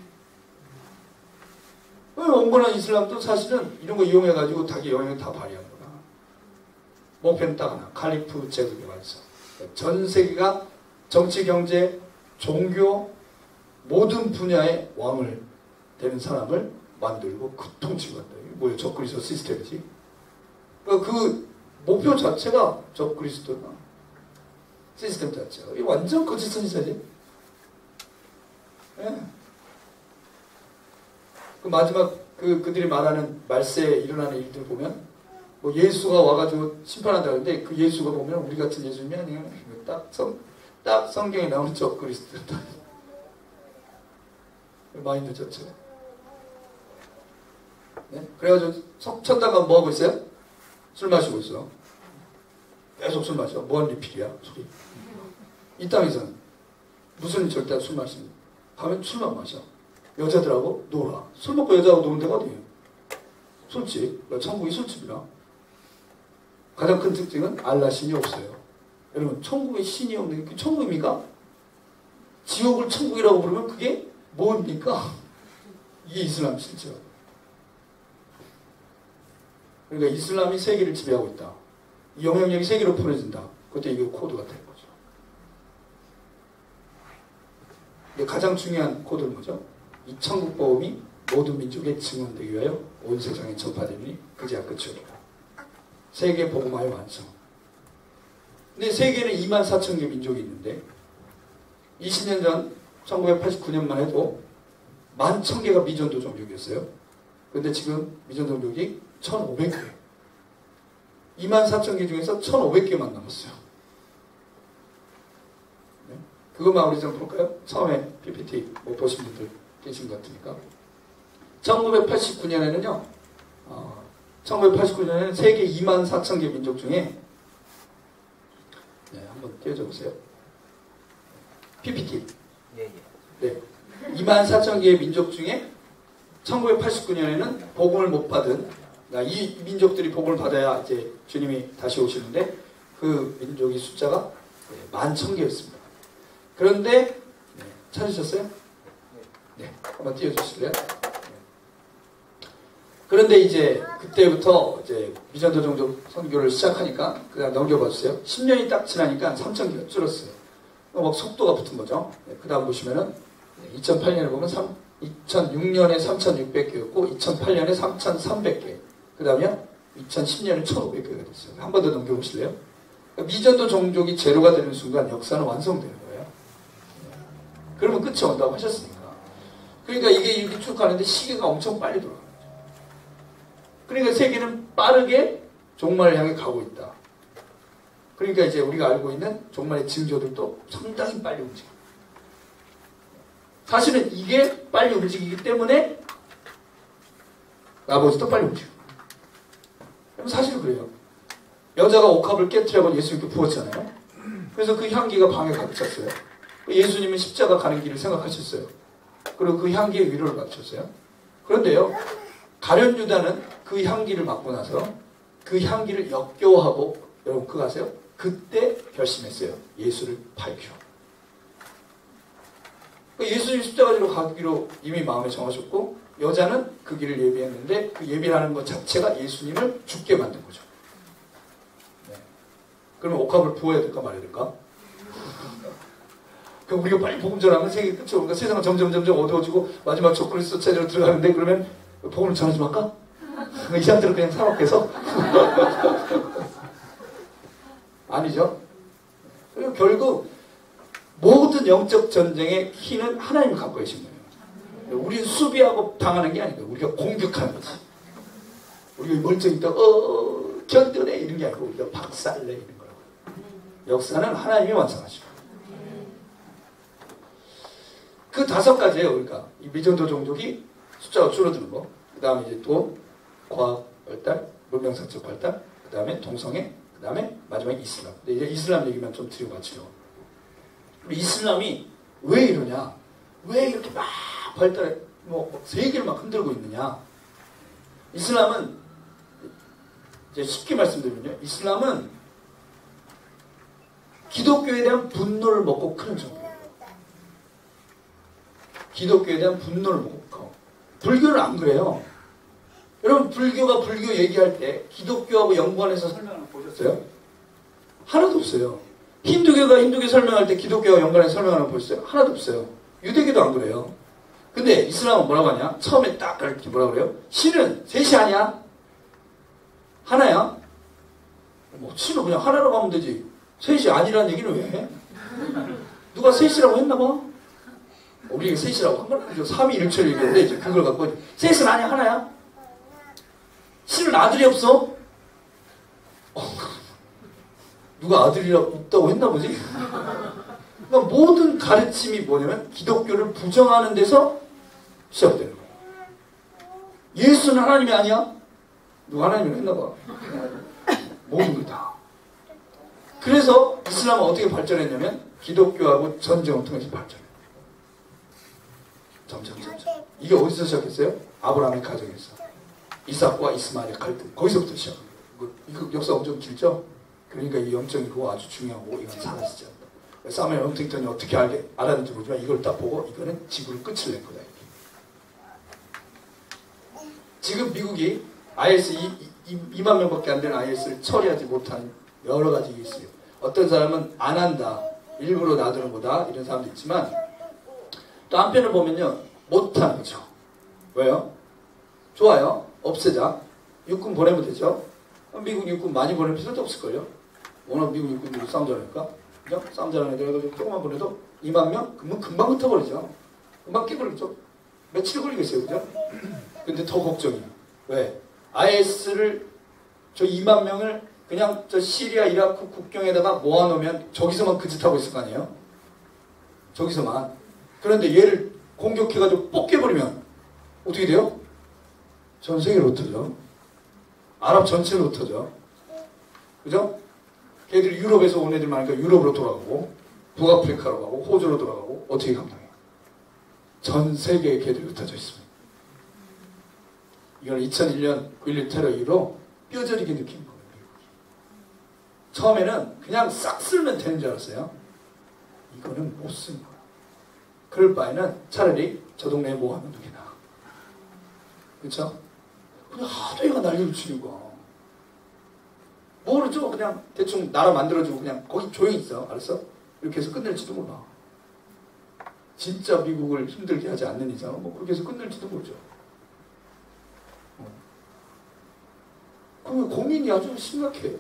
온건한 이슬람도 사실은 이런 거 이용해가지고 자기 영향을 다 발휘한 거야. 목표는 딱 하나. 칼리프 제국의 완성. 전 세계가 정치, 경제, 종교 모든 분야의 왕을 되는 사람을 만들고 그 통치를 한다. 이게 뭐예요? 적그리스도 시스템이지. 그러니까 그 목표 자체가 적그리스도나 시스템 자체가. 이게 완전 거짓 선지자지. 예. 그 마지막 그들이 말하는 말세에 일어나는 일들 보면 뭐 예수가 와가지고 심판한다 그러는데 그 예수가 보면 우리 같은 예수님이 아니에요. 딱 성경에 나오는 적그리스도다. 마인드 자체가. 네? 그래가지고 천당가 뭐 하고 있어요? 술 마시고 있어. 계속 술 마셔. 뭔 리필이야 술이. 이 땅에서는 무슨 절대 술 마십니다. 밤에 술만 마셔. 여자들하고 놀아. 술 먹고 여자하고 노는 데가 어디예요? 술집. 천국이 술집이라. 가장 큰 특징은 알라 신이 없어요. 여러분 천국에 신이 없는 게 천국입니까? 지옥을 천국이라고 부르면 그게 뭡니까? 이게 이슬람 실체야. 그러니까 이슬람이 세계를 지배하고 있다. 이 영향력이 세계로 풀어진다. 그때 이게 코드가 될 거죠. 근데 가장 중요한 코드는 뭐죠? 이 천국보험이 모든 민족에 증언되기 위하여 온 세상에 전파되니 그제야 끝이오리라. 세계 복음화의 완성. 근데 세계는 24,000개 민족이 있는데 20년 전 1989년만 해도 11,000개가 미전도 종족이었어요. 근데 지금 미전도 종족이 1,500개. 24,000개 중에서 1,500개만 남았어요. 네? 그것만 우리 좀 볼까요? 처음에 PPT 뭐 보신 분들 계신 것 같으니까. 1989년에는요. 1989년에는 세계 24,000개 민족 중에 네, 한번 띄워줘 보세요. PPT. 네. 24,000개의 민족 중에 1989년에는 복음을 못 받은, 그러니까 이 민족들이 복음을 받아야 이제 주님이 다시 오시는데 그 민족의 숫자가 11,000개였습니다. 그런데 네, 찾으셨어요? 네, 한번 띄워주실래요? 네. 그런데 이제 그때부터 이제 미전도 종족 선교를 시작하니까 그다음 넘겨봐 주세요. 10년이 딱 지나니까 3,000개가 줄었어요. 막 속도가 붙은 거죠. 네, 그 다음 보시면은 2008년에 보면 2006년에 3,600개였고 2008년에 3,300개. 그 다음에 2010년에 1,500개가 됐어요. 한 번 더 넘겨보실래요? 그러니까 미전도 종족이 제로가 되는 순간 역사는 완성되는 거예요. 네. 그러면 끝이 온다고 하셨으니까. 그러니까 이게 이렇게 쭉 가는데 시계가 엄청 빨리 돌아가요. 그러니까 세계는 빠르게 종말을 향해 가고 있다. 그러니까 이제 우리가 알고 있는 종말의 징조들도 상당히 빨리 움직여요. 사실은 이게 빨리 움직이기 때문에 아버지도 빨리 움직여요. 사실은 그래요. 여자가 옥합을 깨트려고 예수님께 부었잖아요. 그래서 그 향기가 방에 가득 찼어요. 예수님은 십자가 가는 길을 생각하셨어요. 그리고 그 향기에 위로를 받으셨어요. 그런데요, 가룟 유다는 그 향기를 맡고 나서 그 향기를 역겨워하고, 여러분 그거 아세요? 그때 결심했어요. 예수를 밝히려. 예수님 십자가지로 가기로 이미 마음에 정하셨고, 여자는 그 길을 예비했는데 그 예비하는 것 자체가 예수님을 죽게 만든 거죠. 네. 그러면 옥합을 부어야 될까 말아야 될까? 그럼 우리가 빨리 복음 전하면 세계 끝이 오니까 세상은 점점 어두워지고 마지막 적그리스도 체제로 들어가는데, 그러면 복음을 전하지 말까? 이상들은 그냥 사막해서? 아니죠. 그리고 결국 모든 영적 전쟁의 키는 하나님이 갖고 계신 거예요. 우리는 수비하고 당하는 게 아니고 우리가 공격하는 거지. 우리가 멀쩡히 또 견뎌내 이런 게 아니고 우리가 박살내 이런 거라고. 역사는 하나님이 완성하시고. 그 5가지예요. 그러니까 이 미전도 종족이 숫자가 줄어드는 거. 그 다음에 이제 또 과학 발달, 문명사적 발달, 그 다음에 동성애, 그 다음에 마지막에 이슬람. 근데 이제 이슬람 얘기만 좀 드리고 마치죠. 이슬람이 왜 이러냐? 왜 이렇게 막 발달해? 뭐 세계를 막 흔들고 있느냐? 이슬람은 이제 쉽게 말씀드리면요, 이슬람은 기독교에 대한 분노를 먹고 크는 종교예요. 기독교에 대한 분노를 먹고 커. 불교는 안 그래요. 여러분 불교가 불교 얘기할 때 기독교하고 연관해서 설명하는 거 보셨어요? 하나도 없어요. 힌두교가 힌두교 설명할 때 기독교와 연관해서 설명하는 거 보셨어요? 하나도 없어요. 유대교도 안 그래요. 근데 이슬람은 뭐라고 하냐? 처음에 딱 이렇게 뭐라고 그래요? 신은 셋이 아니야? 하나야? 뭐 신은 그냥 하나라고 하면 되지. 셋이 아니라는 얘기는 왜 해? 누가 셋이라고 했나 봐? 우리가 셋이라고 한 건 아니죠. 3위1체 얘기했는데 이제 그걸 갖고 셋은 아니야? 하나야? 신은 아들이 없어? 누가 아들이라고 있다고 했나 보지? 그러니까 모든 가르침이 뭐냐면 기독교를 부정하는 데서 시작되는 거예요. 예수는 하나님이 아니야? 누가 하나님을 했나 봐. 모든 걸 다. 그래서 이슬람은 어떻게 발전했냐면 기독교하고 전쟁을 통해서 발전해요. 점점. 이게 어디서 시작했어요? 아브라함의 가정에서. 이삭과 이스마엘의 갈등. 거기서부터 시작합니다. 이거 역사 엄청 길죠? 그러니까 이 영적이고 아주 중요하고 이건 사라지지 않는다. 사무엘 헌팅턴이 어떻게 알았는지 모르지만 이걸 딱 보고 이거는 지구를 끝을 낸 거다. 이렇게. 지금 미국이 IS 2만 명밖에 안 되는 IS를 처리하지 못한 여러 가지 이유 있어요. 어떤 사람은 안 한다. 일부러 놔두는 거다. 이런 사람도 있지만 또 한편을 보면요. 못하는 거죠. 왜요? 좋아요. 없애자. 육군 보내면 되죠. 미국 육군 많이 보낼 필요도 없을걸요. 워낙 미국 육군들이 싸움 잘하니까. 그죠? 싸움 잘하는 애들 해가지고 조금만 보내도 2만 명? 그러면 금방 흩어버리죠. 금방 깨버리죠. 며칠 걸리겠어요. 그죠? 근데 더 걱정이에요. 왜? IS를 저 2만 명을 그냥 저 시리아 이라크 국경에다가 모아놓으면 저기서만 그 짓 하고 있을 거 아니에요? 저기서만. 그런데 얘를 공격해가지고 뽑게버리면 어떻게 돼요? 전 세계로 흩어져. 아랍 전체로 흩어져. 그죠? 걔들이 유럽에서 온 애들 많으니까 유럽으로 돌아가고 북아프리카로 가고 호주로 돌아가고 어떻게 감당해요? 전 세계에 걔들이 흩어져 있습니다. 이건 2001년 9.11 테러 이후로 뼈저리게 느낀 거예요. 처음에는 그냥 싹 쓸면 되는 줄 알았어요. 이거는 못 쓰는 거야. 그럴 바에는 차라리 저 동네에 뭐 하면 되나. 그렇죠? 그냥 하도 얘가 난리를 치는 거야. 모르죠? 그냥 대충 나라 만들어주고 그냥 거기 조용히 있어. 알았어? 이렇게 해서 끝낼지도 몰라. 진짜 미국을 힘들게 하지 않는 이상은 뭐 그렇게 해서 끝낼지도 모르죠. 그러면 고민이 아주 심각해.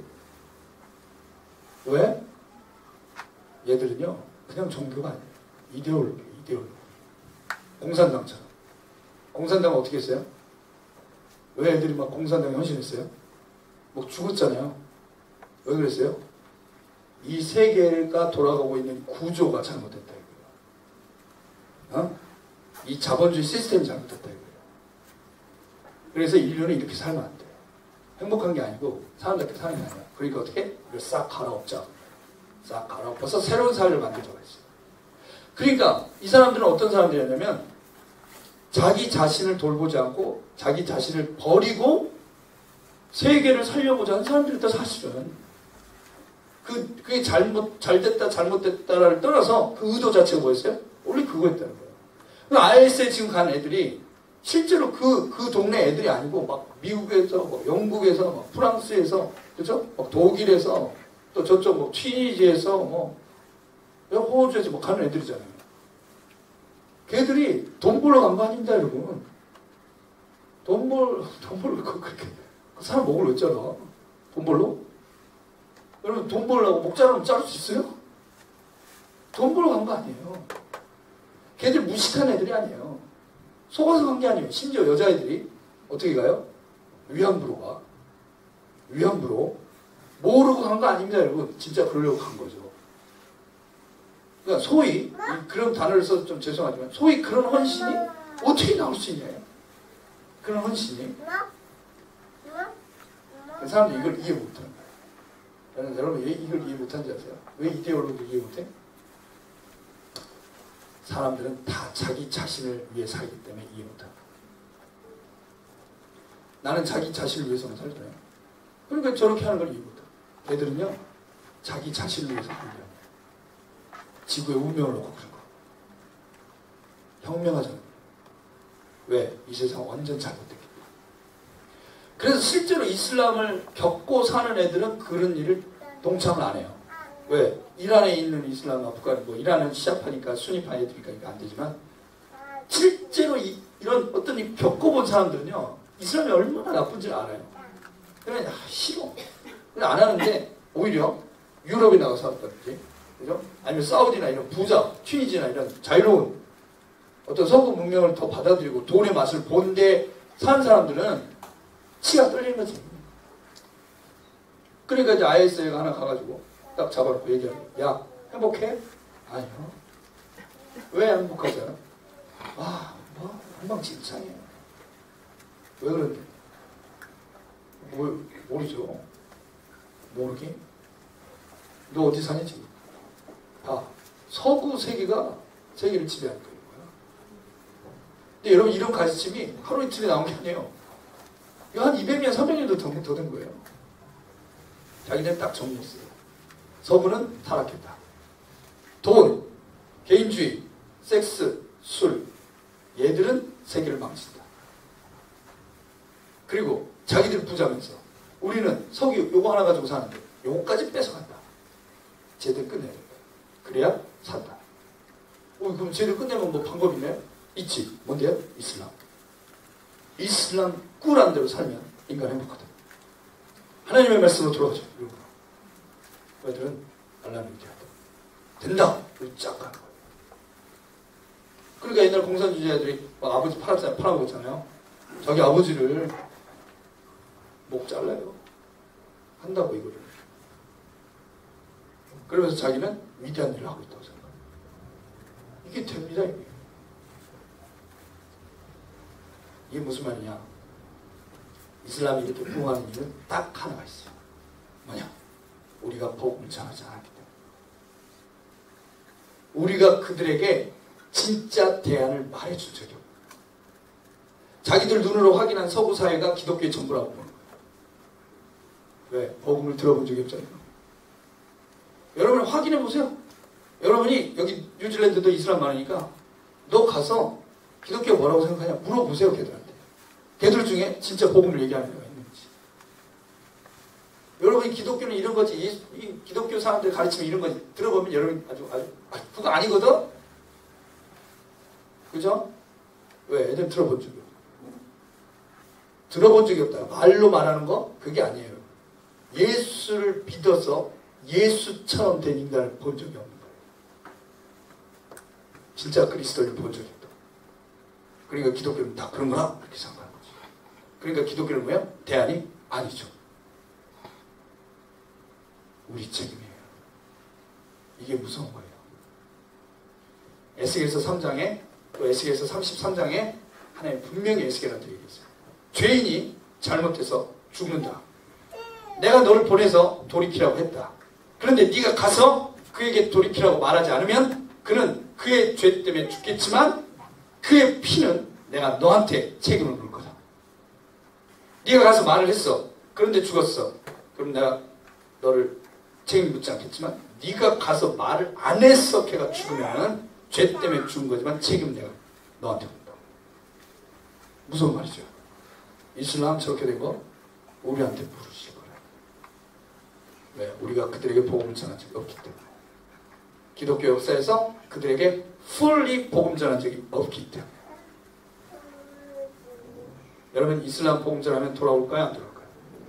왜? 얘들은요, 그냥 종교가 아니에요. 이데올로기. 공산당처럼. 공산당은 어떻게 했어요? 왜 애들이 막 공산당에 헌신했어요? 뭐 죽었잖아요. 왜 그랬어요? 이 세계가 돌아가고 있는 구조가 잘못됐다 이거예요. 어? 이 자본주의 시스템이 잘못됐다 이거예요. 그래서 인류는 이렇게 살면 안 돼요. 행복한 게 아니고 사람답게 사는 게 아니야. 그러니까 어떻게? 이걸 싹 갈아엎자. 싹 갈아엎어서 새로운 사회를 만들자고 했어요. 그러니까 이 사람들은 어떤 사람들이었냐면 자기 자신을 돌보지 않고 자기 자신을 버리고 세계를 살려보자 하는 사람들이다 사실은. 그게 잘됐다 잘못됐다를 떠나서 그 의도 자체가 뭐였어요? 원래 그거였다는 거예요. IS에 지금 간 애들이 실제로 그 동네 애들이 아니고 막 미국에서, 뭐 영국에서, 막 프랑스에서, 그죠? 막 독일에서, 또 저쪽 뭐 튀니지에서, 뭐 호주에서 뭐 가는 애들이잖아요. 걔들이 돈 벌러 간 거 아닙니다, 여러분. 돈 벌로 그렇게 그 사람 목을 왜 잘라? 돈 벌로? 여러분 돈 벌려고 목 자르면 자를 수 있어요? 돈 벌러 간 거 아니에요. 걔들 무식한 애들이 아니에요. 속아서 간 게 아니에요. 심지어 여자애들이 어떻게 가요? 위안부로 가. 위안부로. 모르고 간 거 아닙니다, 여러분. 진짜 그러려고 간 거죠. 그러니까 소위 그런 단어를 써서 좀 죄송하지만 소위 그런 헌신이 어떻게 나올 수 있냐요. 그런 헌신이. 그 사람들이 이걸 이해 못하는 거예요. 여러분 왜 이걸 이해 못하는지 아세요? 왜 이데올로기를 이해 못해? 사람들은 다 자기 자신을 위해 살기 때문에 이해 못합니다. 나는 자기 자신을 위해서만 살잖아요. 그러니까 저렇게 하는 걸 이해 못해. 걔들은요 자기 자신을 위해서 살려요. 지구의 운명을 놓고 그런 거. 혁명하잖아요. 왜? 이 세상 완전 잘못됐기 때문에. 그래서 실제로 이슬람을 겪고 사는 애들은 그런 일을 동참을 안 해요. 왜? 이란에 있는 이슬람 아프간 뭐 이란은 시아파니까 수니파 애들이니까 이거 안 되지만 실제로 이런 어떤 일 겪어본 사람들은요 이슬람이 얼마나 나쁜지 알아요. 그러면 싫어. 그냥 안 하는데 오히려 유럽에 나가서 살았다든지 그죠? 아니면 사우디나 이런 부자, 튀니지나 이런 자유로운 어떤 서구 문명을 더 받아들이고 돈의 맛을 본데 사는 사람들은 치가 떨리는 거지. 그러니까 이제 IS가 하나 가가지고 딱 잡아놓고 얘기하는 거야. 야, 행복해? 아니요. 왜 행복하지 않아? 아, 뭐, 엉망진창이에요. 왜 그런데? 모르죠. 모르게? 너 어디 사니 지금? 다 서구 세계가 세계를 지배하는 거예요. 근데 여러분 이런 가르침이 하루 이틀에 나온 게 아니에요. 이거 한 200년, 300년도 더 된 거예요. 자기들은 딱 정리했어요. 서구는 타락했다. 돈, 개인주의, 섹스, 술. 얘들은 세계를 망친다. 그리고 자기들 부자면서 우리는 석유 요거 하나 가지고 사는데 요거까지 뺏어간다. 쟤들 끝내야 된다. 그래야 산다. 그럼 쟤들 끝내면 뭐 방법이 있나요? 있지. 뭔데요? 이슬람. 이슬람 꿀한 대로 살면 인간 행복하다. 하나님의 말씀으로 돌아가죠. 너희들은 알라를 위대하다. 된다. 우리 쫙 가는 거예요. 그러니까 옛날 공산주의자들이 막 아버지 팔아먹었잖아요. 자기 아버지를 목 잘라요. 한다고 이거를. 그러면서 자기는 위대한 일을 하고 있다고 생각해요. 이게 됩니다. 이게 무슨 말이냐. 이슬람이 이렇게 부흥하는 이유는 딱 하나가 있어요. 뭐냐? 우리가 복음을 전하지 않았기 때문에. 우리가 그들에게 진짜 대안을 말해준 적이 없어요. 자기들 눈으로 확인한 서구 사회가 기독교의 전부라고 보는 거예요. 왜? 복음을 들어본 적이 없잖아요. 여러분 확인해 보세요. 여러분이 여기 뉴질랜드도 이슬람 많으니까 너 가서 기독교 뭐라고 생각하냐 물어보세요. 걔들한테. 걔들 중에 진짜 복음을 얘기하는 애가 있는지. 여러분이 기독교는 이런 거지. 이 기독교 사람들 가르치면 이런 거지. 들어보면 여러분 아주 그거 아니거든? 그죠? 왜? 애들 들어본 적이 없어. 들어본 적이 없다. 말로 말하는 거? 그게 아니에요. 예수를 믿어서 예수처럼 된 인간을 본 적이 없는 거예요. 진짜 그리스도를 본 적이 없다. 그러니까 기독교는 다 그런 거라 이렇게 생각하는 거죠. 그러니까 기독교는 뭐야? 대안이 아니죠. 우리 책임이에요. 이게 무서운 거예요. 에스겔서 3장에 또 에스겔서 33장에 하나님 분명히 에스겔한테 얘기했어요. 죄인이 잘못해서 죽는다. 내가 너를 보내서 돌이키라고 했다. 그런데 네가 가서 그에게 돌이키라고 말하지 않으면 그는 그의 죄 때문에 죽겠지만 그의 피는 내가 너한테 책임을 물 거다. 네가 가서 말을 했어. 그런데 죽었어. 그럼 내가 너를 책임 묻지 않겠지만 네가 가서 말을 안 했어. 걔가 죽으면 죄 때문에 죽은 거지만 책임 내가 너한테 문다. 무서운 말이죠. 이슬람 저렇게 된 거 우리한테 물으실 거예요. 왜? 우리가 그들에게 복음을 전한 적이 없기 때문에. 기독교 역사에서 그들에게 fully 복음 전한 적이 없기 때문에. 여러분 이슬람 복음전하면 돌아올까요? 안 돌아올까요?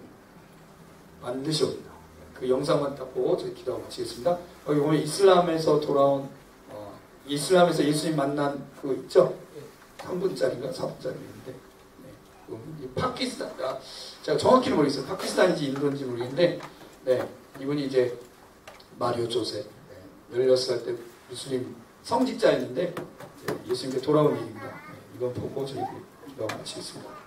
반드시 옵니다. 그 영상만 딱 보고 저희 기도하고 마치겠습니다. 여기 보면 이슬람에서 돌아온 이슬람에서 예수님 만난 그거 있죠? 3분짜리인가 4분짜리인데 파키스탄 제가 정확히는 모르겠어요. 파키스탄인지 인도인지 모르겠는데 이분이 이제 마리오 조세 16살 때 무슬림 성직자였는데 예수님께 돌아온 일입니다. 이건 보고 저희 기도하고 마치겠습니다.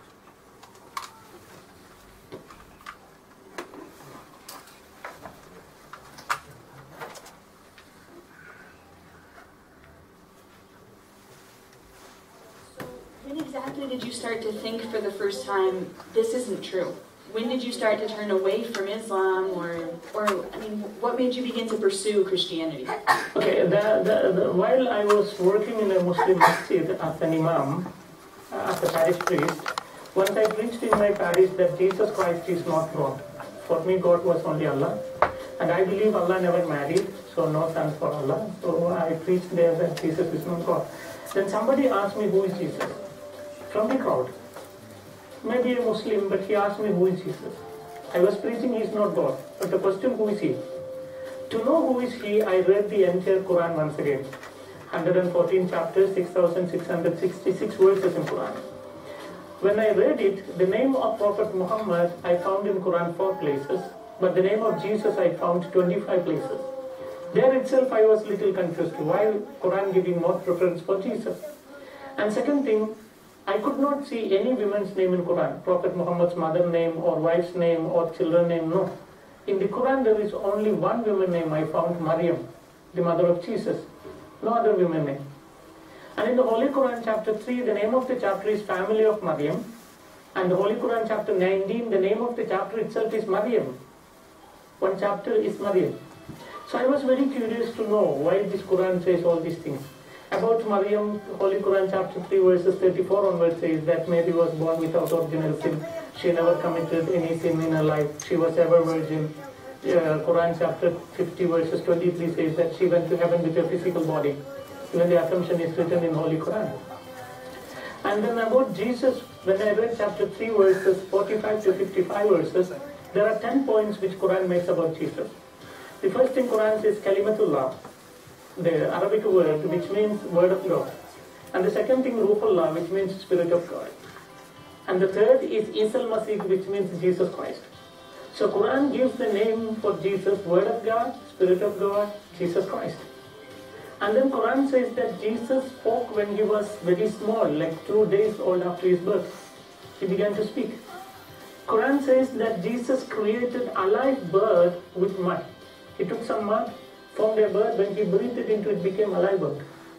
When exactly did you start to think for the first time, this isn't true? When did you start to turn away from Islam, or I mean, what made you begin to pursue Christianity? Okay, while I was working in a Muslim masjid as an imam, as a parish priest, once I preached in my parish that Jesus Christ is not God. For me, God was only Allah. And I believe Allah never married, so no son for Allah. So I preached there that Jesus is not God. Then somebody asked me, who is Jesus? From the crowd. Maybe a Muslim, but he asked me, who is Jesus? I was preaching, he is not God. But the question, who is he? To know who is he, I read the entire Quran once again. 114 chapters, 6,666 verses in Quran. When I read it, the name of Prophet Muhammad I found in Quran 4 places, but the name of Jesus I found 25 places. There itself I was little confused. Why Quran giving more preference for Jesus? And second thing, I could not see any woman's name in Quran. Prophet Muhammad's mother name or wife's name or children name, no. In the Quran there is only one woman name I found, Maryam, the mother of Jesus. No other woman name. And in the Holy Quran chapter 3, the name of the chapter is Family of Maryam. And the Holy Quran chapter 19, the name of the chapter itself is Maryam. One chapter is Maryam. So I was very curious to know why this Quran says all these things. About Maryam, Holy Quran chapter 3 verses 34 onwards says that Mary was born without original sin. She never committed any sin in her life. She was ever virgin. Quran chapter 50 verses 23 says that she went to heaven with a physical body. Even the assumption is written in Holy Quran. And then about Jesus, when I read chapter 3 verses 45 to 55 verses, there are 10 points which Quran makes about Jesus. The first thing Quran says Kalimatullah, the Arabic word which means word of God. And the second thing Ruhullah, which means Spirit of God. And the third is Isa al-Masih, which means Jesus Christ. So Quran gives the name for Jesus, Word of God, Spirit of God, Jesus Christ. And then Quran says that Jesus spoke when he was very small, like 2 days old after his birth. He began to speak. Quran says that Jesus created a live bird with mud. He took some mud, formed a bird, when he breathed it into it became a live bird.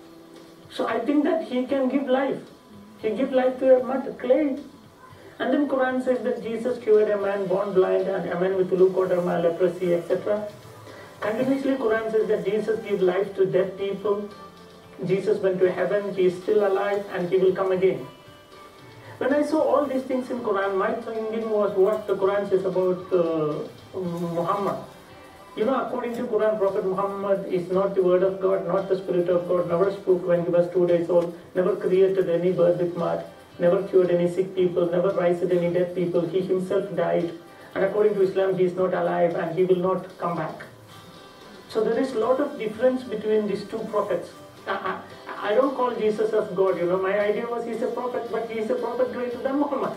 So I think that he can give life. He gives life to a mud, clay. And then Quran says that Jesus cured a man born blind and a man with leukoderma, leprosy, etc. Continuously Quran says that Jesus gives life to dead people. Jesus went to heaven, he is still alive and he will come again. When I saw all these things in Quran, my thinking was what the Quran says about Muhammad. You know, according to Quran, Prophet Muhammad is not the word of God, not the Spirit of God, never spoke when he was 2 days old, never created any bird with mud, never cured any sick people, never raised any dead people. He himself died. And according to Islam, he is not alive and he will not come back. So there is a lot of difference between these two prophets. I don't call Jesus as God, you know. My idea was he's a prophet, but he is a prophet greater than Muhammad.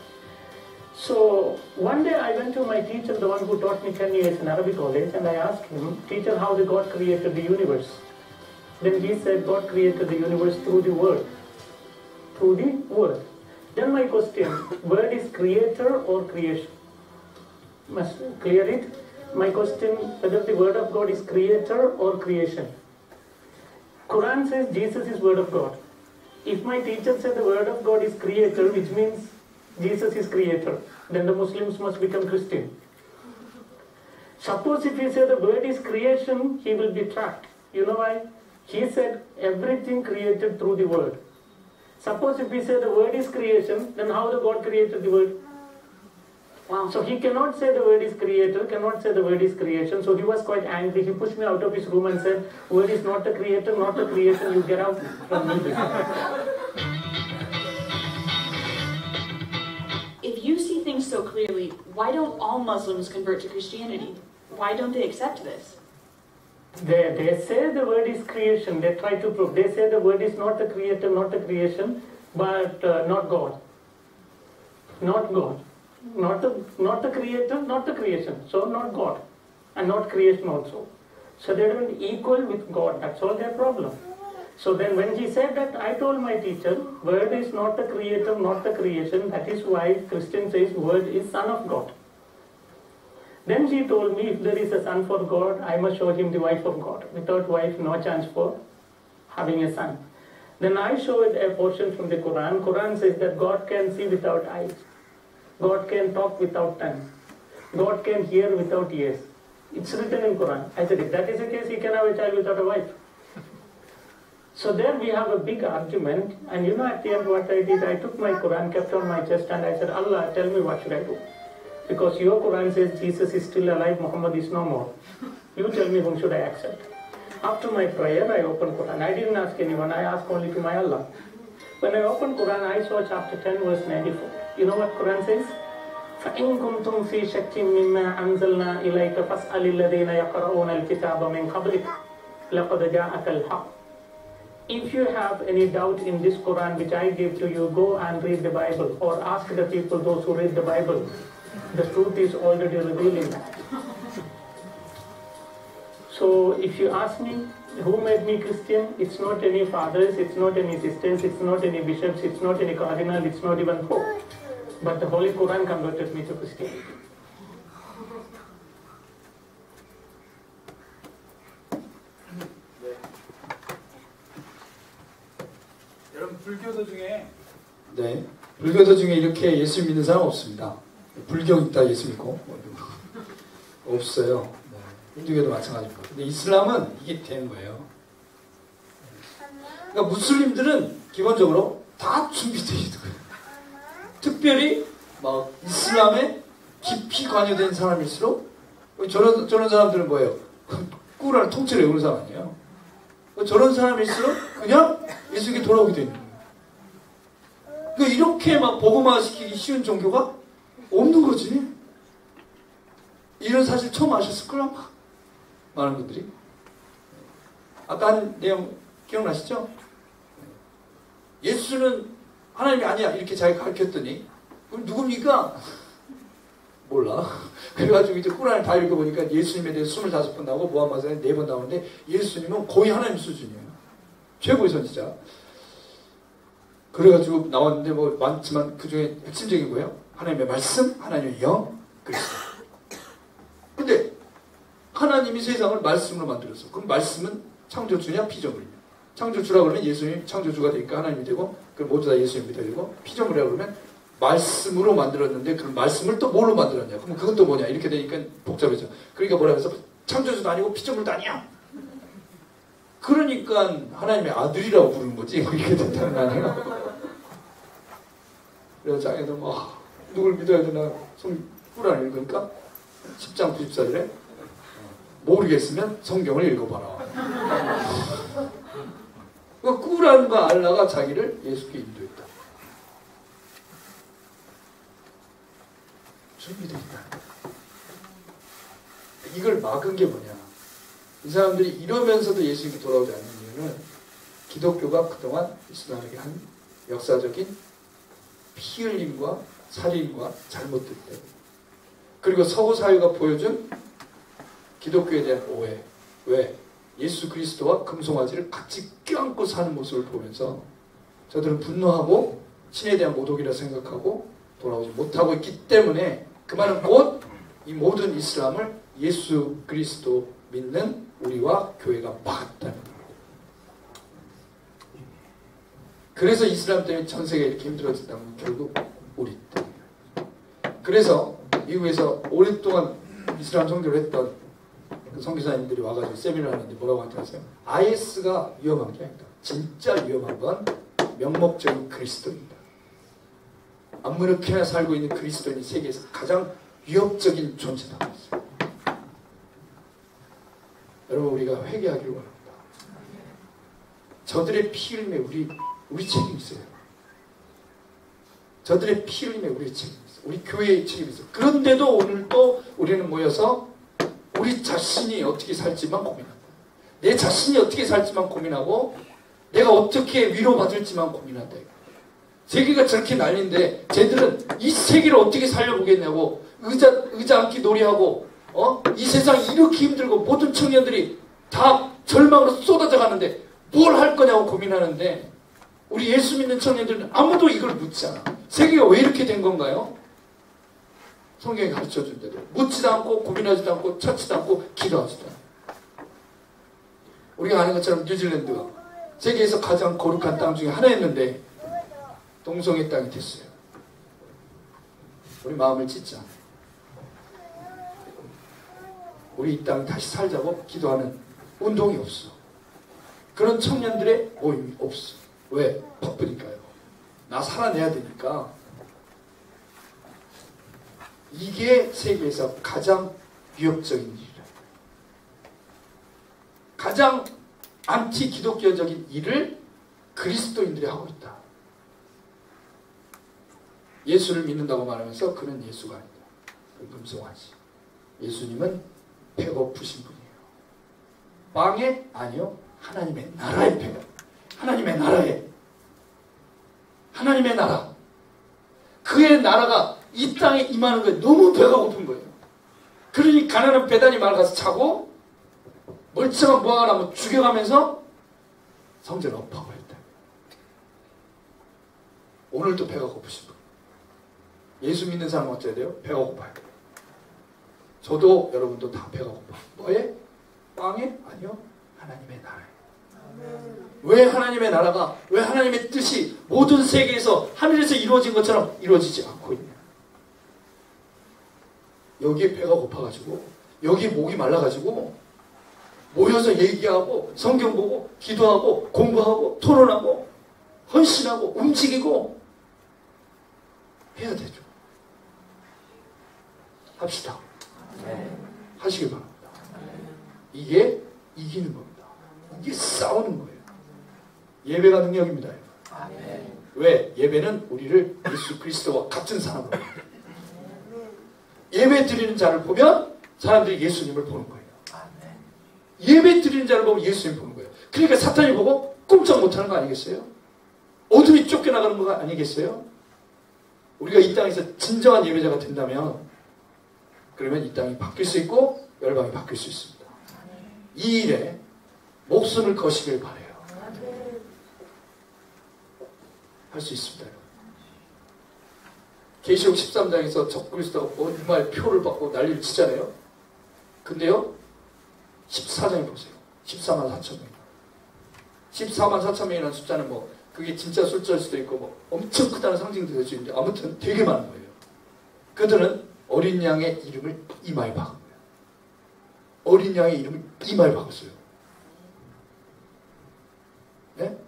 So one day I went to my teacher, the one who taught me 10 years in Arabic college, and I asked him, teacher, how did God created the universe? Then he said, God created the universe through the word. Through the word. Then my question, word is creator or creation? Must clear it. My question, whether the word of God is creator or creation. Quran says Jesus is word of God. If my teacher said the word of God is creator, which means Jesus is creator, then the Muslims must become Christian. Suppose if he said the word is creation, he will be trapped. You know why? He said everything created through the word. Suppose if we say the word is creation, then how the God created the word? Wow. So he cannot say the word is creator, cannot say the word is creation. So he was quite angry. He pushed me out of his room and said, word is not the creator, not the creation, you get out from me. so clearly, why don't all Muslims convert to Christianity? Why don't they accept this? They say the word is creation. They try to prove. They say the word is not the creator, not the creation, but not God. Not God. Not the creator, not the creation. So not God. And not creation also. So they don't equal with God. That's all their problem. So then when she said that, I told my teacher, word is not the creator, not the creation. That is why Christian says word is son of God. Then she told me, if there is a son for God, I must show him the wife of God. Without wife, no chance for having a son. Then I showed a portion from the Quran. Quran says that God can see without eyes. God can talk without tongue. God can hear without ears. It's written in Quran. I said, if that is the case, he can have a child without a wife. So there we have a big argument. And you know, at the end what I did, I took my Quran, kept on my chest, and I said, Allah, tell me what should I do? Because your Quran says Jesus is still alive, Muhammad is no more. You tell me whom should I accept. After my prayer, I opened Quran. I didn't ask anyone, I asked only to my Allah. When I opened Quran, I saw chapter 10, verse 94. You know what Quran says? فَإِن كُنْتُمْ فِي شَكٍّ مِّمَّا أَنزَلْنَا إِلَيْكَ فَاسْأَلِ الَّذِينَ يَقْرَؤُونَ الْكِتَابَ مِنْ قَبْلِكَ لَقَدْ جَاءَكَ الْحَقُّ. If you have any doubt in this Quran which I gave to you, go and read the Bible, or ask the people, those who read the Bible. The truth is already revealed in that. So if you ask me, who made me Christian? It's not any fathers, it's not any sisters, it's not any bishops, it's not any cardinal, it's not even Pope. But the Holy Quran converted me to Christianity. 여러분 불교도 중에 네, 불교도 중에 이렇게 예수 믿는 사람 없습니다. 불경 있다 예수 믿고 없어요. 네, 힌두교도 마찬가지입니다. 근데 이슬람은 이게 된 거예요. 그러니까 무슬림들은 기본적으로 다 준비되어 있는 거예요. 특별히 막 이슬람에 깊이 관여된 사람일수록 저런 사람들은 뭐예요? 꾸란을 통째로 외우는 사람 아니에요. 저런 사람일수록 그냥 예수에게 돌아오게 되는 거예요. 그러니까 이렇게 막 복음화시키기 쉬운 종교가 없는 거지. 이런 사실 처음 아셨을 거라 많은 분들이. 아까 한 내용 기억나시죠? 예수는 하나님이 아니야 이렇게 자기가 가르쳤더니 그럼 누굽니까? 몰라. 그래가지고 이제 꾸란을 다 읽어보니까 예수님에 대해서 25번 나오고 무함마드에 4번 나오는데 예수님은 거의 하나님 수준이에요. 최고의 선지자. 그래가지고 나왔는데 뭐 많지만 그 중에 핵심적인 거예요. 하나님의 말씀, 하나님의 영, 그리스도. 근데 하나님이 세상을 말씀으로 만들었어. 그럼 말씀은 창조주냐 피조물이냐? 창조주라 그러면 예수님이 창조주가 되니까 하나님이 되고 그럼 모두 다 예수님이 되고 피조물이라 그러면 말씀으로 만들었는데 그럼 말씀을 또 뭘로 만들었냐? 그럼 그것도 뭐냐? 이렇게 되니까 복잡해져. 그러니까 뭐라 해서 창조주도 아니고 피조물도 아니야. 그러니까 하나님의 아들이라고 부르는 거지. 이렇게 됐다는 거 아니에요? 그래서 자기들 막 누굴 믿어야 되나 꾸란을 읽으니까 10장 94절에 모르겠으면 성경을 읽어봐라. 그러니까 꾸란과 알라가 자기를 예수께 인도했다. 준비되어 있다. 이걸 막은 게 뭐냐? 이 사람들이 이러면서도 예수님께 돌아오지 않는 이유는 기독교가 그동안 이슬람에게 한 역사적인 피 흘림과 살인과 잘못들 때문에 그리고 서구 사회가 보여준 기독교에 대한 오해. 왜? 예수 그리스도와 금송아지를 같이 껴안고 사는 모습을 보면서 저들은 분노하고 신에 대한 모독이라 생각하고 돌아오지 못하고 있기 때문에 그 말은 곧 이 모든 이슬람을 예수 그리스도 믿는 우리와 교회가 막았다는 거예요. 그래서 이슬람 때문에 전 세계가 이렇게 힘들어졌다는 건 결국 우리 때문이에요. 그래서 미국에서 오랫동안 이슬람 선교를 했던 그 선교사님들이 와가지고 세미나를 하는데 뭐라고 하는지 아세요? IS가 위험한 게 아니다. 진짜 위험한 건 명목적인 그리스도입니다. 아무렇게나 살고 있는 그리스도인이 세계에서 가장 위협적인 존재다. 여러분 우리가 회개하기를 원합니다. 저들의 피 흘림에 우리 책임이 있어요. 저들의 피 흘림에 우리의 책임이 있어. 우리 교회의 책임이 있어. 그런데도 오늘 또 우리는 모여서 우리 자신이 어떻게 살지만 고민한다. 내 자신이 어떻게 살지만 고민하고 내가 어떻게 위로받을지만 고민한다. 세계가 저렇게 난리인데 쟤들은 이 세계를 어떻게 살려보겠냐고 의자 앉기 놀이하고 이 세상이 이렇게 힘들고 모든 청년들이 다 절망으로 쏟아져 가는데 뭘 할 거냐고 고민하는데 우리 예수 믿는 청년들은 아무도 이걸 묻지 않아. 세계가 왜 이렇게 된 건가요? 성경이 가르쳐준 대로 묻지도 않고 고민하지도 않고 찾지도 않고 기도하지도 않고. 우리가 아는 것처럼 뉴질랜드가 세계에서 가장 거룩한 땅 중에 하나였는데 동성애 땅이 됐어요. 우리 마음을 찢자. 우리 이 땅 다시 살자고 기도하는 운동이 없어. 그런 청년들의 모임이 없어. 왜? 바쁘니까요. 나 살아내야 되니까. 이게 세계에서 가장 위협적인 일이라. 가장 안티 기독교적인 일을 그리스도인들이 하고 있다. 예수를 믿는다고 말하면서 그는 예수가 아니다. 금송아지. 예수님은 배고프신 분이에요. 빵에? 아니요. 하나님의 나라의 배가. 하나님의 나라에. 하나님의 나라. 그의 나라가 이 땅에 임하는 거예요. 너무 배가 고픈 거예요. 그러니 가난한 배단이 마을 가서 자고 멀쩡한 무화과를 한번 죽여가면서 성전을 업하고 했다. 오늘도 배가 고프신 분. 예수 믿는 사람은 어째야 돼요? 배가 고파야 돼요. 저도 여러분도 다 배가 고파. 뭐에? 빵에? 아니요. 하나님의 나라에. 왜 하나님의 나라가, 왜 하나님의 뜻이 모든 세계에서 하늘에서 이루어진 것처럼 이루어지지 않고 있냐. 여기에 배가 고파가지고 여기에 목이 말라가지고 모여서 얘기하고 성경 보고 기도하고 공부하고 토론하고 헌신하고 움직이고 해야 되죠. 합시다. 하시길 바랍니다. 이게 이기는 겁니다. 이게 싸우는 거예요. 예배가 능력입니다. 왜? 예배는 우리를 예수 그리스도와 같은 사람으로 예배 드리는 자를 보면 사람들이 예수님을 보는 거예요. 예배 드리는 자를 보면 예수님 보는 거예요. 그러니까 사탄이 보고 꼼짝 못하는 거 아니겠어요? 어둠이 쫓겨나가는 거 아니겠어요? 우리가 이 땅에서 진정한 예배자가 된다면 그러면 이 땅이 바뀔 수 있고 열방이 바뀔 수 있습니다. 이 일에 목숨을 거시길 바라요. 할 수 있습니다. 여러분. 계시록 13장에서 적그리스도가 정말 표를 받고 난리를 치잖아요. 근데요 14장에 보세요. 14만 4천 명. 14만 4천 명이라는 숫자는 뭐 그게 진짜 숫자일 수도 있고 뭐 엄청 크다는 상징도 될 수 있는데 아무튼 되게 많은 거예요. 그들은 어린 양의 이름을 이마에 박은 거예요. 어린 양의 이름을 이마에 박았어요. 네?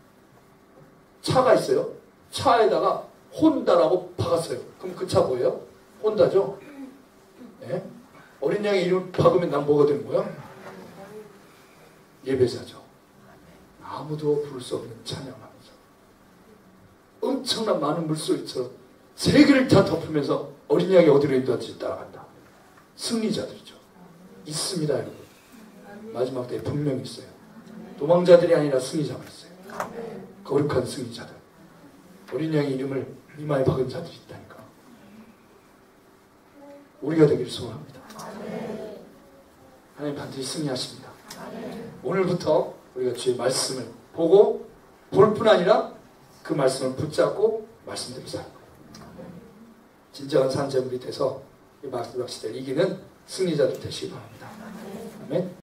차가 있어요. 차에다가 혼다라고 박았어요. 그럼 그 차 뭐예요? 혼다죠? 네? 어린 양의 이름을 박으면 난 뭐가 되는 거야? 예배자죠. 아무도 부를 수 없는 찬양하면서 엄청난 많은 물소리처럼 세계를 다 덮으면서 어린 양이 어디로 인도할지 따라간다. 승리자들이죠. 있습니다, 여러분. 마지막 때에 분명히 있어요. 도망자들이 아니라 승리자가 있어요. 거룩한 승리자들. 어린 양의 이름을 이마에 박은 자들이 있다니까. 우리가 되기를 소원합니다. 하나님 반드시 승리하십니다. 오늘부터 우리가 주의 말씀을 보고 볼 뿐 아니라 그 말씀을 붙잡고 말씀대로 살 거예요. 진정한 산재물이 돼서 이 마지막 시대를 이기는 승리자들 되시기 바랍니다. 아멘.